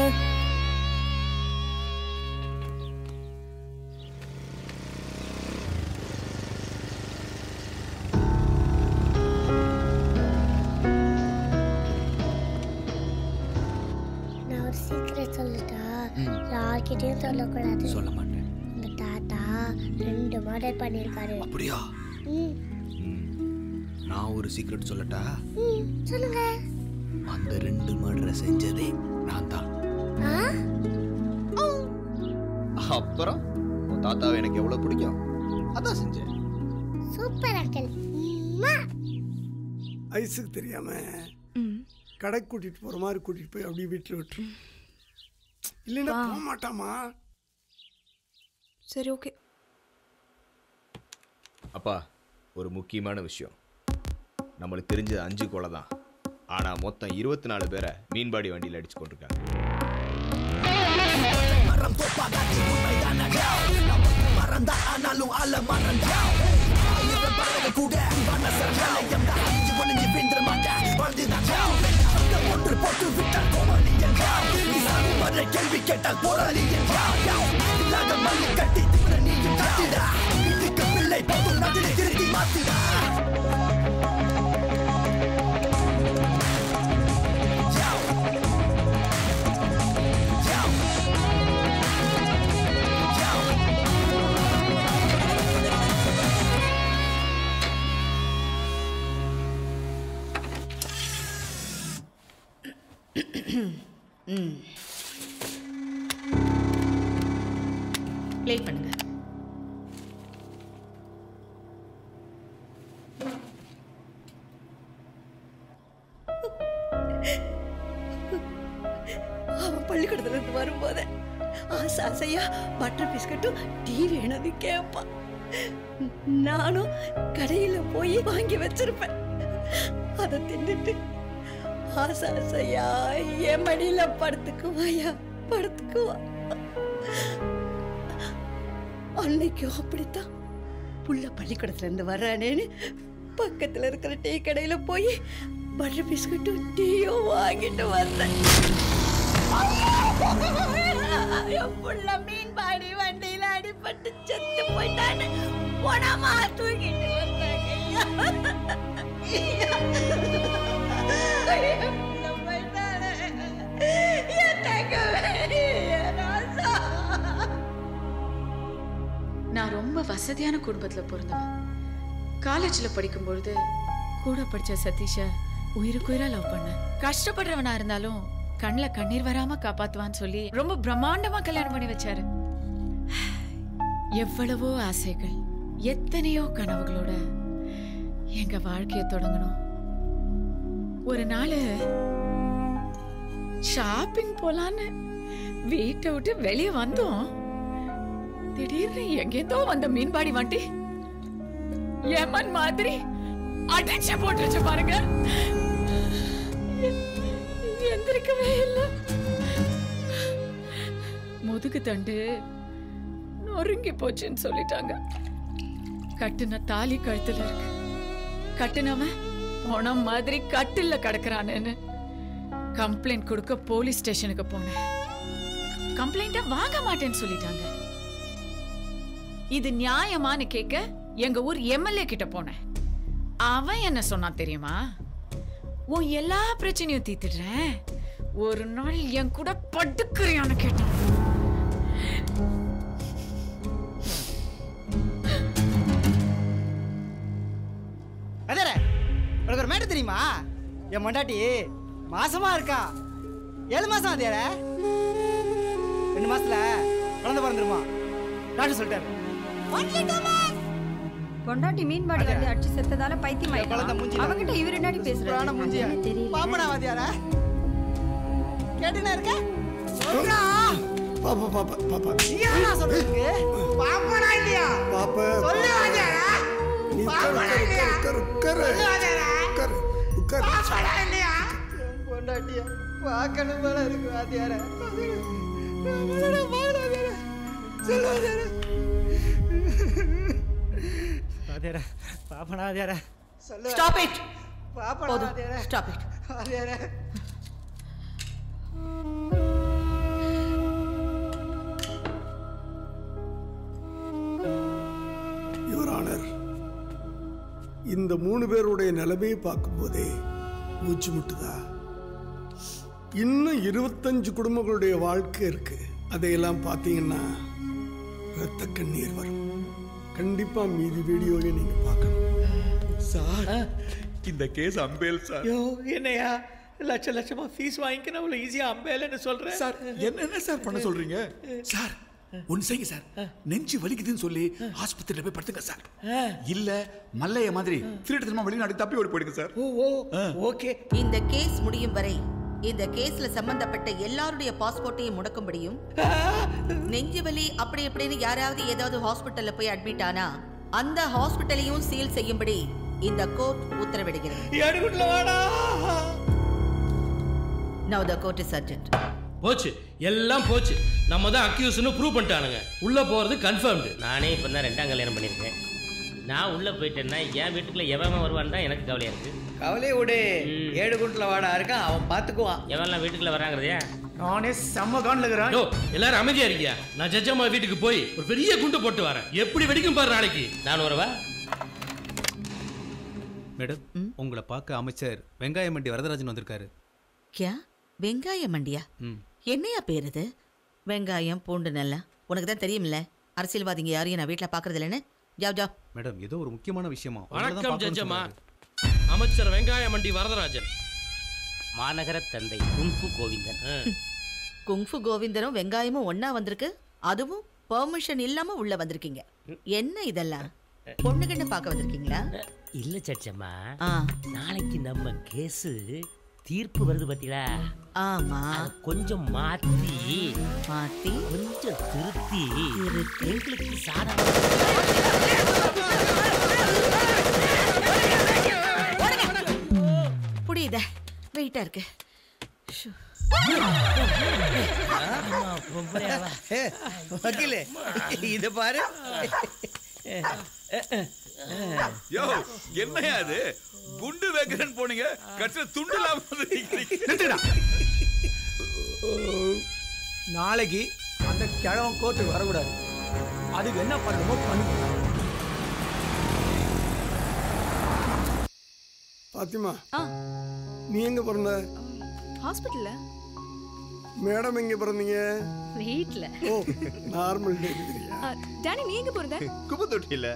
யார்கிட்டயும் சொல்லக்கூடாது. சொல்ல மாட்டேன். உங்க தாத்தா ரெண்டு murder பண்ணிருக்காரு. அப்படியா? நான் ஒரு சீக்ரெட் சொல்லட்டா? சொல்லுங்க. அந்த ரெண்டு மர்டரை செஞ்சதே நான் தான். அப்புறம் உன் தாத்தாவை எனக்கு எவ்வளவு பிடிக்கும், அதான் செஞ்சேன். Super uncle. ஐஸுக்கு தெரியாம கடை கூட்டிட்டு போற மாதிரி கூட்டிட்டு போய் அப்படியே வீட்டில் விட்டுரு. இல்லைன்னா போக மாட்டாமா? சரி, ஓகே. அப்பா, ஒரு முக்கியமான விஷயம். நம்மளுக்கு தெரிஞ்சது அஞ்சு கொலை தான். ஆனா மொத்தம் இருபத்தி நாலு பேரை மீன்பாடி வண்டியில் அடிச்சு கொண்டிருக்காங்க. கேள்வி கேட்டால் போராளி இல்லாத மல்லி கட்டி நீயும் கட்டிடா. இதுக்கு பிள்ளை போதும் நதிரை திருத்தி மாத்திடா. ப்ளே பண்ணுங்க. அவன் பள்ளிக்கூடத்துல இருந்து வரும்போது ஆசை ஆசையா பட்டர் பிஸ்கட்டும் டீ வேணும்னு கேட்பான். நானும் கடையில போய் வாங்கி வச்சிருப்பேன். அதை தின்னுட்டு ஆசை ஆசையா என் மடியில படுத்துக்குவாயா படுத்துக்குவா. அன்னைக்கும் அப்படித்தான். புள்ள பள்ளிக்கூடத்துல இருந்து வர்றானேன்னு பக்கத்துல இருக்கிற டீ கடையில போய் பட்டர் பிஸ்கட்டும் டீயும் வாங்கிட்டு வந்தேன். புள்ள மீன்பாடி வண்டியில அடிபட்டு செத்து போயிட்டான்னு உடமா தூக்கிட்டு நான் ரொம்ப வசதியான குடும்பத்துல பிறந்தவன். காலேஜ்ல படிக்கும் பொழுது கூட படிச்ச சதீஷ உயிருக்கு உயிரா லவ் பண்ணேன். கஷ்டப்படுறவனா இருந்தாலும் கண்ணுல கண்ணீர் வராம காப்பாத்துவான்னு சொல்லி ரொம்ப பிரம்மாண்டமா கல்யாணம் பண்ணி வச்சாரு. எவ்வளவோ ஆசைகள், எத்தனையோ கனவுகளோட எங்க வாழ்க்கைய தொடங்கணும். ஒரு நாள் ஷாப்பிங் போலான்னு வீட்டை விட்டு வெளியே வந்தோம். திடீர்னு எங்கேதோ வந்த மீன்பாடி வண்டி ஏமன் மாதிரி அடிச்சு போட்டுருச்சு பாருங்க. எந்திரிக்கவே இல்லை. முதுகு தண்டு நொறுங்கி போச்சுன்னு சொல்லிட்டாங்க. கட்டுன தாலி கழுத்துல இருக்கு. கட்டுனவன் போன மாதிரி கட்டில கிடக்குறானு கம்ப்ளைண்ட் கொடுக்க போலீஸ் ஸ்டேஷனுக்கு போனேன். கம்ப்ளைண்ட வாங்க மாட்டேன்னு சொல்லிட்டாங்க. இது நியாயமானு கேட்க எங்க ஊர் எம்எல்ஏ கிட்ட போனேன். அவன் என்ன சொன்னான் தெரியுமா? உன் எல்லா பிரச்சனையும் தீர்த்துடுறேன், ஒரு நாள் என் கூட படுக்கிறியான்னு கேட்டான். அதர உனக்கு ஒரு மேட்டர் தெரியுமா? என் மண்டாட்டி மாசமா இருக்கா. ஏழு மாசம் அதேட ரெண்டு மாசத்துல குழந்தை பிறந்துருமா டாக்டர் சொல்லிட்டாரு. பொண்டாட்டி மீன்பாடி வந்து அடிச்சு செத்ததால பைத்தியம் அவங்கிட்ட இவர் என்னடி பேசுறாரு? பாப்பனா வாத்தியாரா கேட்டுனா இருக்க? பாப்பா பாப்பா பாப்பா நீயா சொல்றதுக்கு பாப்பனா இல்லையா? பாப்பா சொல்லு வாத்தியாரா. நீ உட்காரு உட்காரு உட்காரு உட்காரு உட்காரு பொண்டாட்டியா பார்க்கணும் போல இருக்கு வாத்தியார வாத்தியார பாப்பனா வாத்தியார ஸ்டாப் இட் பாப்பனா வாத்தியார ஸ்டாப் இட் வாத்தியார யுவர் ஆனர், இந்த மூணு பேருடைய நிலைமையை பார்க்கும்போதே மூச்சு முட்டுதா. இன்னும் இருபத்தஞ்சு குடும்பங்களுடைய வாழ்க்கை இருக்கு. அதையெல்லாம் பார்த்தீங்கன்னா ரத்த கண்ணீர் வரும். கண்டிப்பா மீதி வீடியோவை நீங்க பார்க்கணும். சார் இந்த கேஸ் அம்பேல் சார். யோ என்னையா லட்ச லட்சமா ஃபீஸ் வாங்கிக்கணும் அவ்வளவு ஈஸியா அம்பேல்னு சொல்றேன் சார். என்னென்ன சார் பண்ண சொல்றீங்க சார்? ஒன்னு செய்யுங்க சார், நெஞ்சு வலிக்குதுன்னு சொல்லி ஆஸ்பத்திரியில போய் படுத்துங்க சார். இல்ல மல்லைய மாதிரி திருட்டுத்தனமா வெளிநாடு தப்பி ஓடி போயிடுங்க சார். Oh okay. இந்த கேஸ் முடியும் வரை இந்த கேஸ்ல சம்பந்தப்பட்ட எல்லாருடைய பாஸ்போர்ட்டையும் முடக்கும்படியும், நெஞ்சு வலி அப்படி இப்படின்னு யாராவது ஏதாவது ஹாஸ்பிட்டல்ல போய் அட்மிட் ஆனா அந்த ஹாஸ்பிட்டலையும் சீல் செய்யும்படி இந்த கோர்ட் உத்தரவிடுகிறது. Now the court is urgent. போச்சு, எல்லாம் போச்சு. நம்ம தான் அக்யூஸ்னு ப்ரூவ் பண்ணிட்டானுங்க. உள்ள போறது கன்ஃபர்ம்டு. நானே இப்போ தான் ரெண்டாம் கல்யாணம் பண்ணியிருக்கேன். நான் உள்ள போயிட்டேன்னா என் வீட்டுக்குள்ள எவன் வருவான்னு தான் எனக்கு கவலையா இருக்கு. கவலையை விடு, ஏழு குண்டில் வாடா இருக்கான், அவன் பார்த்துக்குவான். எவன்லாம் வீட்டுக்குள்ள வராங்கிறதையா? நானே செம்ம காண்லுகிறேன். யோ எல்லாரும் அமைதியா இருக்கியா? நான் ஜட்ஜம்மா வீட்டுக்கு போய் ஒரு பெரிய குண்டு போட்டு வரேன். எப்படி வெடிக்கும் பாரு நாளைக்கு. நான் வரவா? மேடம், உங்களை பார்க்க அமைச்சர் வெங்காய மண்டி வரதராஜன் வந்திருக்காரு. கியா வெங்காய மண்டியா? என்னையா பேர் இது? வெங்காயம் பூண்டு நல்லா உனக்கு தான் தெரியும்ல. அரசியல்வாதிங்க யாரையும் நான் வீட்டில் பார்க்கறது இல்லைன்னு. ஜாவ் ஜாவ். மேடம், ஏதோ ஒரு முக்கியமான விஷயமா. வணக்கம் ஜட்ஜம்மா. அமைச்சர் வெங்காய மண்டி வரதராஜன். மாநகர தந்தை குங்ஃபு கோவிந்தன். குங்ஃபு கோவிந்தனும் வெங்காயமும் ஒன்னா வந்திருக்கு. அதுவும் பெர்மிஷன் இல்லாம உள்ள வந்திருக்கீங்க. என்ன இதெல்லாம்? பொண்ணுகிட்ட பார்க்க வந்திருக்கீங்களா? இல்ல சச்சம்மா, நாளைக்கு நம்ம கேஸ் தீர்ப்பு வருது பத்தியா? ஆமா. கொஞ்சம் மாத்தி மாத்தி கொஞ்சம் திருத்தி எங்களுக்கு சாதகம். புரியுத வெயிட்டா இருக்கு. வக்கீலே இது பாரு. யோ என்னையா அது? குண்டு வைக்கிறேன்னு போனீங்க, கடைசியில் துண்டு இல்லாம. நாளைக்கு அந்த கிழவன் கோர்ட்டுக்கு வரக்கூடாது. அதுக்கு என்ன பண்ணணுமோ பண்ணுங்க. பாத்திமா, நீ எங்க பிறந்த? ஹாஸ்பிட்டல்ல. மேடம் எங்க பிறந்தீங்க? வீட்ல. ஓ, நார்மல் டெலிவரியா? டானி நீ எங்க பிறந்த? குப்பை தொட்டியில.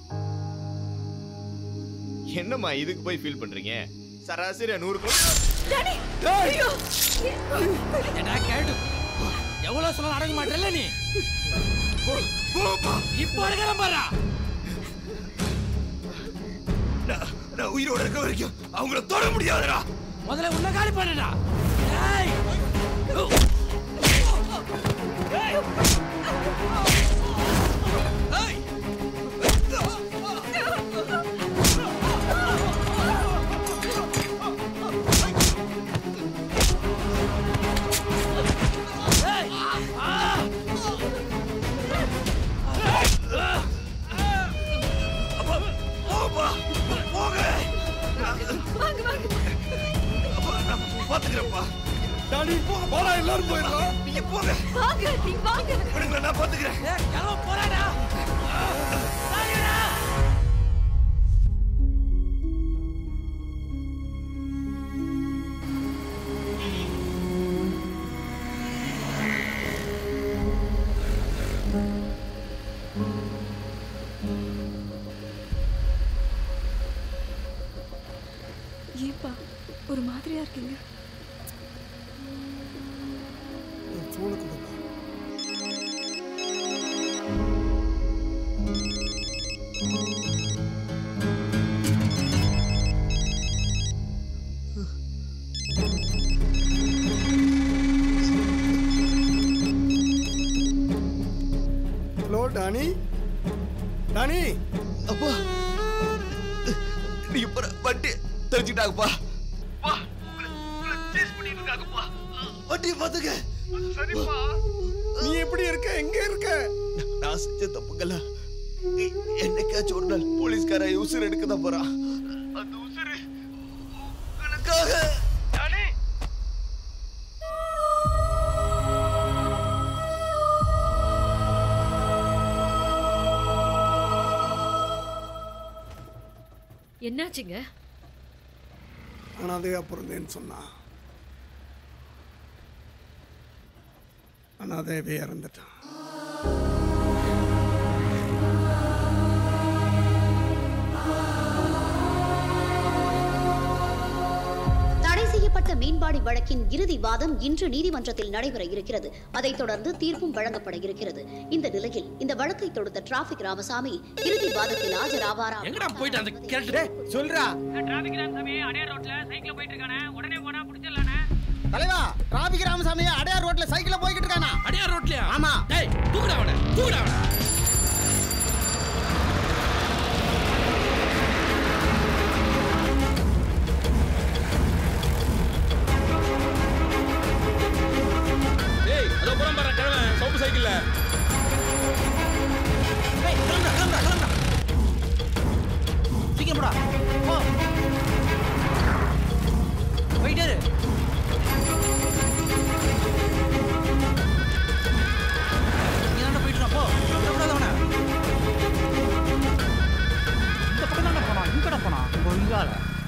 என்னம்மா இதுக்கு போய் ஃபீல் பண்றீங்க? சராசரி நூறு கோடி. டானி ஐயோ என்ன கேடு? எவ்வளவு சொல்ல அடங்க மாட்டேல்ல நீ? இப்போ அடங்கற பாரா. நான் உயிரோட இருக்க வரைக்கும் அவங்கள தொட முடியாதுடா. முதல்ல உன்னை காலி பண்ணுடா. டேய் டேய் பாத்துக்கிறப்பா. டாடி போங்க, போடா, எல்லாரும் போயிடலாம். நீங்க போங்க. வாங்க நீ வாங்க. விடுங்க, நான் பாத்துக்கிறேன். யாரோ போறாடா. சாரிடா. ஏப்பா ஒரு மாதிரியா இருக்கீங்க? போன கொடுப்பா. Hello Danny. டானி, அப்பா தெரிஞ்சிட்டாங்கப்பா. வண்டியை பாத்துக்க. சரிப்பா. நீ எப்படி இருக்க? எங்க இருக்க? நான் செஞ்ச தப்புங்களா என்னைக்காச்சும் ஒரு நாள் போலீஸ்கார உசுர் எடுக்கதான் போறான். அந்த உசுரு உனக்காக. என்னாச்சுங்க? அனாதையா பிறந்தேன்னு சொன்னா அனாதையவே இறந்துட்டான். தடை செய்யப்பட்ட மீன்பாடி வழக்கின் இறுதி வாதம் இன்று நீதிமன்றத்தில் நடைபெற இருக்கிறது. அதைத் தொடர்ந்து தீர்ப்பும் வழங்கப்பட இருக்கிறது. இந்த நிலையில் இந்த வழக்கை தொடுத்த டிராபிக் ராமசாமி இறுதி வாதத்தில் ஆஜராவாரா? எங்கடா போயிட்டு அந்த கேரக்டர் சொல்றா. டிராபிக் ராமசாமி அடையார் ரோட்ல சைக்கிள்ல போயிட்டு இருக்கானே, உடனே போனா புடிச்சிடலானே. தலைவா, டிராபிக் ராமசாமி அடையார் ரோட்ல சைக்கிள்ல போயிட்டு இருக்கானா? அடையார் ரோட்லயா? ஆமா. டேய் தூக்குடா அவனை, தூக்குடா அவனை. டேய் அதோ போறான் பாரு கிழவன் சவுப்பு சைக்கிள்ல. டேய் கிளம்புடா கிளம்புடா கிளம்புடா. சீக்கிரம் போடா. போ. போயிட்டே இரு. இங்க போயிட்டு போ. கிளம்புடா அவன. இந்த பக்கம் தான போறான். இங்கட போறான். கொங்கால.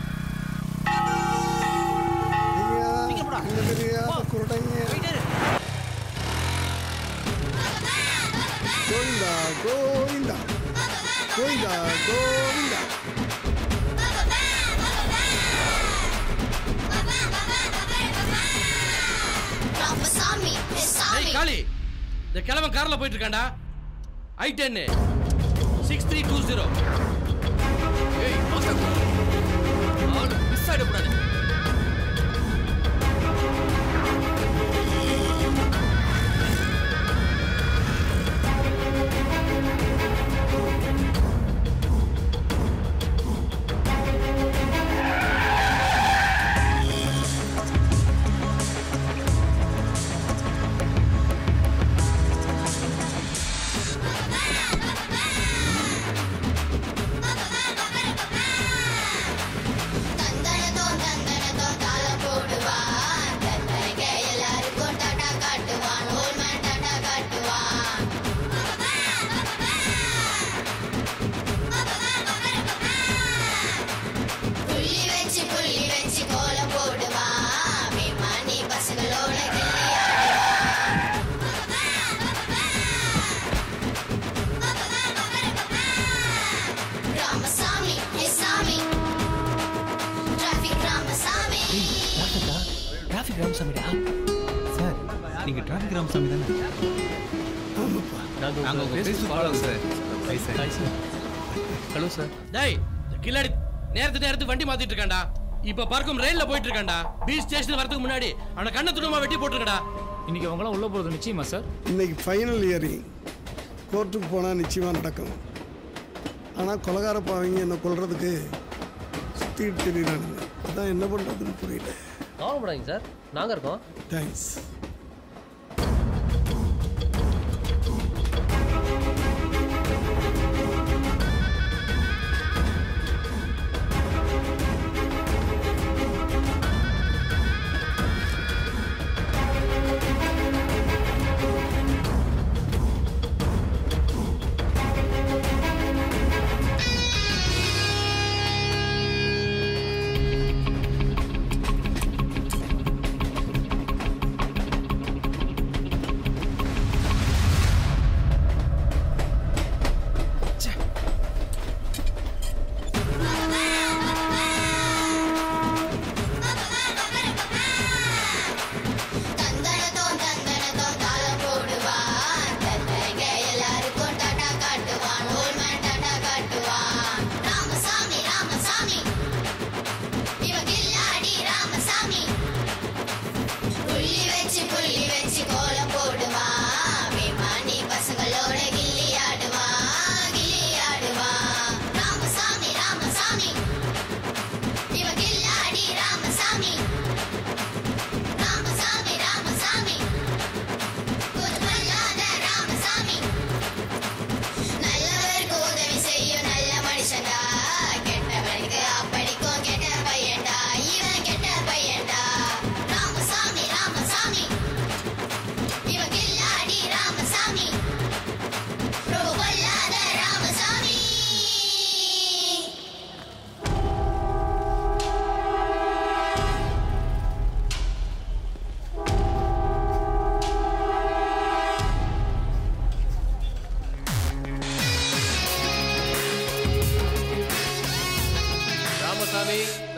சீக்கிரம் போடா. குருடங்க. போயிட்டே இரு. கோவிந்தா கோவிந்தா கோவிந்தா கோவிந்தா. டேய் காளி, இந்த கிழவன் கார்ல போயிட்டு இருக்கான்டா. I ten six three two zero. ஏய் மாஸ்டர் ஆடு மிஸ் ஆயிடக்கூடாது. டிராபிக் ராமசாமிடா. சார் நீங்க டிராபிக் ராமசாமி தானே? ஆமாப்பா. நாங்க உங்க Facebook follower sir. Hi sir. Hi sir. Hello sir. டேய் கில்லாடி நேரத்து நேரத்து வண்டி மாத்திட்டு இருக்கான்டா. இப்ப பார்க்கும் ரயில்ல போயிட்டு இருக்கான்டா. பீச் ஸ்டேஷன் வரதுக்கு முன்னாடி அவன கண்ண துணுமா வெட்டி போட்டுருக்கடா. இன்னைக்கு அவங்களாம் உள்ள போறது நிச்சயமா சார்? இன்னைக்கு ஃபைனல் இயரிங். கோர்ட்டுக்கு போனால் நிச்சயமாக நடக்கும். ஆனால் கொலகார பாவங்க என்னை கொல்றதுக்கு சுற்றிட்டு தெரியுறானுங்க. அதான் என்ன பண்ணுறதுன்னு புரியல. கவலைப்படாதீங்க சார், நாங்கள் இருக்கோம். தேங்க்ஸ். Vicky.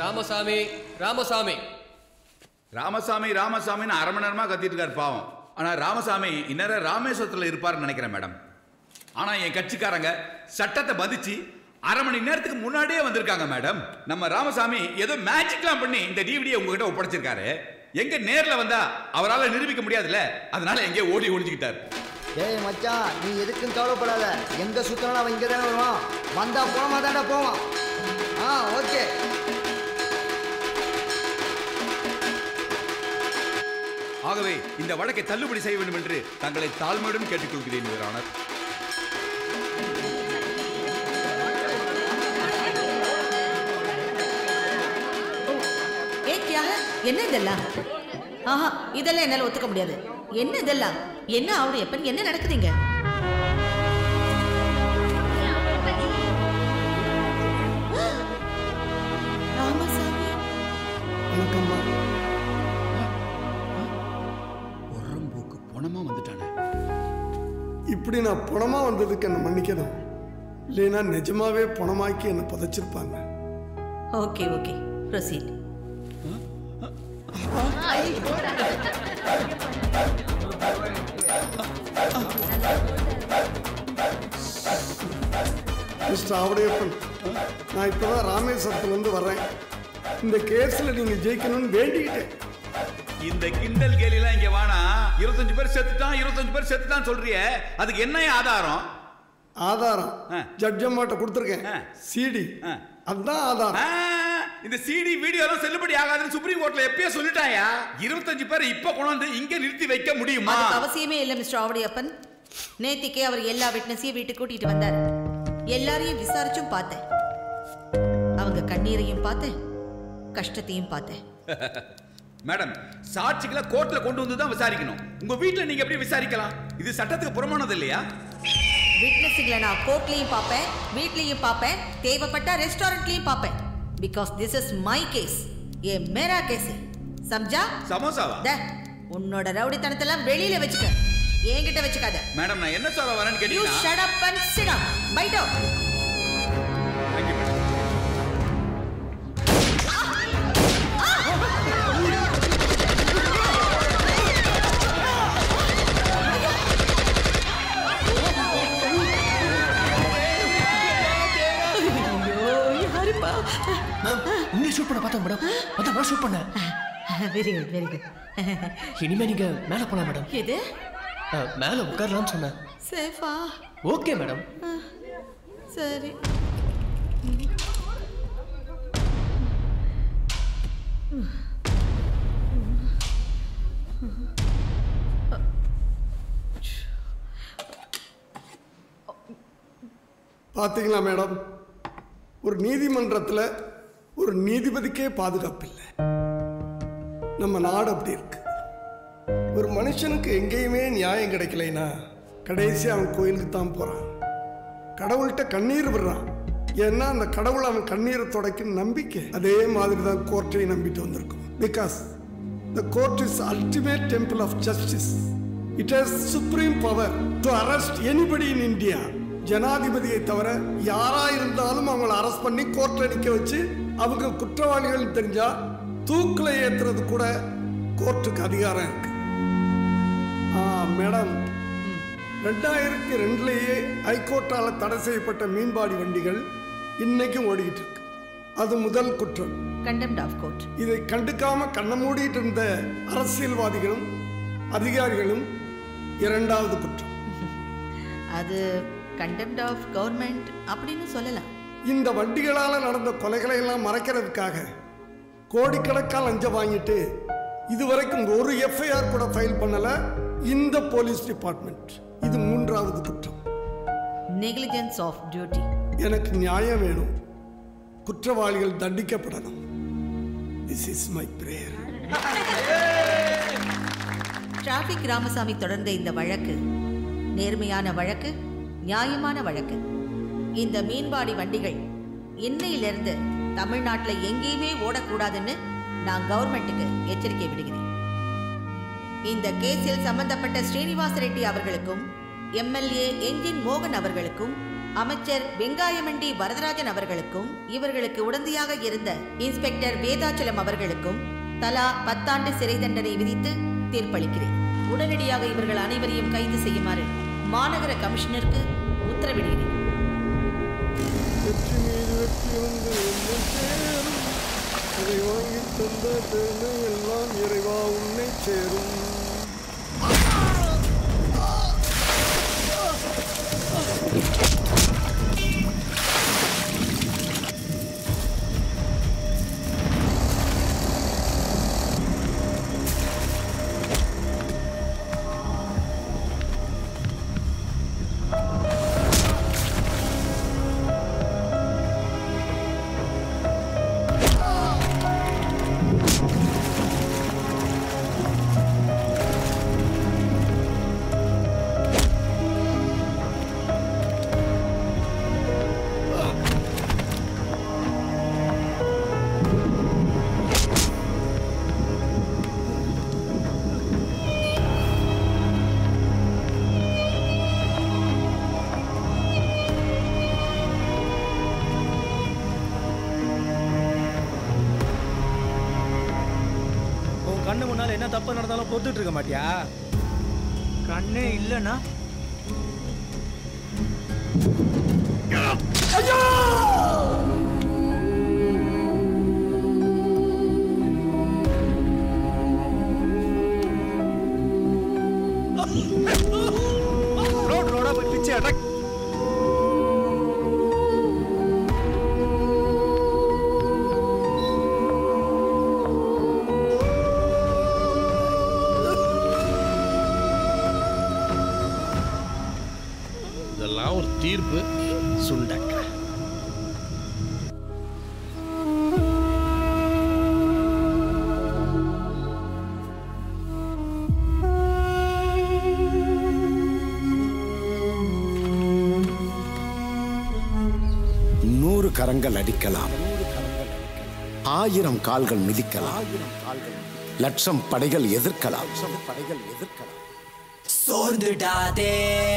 ராமசாமி ராமசாமி ராமசாமி ராமசாமின்னு அரை மணி நேரமா கத்திட்டு இருக்காரு பாவம். ஆனா ராமசாமி இந்நேரம் ராமேஸ்வரத்தில் இருப்பாருன்னு நினைக்கிறேன் மேடம். ஆனா என் கட்சிக்காரங்க சட்டத்தை மதிச்சு அரை மணி நேரத்துக்கு முன்னாடியே வந்திருக்காங்க மேடம். நம்ம ராமசாமி ஏதோ மேஜிக்லாம் பண்ணி இந்த டிவிடியை உங்ககிட்ட ஒப்படைச்சிருக்காரு. எங்க நேர்ல வந்தா அவரால் நிரூபிக்க முடியாதுல்ல, அதனால எங்கே ஓடி ஒழிஞ்சுக்கிட்டாரு. டேய் மச்சான், நீ எதுக்கும் கவலைப்படாத. எங்க சுத்தனா அவன் இங்கே தானே வருவான். வந்தா போனமா தாண்டா போவான். ஆ ஓகே. ஆகவே இந்த வழக்கை தள்ளுபடி செய்ய வேண்டும் என்று தங்களை தாழ்மையுடன் கேட்டுக்கொள்கிறேன் யுவர் ஆனர். என்ன இதெல்லாம்? ஆஹா, இதெல்லாம் என்னால ஒத்துக்க முடியாது. என்ன இதெல்லாம்? என்ன ஆவுடைய எப்ப என்ன நடக்குதுங்க? ராமசாமி வணக்கம்மா. உரம்போக்கு பணமா வந்துட்டானே. இப்படி நான் பணமா வந்ததுக்கு என்ன மன்னிக்கணும். இல்லைன்னா நிஜமாவே பணமாக்கி என்ன புதைச்சிருப்பாங்க. Okay okay, proceed. Mister Avadaiyappan, நான் இப்பதான் ராமேஸ்வரத்துலேருந்து வர்றேன். இந்த கேஸ்ல நீங்க ஜெயிக்கணும்னு வேண்டிக்கிட்டேன். இந்த கிண்டல் கேலிலாம் இங்க வானா. இருபத்தஞ்சு பேர் செத்துட்டான் இருபத்தஞ்சு பேர் செத்துட்டான் சொல்றிய, அதுக்கு என்ன ஆதாரம்? ஆதாரம் ஜட்ஜ் அம்மாட்ட கொடுத்துருக்கேன். சிடி அதான் ஆதாரம். இந்த சிடி வீடியோ எல்லாம் செல்லுபடி ஆகாதுன்னு சுப்ரீம் கோர்ட்ல எப்பயே சொல்லிட்டாயா. இருபத்தஞ்சு பேர் இப்ப கொண்டாந்து இங்க நிறுத்தி வைக்க முடியுமா? அதுக்கு அவசியமே இல்லை மிஸ்டர் ஆவடையப்பன். நேத்திக்கே அவர் எல்லா விட்னஸையும் வீட்டுக்கு கூட்டிட்டு வந்தார். எல்லாரையும் விசாரிச்சும் பார்த்தேன். அவங்க கண்ணீரையும் பார்த்தேன், கஷ்டத்தையும் பார்த்தேன். மேடம், சாட்சிகளை கோர்ட்ல கொண்டு வந்து தான் விசாரிக்கணும். உங்க வீட்டுல நீங்க எப்படி விசாரிக்கலாம்? இது சட்டத்துக்கு புறமானது இல்லையா? விட்னஸ்களை நான் கோர்ட்லயும் பார்ப்பேன், வீட்லயும் பார்ப்பேன், தேவைப்பட்ட ரெஸ்டாரண்ட்லயும் பார்ப்பேன். Because this is my case, ஏ மேரா கேஸ். சம்ஜா? சமோசாவா? டே, உன்னோட ரவுடித்தனத்தெல்லாம் வெளியில வச்சுக்க, என்கிட்ட வச்சுக்காத. மேடம், நான் என்ன சொல்ல வரேன்னு கேட்டீங்கன்னா, you shut up and sit down. Bite out. Thank you, madam. உன்னை ஷூட் பண்ண பார்த்தேன் மேடம். அதான் நான் ஷூட் பண்ணேன். Very good very good. இனிமே நீங்க மேல போலாம் மேடம். எது? மேல உட்காரலாம்னு சொன்னேன். சேஃபா? Okay madam. சரி. பார்த்தீங்களா மேடம், ஒரு நீதிமன்றத்தில் ஒரு நீதிபதிக்கே பாதுகாப்பு இல்லை. நம்ம நாடு அப்படி இருக்கு. ஒரு மனுஷனுக்கு எங்கேயுமே நியாயம் கிடைக்கலைன்னா கடைசி அவன் கோயிலுக்கு தான் போறான், கடவுள்கிட்ட கண்ணீர் விடுறான். ஏன்னா அந்த கடவுள் அவன் கண்ணீரை துடைக்கும் நம்பிக்கை. அதே மாதிரி தான் கோர்ட்டையும் நம்பிட்டு வந்திருக்கும். Because the court is ultimate temple of justice. It has supreme power to arrest anybody in India. ஜனாதிபதியை தவிர யாரா இருந்தாலும் அவங்களை அரெஸ்ட் பண்ணி கோர்ட்ல நிக்க வச்சு அவங்க குற்றவாளிகள் தெரிஞ்சா தூக்கில ஏத்துறது கூட கோர்ட்டுக்கு அதிகாரம் இருக்கு. மேடம், ரெண்டாயிரத்தி ரெண்டுலேயே ஹைகோர்ட்டால தடை செய்யப்பட்ட மீன்பாடி வண்டிகள் இன்னைக்கும் ஓடிக்கிட்டு இருக்கு. அது முதல் குற்றம். Contempt of court. இதை கண்டுக்காம கண்ண மூடிட்டு இருந்த அரசியல்வாதிகளும் அதிகாரிகளும் இரண்டாவது குற்றம். அது கண்டெம்ட் ஆஃப் கவர்மெண்ட் அப்படின்னு சொல்லலாம். இந்த வண்டிகளால் நடந்த கொலைகளை எல்லாம் மறைக்கிறதுக்காக கோடிக்கணக்கால் லஞ்சம் வாங்கிட்டு இதுவரைக்கும் ஒரு எஃப்ஐஆர் கூட ஃபைல் பண்ணல இந்த போலீஸ் டிபார்ட்மெண்ட். இது மூன்றாவது குற்றம். Negligence of duty. எனக்கு நியாயம் வேணும், குற்றவாளிகள் தண்டிக்கப்படணும். This is my prayer. Traffic Ramasamy தொடர்ந்த இந்த வழக்கு நேர்மையான வழக்கு, நியாயமான வழக்கு. இந்த மீன்பாடி வண்டிகள் இன்னையிலிருந்து தமிழ்நாட்டில் எங்கேயுமே ஓடக்கூடாதுன்னு நான் கவர்மெண்ட்டுக்கு எச்சரிக்கை விடுகிறேன். இந்த கேஸில் சம்பந்தப்பட்ட ஸ்ரீனிவாச ரெட்டி அவர்களுக்கும் எம்எல்ஏ என்ஜின் மோகன் அவர்களுக்கும் அமைச்சர் வெங்காயமண்டி வரதராஜன் அவர்களுக்கும் இவர்களுக்கு உடந்தையாக இருந்த இன்ஸ்பெக்டர் வேதாச்சலம் அவர்களுக்கும் தலா பத்தாண்டு சிறை தண்டனை விதித்து தீர்ப்பளிக்கிறேன். உடனடியாக இவர்கள் அனைவரையும் கைது செய்யுமாறு மாநகர கமிஷனருக்கு உத்தரவிடுகிறேன். எல்லாம் இறைவா உன்னை சேரும். கண்ணு முன்னால என்ன தப்பு நடந்தாலும் பொறுத்துட்டு இருக்க மாட்டியா? கண்ணே இல்லைன்னா ரோட் ரோடா போய் பிச்சை அடக். ஒரு தீர்ப்பு சுண்டக்க. நூறு கரங்கள் அடிக்கலாம், ஆயிரம் கால்கள் மிதிக்கலாம், லட்சம் படைகள் எதிர்க்கலாம். படைகள் எதிர்க்கலாம். சோர்ந்துடாதே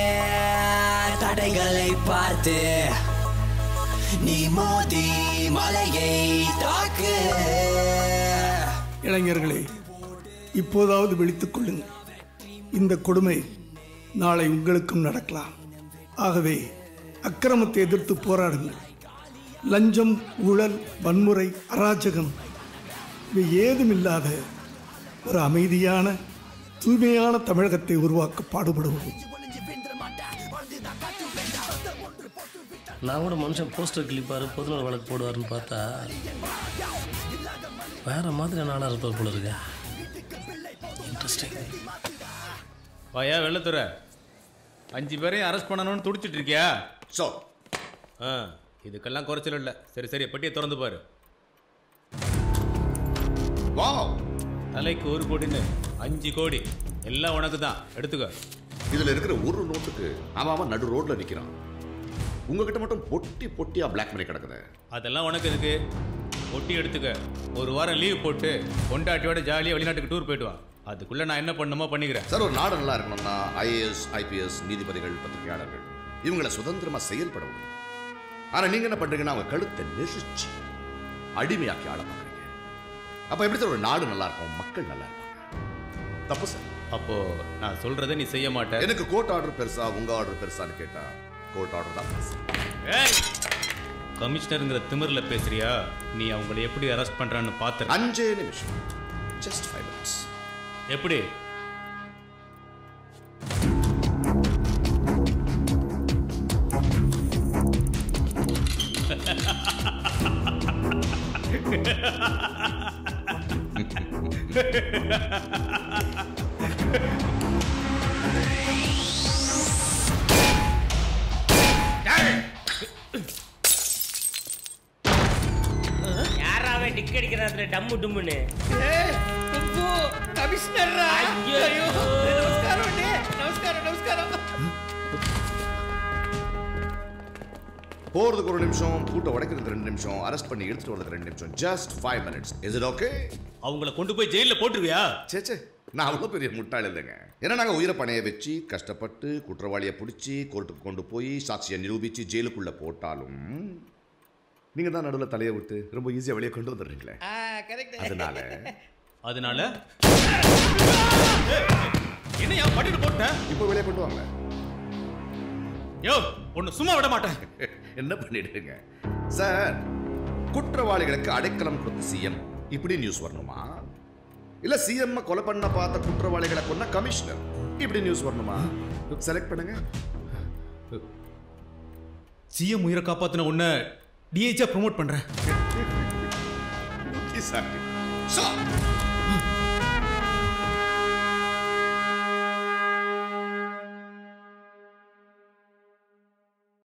தடைகளை பார்த்து, நீ மோதி மலையை தாக்கு. இளைஞர்களே, இப்போதாவது விழித்துக் கொள்ளுங்கள். இந்த கொடுமை நாளை உங்களுக்கும் நடக்கலாம். ஆகவே அக்கிரமத்தை எதிர்த்து போராடுங்கள். லஞ்சம், ஊழல், வன்முறை, அராஜகம் இவை ஏதுமில்லாத ஒரு அமைதியான தூய்மையான தமிழகத்தை உருவாக்க பாடுபடுவோம். நான் கூட மனுஷன் போஸ்டர் கிளிப்பாரு பொதுநல வழக்கு போடுவாருன்னு பார்த்தா வேற மாதிரி நாளாக இருப்பார் போல இருக்கா. இன்ட்ரெஸ்டிங். வாயா வெள்ளத்துறை, அஞ்சு பேரையும் அரெஸ்ட் பண்ணணும்னு துடிச்சிட்டு இருக்கியா? ஸோ ஆ இதுக்கெல்லாம் குறைச்சல் இல்லை. சரி சரி பெட்டியை திறந்து பாரு. வாவ், தலைக்கு ஒரு கோடின்னு அஞ்சு கோடி எல்லாம் உனக்கு தான், எடுத்துக்க. இதுல இருக்கிற ஒரு நோட்டுக்கு அவன் அவன் நடு ரோட்ல நிக்கிறான். உங்ககிட்ட மட்டும் பொட்டி பொட்டியா பிளாக் மணி கிடக்குது. அதெல்லாம் உனக்கு இருக்கு. பொட்டி எடுத்துக்க. ஒரு வாரம் லீவ் போட்டு கொண்டாட்டியோட ஜாலியாக வெளிநாட்டுக்கு டூர் போயிட்டு வா. அதுக்குள்ள நான் என்ன பண்ணுமோ பண்ணிக்கிறேன். சார், ஒரு நாடு நல்லா இருக்கணும்னா ஐஏஎஸ், ஐபிஎஸ், நீதிபதிகள், பத்திரிகையாளர்கள் இவங்களை சுதந்திரமா செயல்பட முடியும். ஆனா நீங்க என்ன பண்றீங்கன்னா அவங்க கழுத்தை நெரிச்சு அடிமையாக்கி ஆள பாக்குறீங்க. அப்ப எப்படி சார் ஒரு நாடு நல்லா இருக்கும், மக்கள் நல்லா இருப்பாங்க? தப்பு சார். அப்போ நான் சொல்றதை நீ செய்ய மாட்டேன். எனக்கு கோர்ட் ஆர்டர் பெருசா உங்க ஆர்டர் பெருசான்னு கேட்டா கோர்ட் ஆர்டர் தான் பெருசா. கமிஷனருங்கிற திமிரில் பேசுறியா? நீ அவங்களை எப்படி அரெஸ்ட் பண்றான்னு பார்த்து. அஞ்சே நிமிஷம், ஜஸ்ட் ஃபைவ் மினிட்ஸ். எப்படி? யாராவே டிக் அடிக்கிறாரு டம்மு டும்முன்னு. கமிஷனர் நமஸ்காரம் நமஸ்காரம் நமஸ்காரம். போறதுக்கு ஒரு நிமிஷம், கூட்ட உடைக்கிறதுக்கு ரெண்டு நிமிஷம், அரெஸ்ட் பண்ணி எடுத்துட்டு வரதுக்கு ரெண்டு நிமிஷம். Just five minutes. Is it okay? அவங்கள கொண்டு போய் ஜெயில போட்டுருவியா? சேச்சே, நான் அவ்வளோ பெரிய முட்டாள் இல்லைங்க. ஏன்னா நாங்கள் உயிரை பணையை வச்சு கஷ்டப்பட்டு குற்றவாளியை பிடிச்சி கோர்ட்டுக்கு கொண்டு போய் சாட்சியை நிரூபித்து ஜெயிலுக்குள்ளே போட்டாலும் நீங்கள் தான் நடுவில் தலையை விட்டு ரொம்ப ஈஸியாக வெளியே கொண்டு வந்துடுறீங்களே. அதனால அதனால என்னையா பண்ணிட்டு போட்டேன்? இப்போ வெளியே கொண்டு வாங்க. யோ ஒன்று சும்மா விட மாட்டேன். என்ன பண்ணிடுங்க சார்? குற்றவாளிகளுக்கு அடைக்கலம் கொடுத்த சிஎம் இப்படி நியூஸ் வரணுமா? இல்ல சிஎம் கொலை பண்ண பார்த்த குற்றவாளிகளை கொன்ன கமிஷனர் இப்படி நியூஸ் வரணுமா? செலக்ட் பண்ணுங்க. சிஎம் உயிரை காப்பாத்தின உன்னை டிஹெச்சா ப்ரோமோட் பண்றேன். Exactly. So